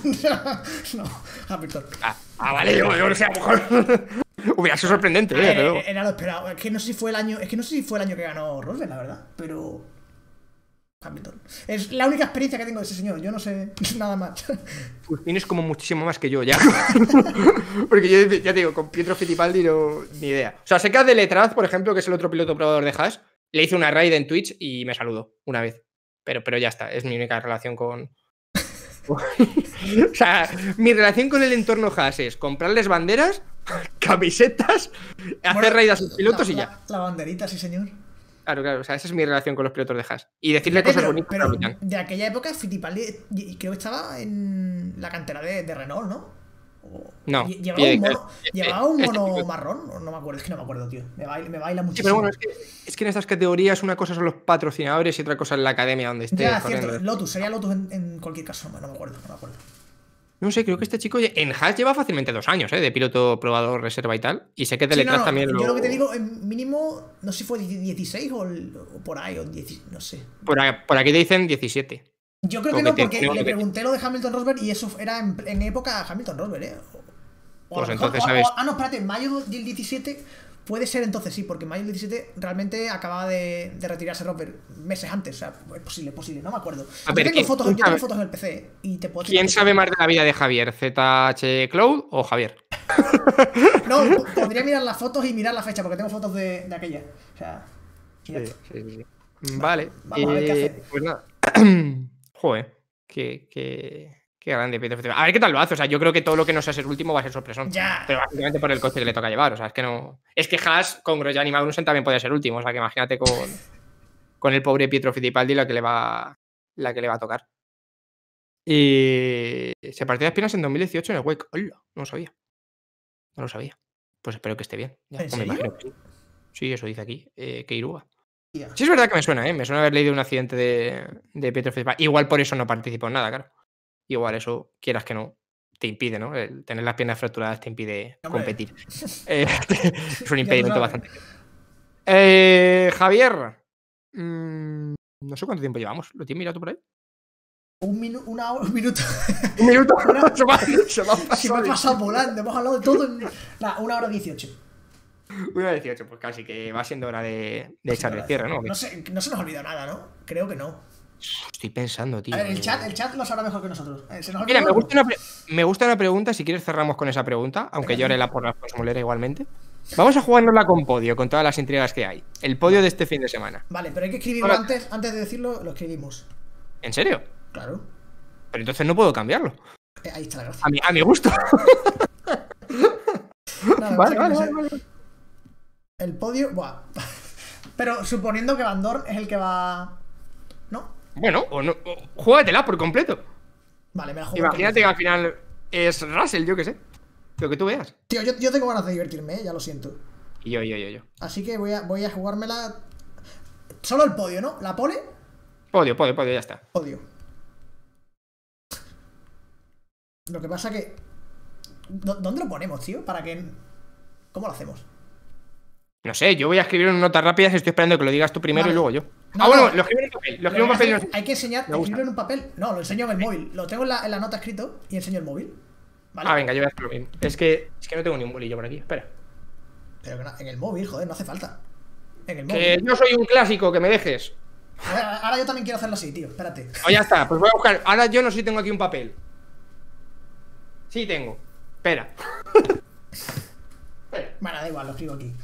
A: No, Hamilton.
B: Ah, ah, vale, yo, yo no sé, a lo mejor... Hubiera sido sorprendente, eh,
A: Eh,
B: pero...
A: Era lo esperado. Es que no sé si fue el año. Es que no sé si fue el año que ganó Rosberg, la verdad. Pero. Hamilton. Es la única experiencia que tengo de ese señor. Yo no sé nada más.
B: Pues tienes como muchísimo más que yo ya. Porque yo ya te digo, con Pietro Fittipaldi no, ni idea. O sea, sé que a Deletraz, por ejemplo, que es el otro piloto probador de Haas, le hice una raid en Twitch y me saludó una vez. Pero, pero ya está, es mi única relación con... O sea, mi relación con el entorno Haas es comprarles banderas, camisetas, hacer
A: Bueno,
B: raid a sus pilotos
A: la,
B: y ya.
A: La, la banderita, sí, señor.
B: Claro, claro, o sea, esa es mi relación con los pilotos de Haas. Y decirle
A: Fíjate,
B: cosas
A: pero,
B: bonitas
A: pero
B: al capitán.
A: de aquella época, Fittipaldi y- creo que estaba en la cantera de, de Renault, ¿no? O-
B: No,
A: lle- Llevaba
B: pie-
A: un mono,
B: eh,
A: llevaba un
B: eh,
A: mono
B: este-
A: marrón. o No me acuerdo, es que no me acuerdo, tío. Me baila, me baila
B: Sí,
A: muchísimo.
B: pero bueno, es que, es que en estas categorías una cosa son los patrocinadores y otra cosa es la academia donde esté.
A: Ya,
B: corriendo.
A: cierto. Lotus, sería Lotus en, en cualquier caso. No, no me acuerdo, no me acuerdo.
B: No sé, creo que este chico en Haas lleva fácilmente dos años, ¿eh? De piloto probador, reserva y tal. Y sé que
A: Sí, no,
B: Deletraz
A: no,
B: también
A: yo
B: lo...
A: lo que te digo, en mínimo, no sé si fue dieciséis o, el- o por ahí, o diez, no sé.
B: Por, a- por aquí te dicen diecisiete.
A: Yo creo que
B: Como
A: no,
B: que
A: porque
B: tiene-
A: le pregunté lo de Hamilton Rosberg y eso era en, en época Hamilton Rosberg, ¿eh? O, o a
B: Pues
A: lo mejor-
B: entonces,
A: o-
B: ¿sabes?
A: o- ah, no, espérate, mayo del diecisiete puede ser entonces sí, porque mayo del diecisiete realmente acababa de, de retirarse Rosberg meses antes, o sea, es posible, es posible, no me acuerdo.
B: A
A: yo
B: ver,
A: tengo,
B: ¿quién-
A: fotos,
B: quién
A: yo tengo
B: sabe?
A: fotos en el P C decir y te puedo
B: ¿Quién
A: decir-
B: sabe más de la vida de Javier? ¿Z H Cloud o Javier?
A: No, po- podría mirar las fotos y mirar la fecha, porque tengo fotos de, de aquella. O sea, y ya está.
B: Sí, sí, sí. Vale.
A: Vamos a ver qué
B: eh,
A: hace.
B: Pues nada. Joder, qué, qué, qué grande Pietro Fittipaldi. A ver qué tal lo hace. O sea, yo creo que todo lo que no sea ser último va a ser sorpresón.
A: Ya.
B: Pero básicamente por el coche que le toca llevar. O sea, es que no. Es que Haas con Grosjean y Magnussen también puede ser último. O sea, que imagínate con, con el pobre Pietro Fittipaldi la que le va, la que le va a tocar. Y se partió de espinas en dos mil dieciocho en el Wake. ¡Hola! No lo sabía. No lo sabía. Pues espero que esté bien. Ya,
A: ¿En
B: pues me
A: serio?
B: imagino que sí. Sí, eso dice aquí. Eh, que Iruga.
A: Tía.
B: Sí, es verdad que me suena, ¿eh? Me suena haber leído un accidente de, de Pietro Fittipaldi. Igual por eso no participo en nada, claro. Igual eso, quieras que no, te impide, ¿no? El tener las piernas fracturadas te impide
A: Hombre.
B: competir. Eh, es un
A: Ya
B: impedimento
A: lo
B: bastante. Eh, Javier. mm, no sé cuánto tiempo llevamos. ¿Lo tienes mirado tú por ahí?
A: Un, minu una hora, un minuto.
C: Un minuto.
A: Una-
C: se me ha- se me ha
A: Si me ha
C: pasado.
A: pasado volando, hemos hablado de todo en. Nah, una hora dieciocho.
B: Una dieciocho, pues casi que va siendo hora de, de echar el cierre, ¿no?
A: No, sé, no se nos ha olvidado nada, ¿no? Creo que no.
B: Estoy pensando, tío.
A: A ver, el chat, el chat lo sabrá mejor que nosotros. Eh, ¿Se nos ha
B: Mira, me
A: olvidado
B: gusta, una pre- me gusta una pregunta. Si quieres, cerramos con esa pregunta. Aunque yo haré la por la consumolera igualmente. Vamos a jugárnosla con podio, con todas las intrigas que hay. El podio de este fin de semana.
A: algo? Vale, pero hay que escribirlo
B: Ahora-
A: antes. Antes de decirlo, lo escribimos.
B: ¿En serio?
A: Claro.
B: Pero entonces no puedo cambiarlo.
A: Eh, ahí está la gracia.
B: A mi, a mi gusto.
A: Nada,
B: Vale,
A: pasa que
B: vale,
A: no sé.
B: vale, vale.
A: El podio. Buah. Pero suponiendo que Van Dorn es el que va. ¿No?
B: Bueno, o no. o- Júgatela por completo.
A: Vale, me la juego.
B: Imagínate que al final es Russell, yo qué sé. Lo que tú veas.
A: Tío, yo, yo tengo ganas de divertirme, ¿eh? Ya lo siento.
B: Y yo, yo, yo, yo.
A: Así que voy a, voy a jugármela. Solo el podio, ¿no? La pole,
B: Podio, podio, podio, ya está.
A: podio. Lo que pasa que. ¿dó- ¿Dónde lo ponemos, tío? Para que. ¿Cómo lo hacemos?
B: No sé, yo voy a escribir en notas rápidas y estoy esperando que lo digas tú primero
A: Vale.
B: y luego yo.
A: No,
B: ah, bueno,
A: no.
B: lo escribo en un papel. Lo
A: Lo
B: escribo en
A: que
B: papel. y
A: pasa es
B: no-
A: que hay que enseñar,
B: Me gusta.
A: escribirlo en un papel. No, lo enseño en el móvil. Lo tengo en la, en la nota escrito y enseño el móvil. ¿Vale?
B: Ah, venga, yo voy a hacer lo mismo. Es que, es que no tengo ni un bolillo por aquí. Espera.
A: Pero que no- en el móvil, joder, no hace falta. En el
B: Que
A: móvil.
B: yo soy un clásico, que me dejes.
A: Ahora, ahora yo también quiero hacerlo así, tío. Espérate.
B: Oh, ya está, pues voy a buscar. Ahora yo no sé si tengo aquí un papel. Sí tengo. Espera. Espera.
A: Bueno, da igual, lo escribo aquí.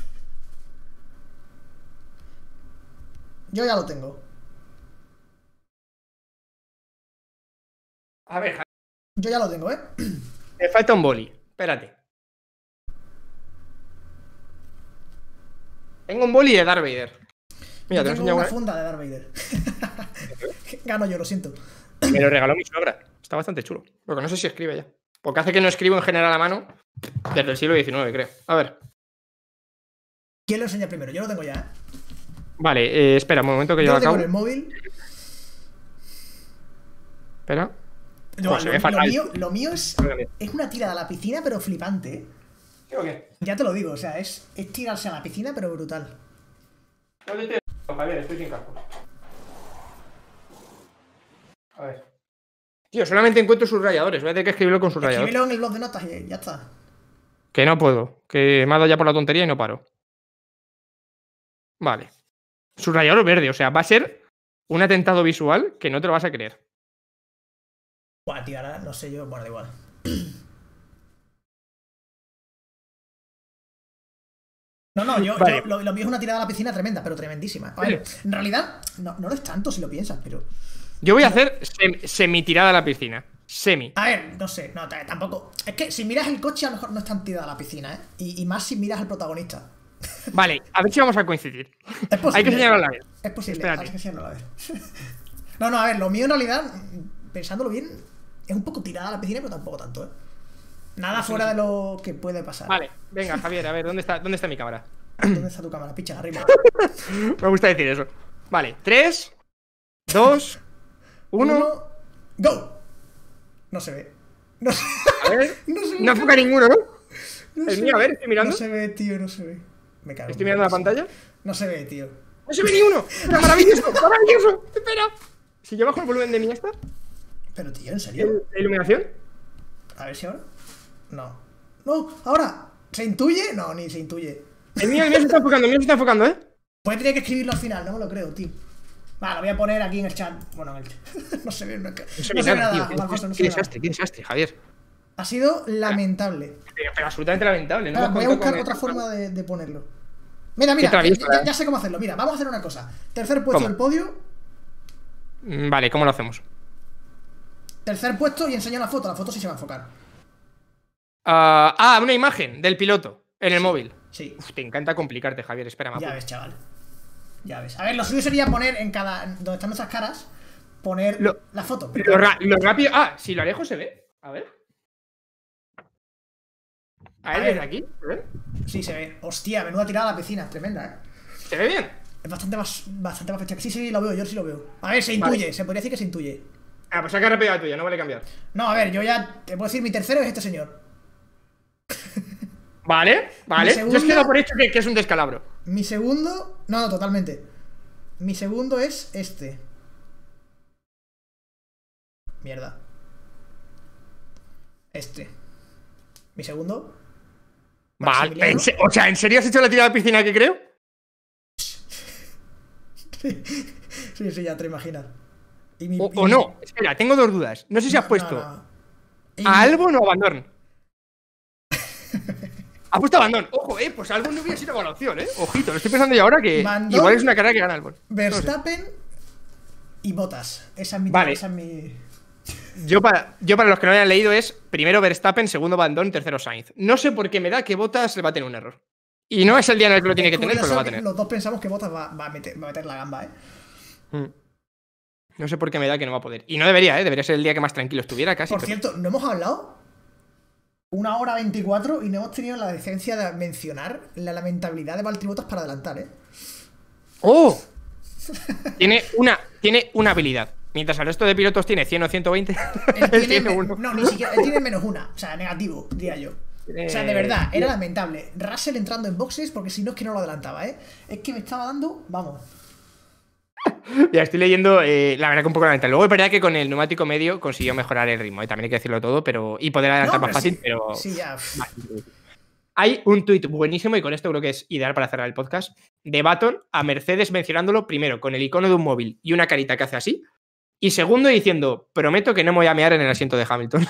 A: Yo ya lo tengo.
B: A ver, Javi,
A: Yo ya lo tengo, ¿eh?
B: me falta un boli. Espérate. Tengo un boli de Darth Vader. Mira,
A: Yo
B: te lo he
A: tengo
B: enseñado
A: una
B: una-
A: funda de Darth Vader. Gano yo, lo siento.
B: Me lo regaló mi suegra. Está bastante chulo. Porque no sé si escribe ya. Porque hace que no escribo en general a mano desde el siglo diecinueve, creo. A ver.
A: ¿Quién lo enseña primero? Yo lo tengo ya, ¿eh?
B: Vale, eh, espera un momento que yo
A: Yo
B: lo
A: lo tengo
B: acabo.
A: en el móvil.
B: Espera.
A: Yo,
B: Oh, se
A: lo,
B: ve
A: lo
B: fatal.
A: mío, lo mío es,
B: Perdóname.
A: es una tirada a la piscina, pero flipante, ¿eh?
B: ¿Sí o qué?
A: Ya te lo digo, o sea, es, es tirarse a la piscina, pero brutal.
B: ¿Dónde te... Javier, estoy sin casco. A ver. Tío, solamente encuentro sus rayadores. Voy a tener que escribirlo con sus rayadores.
A: Escríbelo en el blog de notas y ya está.
B: Que no puedo. Que me ha dado ya por la tontería y no paro. Vale. Subrayador verde. O sea, va a ser un atentado visual que no te lo vas a creer.
A: Buah, tío, ahora no sé yo. Bueno, da igual. No, no, yo,
B: Vale.
A: yo- lo, lo mío es una tirada a la piscina tremenda, pero tremendísima. A ver, en realidad, no, no lo es tanto si lo piensas, pero.
B: Yo voy a hacer sem- semi-tirada a la piscina. Semi.
A: A ver, no sé, no, t- tampoco. Es que si miras el coche, a lo mejor no es tan tirada a la piscina, ¿eh? Y, y más si miras al protagonista.
B: Vale, a ver si vamos a coincidir.
A: Es posible.
B: Hay que señalarlo a la vez.
A: Es posible,
B: Espérate.
A: hay que señalarlo a ver. No, no, a ver, lo mío en realidad, pensándolo bien, es un poco tirada a la piscina, pero tampoco tanto, ¿eh? Nada fuera de lo que puede pasar.
B: Vale, venga, Javier, a ver, ¿dónde está, dónde está mi cámara?
A: ¿Dónde está tu cámara? Picha, arriba.
B: Me gusta decir eso. Vale, tres, dos, uno.
A: ¡Go! No se ve. No se,
B: A ver.
A: no se ve.
B: No enfoca ninguno, ¿no?
A: no
B: El
A: se
B: mío, a
A: ve.
B: ver, estoy mirando.
A: No se ve, tío, no se ve. Me cago.
B: Estoy mirando la pantalla.
A: No se ve, tío.
B: ¡No se ve ni uno! ¡Era maravilloso! ¡Maravilloso! ¡Espera! Si yo bajo el volumen de mi esta,
A: Pero, tío, ¿en serio?
B: la iluminación.
A: A ver si ahora. No. No, ahora. ¿Se intuye? No, ni se intuye.
B: El mío, el mío se está enfocando, el mío se está enfocando, ¿eh?
A: Pues tenía que escribirlo al final, no me lo creo, tío. Vale, lo voy a poner aquí en el chat. Bueno, en el chat. No se ve, no,
B: No
A: no
B: se ve
A: se ve
B: nada,
A: nada.
B: tío.
A: Malvisto, no
B: Qué
A: se ve nada.
B: desastre, qué desastre, Javier.
A: Ha sido lamentable.
B: Pero, pero absolutamente lamentable, ¿no?
A: Ahora,
B: hemos
A: voy a
B: contado
A: buscar
B: con
A: otra
B: el-
A: forma de, de ponerlo. Mira, mira,
B: Qué travieso,
A: ya,
B: eh.
A: ya sé cómo hacerlo. Mira, vamos a hacer una cosa. Tercer puesto
B: ¿Cómo?
A: del podio.
B: Mm, Vale, ¿cómo lo hacemos?
A: Tercer puesto y enseño la foto. La foto sí se va a enfocar.
B: Ah, ah, una imagen del piloto en el móvil.
A: Sí,
B: Uf, te encanta complicarte, Javier. Espera, me
A: ya
B: apunto.
A: ves, chaval. Ya ves. A ver, lo suyo sería poner en cada. Donde están nuestras caras, poner
B: Lo-
A: la foto. Pero
B: Lo, ra- lo rápido. Ah, si lo alejo se ve. A ver. A
A: A
B: ver,
A: ver.
B: desde aquí. A ver.
A: sí se ve. Hostia, menuda tirada a la piscina. Tremenda, eh.
B: ¿Se ve bien?
A: Es bastante más, bastante más fecha. Sí, sí, lo veo, yo sí lo veo. A ver, se intuye,
B: Vale.
A: se podría decir que se intuye.
B: Ah, pues saca rápido la tuya, no vale cambiar.
A: No, a ver, yo ya te puedo decir, mi tercero es este señor.
B: Vale, vale.
A: Mi
B: Yo os
A: segunda-
B: quedo por hecho que, que es un descalabro.
A: Mi segundo. No, no, totalmente. Mi segundo es este. Mierda. Este. Mi segundo.
C: Vale,
A: Maximiliano.
C: ¿en se- o sea, ¿en serio has hecho la tirada a la piscina que creo?
A: Sí, sí, ya te lo imaginas. Y mi-
B: O,
A: y
B: o
A: mi-
B: no, espera, tengo dos dudas. No sé si has
A: No,
B: puesto
A: no, no. Y
B: a
A: mi-
B: Albon o a Van Ha puesto a Van Ojo, eh, pues Albon no hubiera sido buena opción, eh. Ojito, lo estoy pensando yo ahora que
A: Van
B: igual
A: Dorn,
B: es una carrera que gana Albon.
A: Verstappen y Bottas. Esa es mi.
B: Vale.
A: Esa es mi...
B: Yo para, yo para los que no hayan leído es primero Verstappen, segundo Van Dorn, tercero Sainz. No sé por qué me da que Bottas le va a tener un error. Y no es el día en el que lo tiene que
A: Es
B: tener, pero
A: curioso
B: lo va a
A: que
B: tener.
A: Los dos pensamos que Bottas va, va a, meter, va a meter la gamba, ¿eh?
B: Mm. No sé por qué me da que no va a poder. Y no debería, ¿eh? Debería ser el día que más tranquilo estuviera casi.
A: Por
B: pero-
A: cierto, no hemos hablado una hora veinticuatro y no hemos tenido la decencia de mencionar la lamentabilidad de Valtteri Bottas para adelantar, ¿eh?
B: ¡Oh! Tiene una, tiene una habilidad. Mientras el resto de pilotos tiene cien o ciento veinte,
A: Él
B: él
A: tiene,
B: tiene
A: me-
B: uno.
A: no, ni siquiera, él tiene menos una, o sea, negativo, diría yo. O sea, de verdad, era lamentable. Russell entrando en boxes porque si no es que no lo adelantaba, ¿eh? Es que me estaba dando, vamos.
B: Ya estoy leyendo, eh, la verdad que un poco lamentable. Luego es verdad que con el neumático medio consiguió mejorar el ritmo, ¿eh? También hay que decirlo todo, pero y poder adelantar
A: No,
B: más
A: pero
B: fácil,
A: sí,
B: pero...
A: sí, ya.
B: Hay un tuit buenísimo, y con esto creo que es ideal para cerrar el podcast, de Button a Mercedes mencionándolo primero con el icono de un móvil y una carita que hace así, y segundo diciendo, prometo que no me voy a mear en el asiento de Hamilton.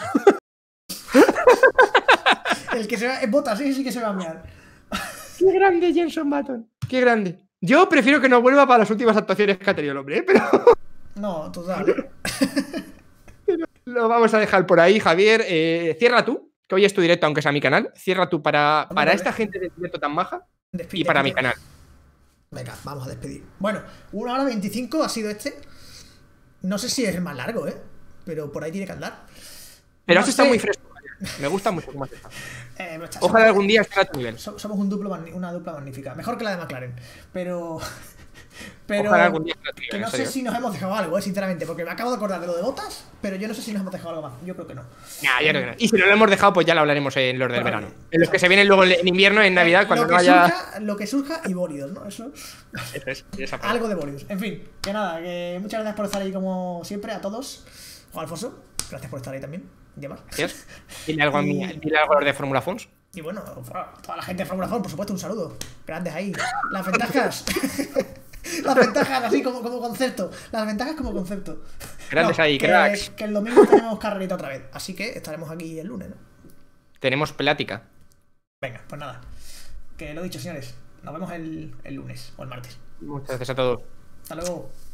A: El que se va, es Bottas, sí, sí que se va a mirar.
B: ¡Qué grande Jenson Button! ¡Qué grande! Yo prefiero que no vuelva para las últimas actuaciones que ha tenido el hombre, ¿eh? Pero
A: No, total. ¿eh?
B: lo vamos a dejar por ahí, Javier. Eh, cierra tú, que hoy es tu directo, aunque sea mi canal. Cierra tú para,
A: Hombre,
B: para
A: vale.
B: esta gente de directo tan maja
A: Despide,
B: y para mi
A: despide.
B: canal.
A: Venga, vamos a despedir. Bueno, una hora veinticinco ha sido este. No sé si es el más largo, ¿eh? Pero por ahí tiene que andar.
B: Pero
A: No
B: has estado
A: sé.
B: muy fresco, Javier. Me gusta mucho cómo has estado.
A: Eh, no está-
B: Ojalá algún día esté a tu nivel.
A: So- Somos un duplo, magni- una dupla magnífica. Mejor que la de McLaren. Pero. Pero.
B: Ojalá algún día esté a tu
A: Que
B: nivel,
A: no
B: en
A: sé
B: serio.
A: si nos hemos dejado algo, eh, sinceramente. Porque me acabo de acordar de lo de botas. Pero yo no sé si nos hemos dejado algo más. Yo creo que no.
B: Nah, yo creo que no. Y si no lo hemos dejado, pues ya lo hablaremos en los del
A: Bueno,
B: verano.
A: bien.
B: En los que se vienen luego en invierno, en Navidad,
A: Eh,
B: cuando
A: lo
B: no
A: que
B: haya.
A: surja, lo que surja y bólidos, ¿no? Eso.
B: Eso es, y esa parte.
A: Algo de bólidos. En fin, que nada, que muchas gracias por estar ahí como siempre a todos. Juan Alfonso, gracias por estar ahí también. Y demás.
B: Gracias. Dile algo a, mí, dile algo a los de Fórmula Fons.
A: Y bueno, toda la gente de Fórmula Fórmula, por supuesto, un saludo. Grandes ahí. Las ventajas. Las ventajas así como, como concepto. Las ventajas como concepto.
B: Grandes ahí,
A: que,
B: cracks.
A: Que el domingo tenemos carrerita otra vez. Así que estaremos aquí el lunes, ¿no?
B: Tenemos plática.
A: Venga, pues nada. Que lo dicho, señores. Nos vemos el, el lunes o el martes.
B: Muchas gracias a todos.
A: Hasta luego.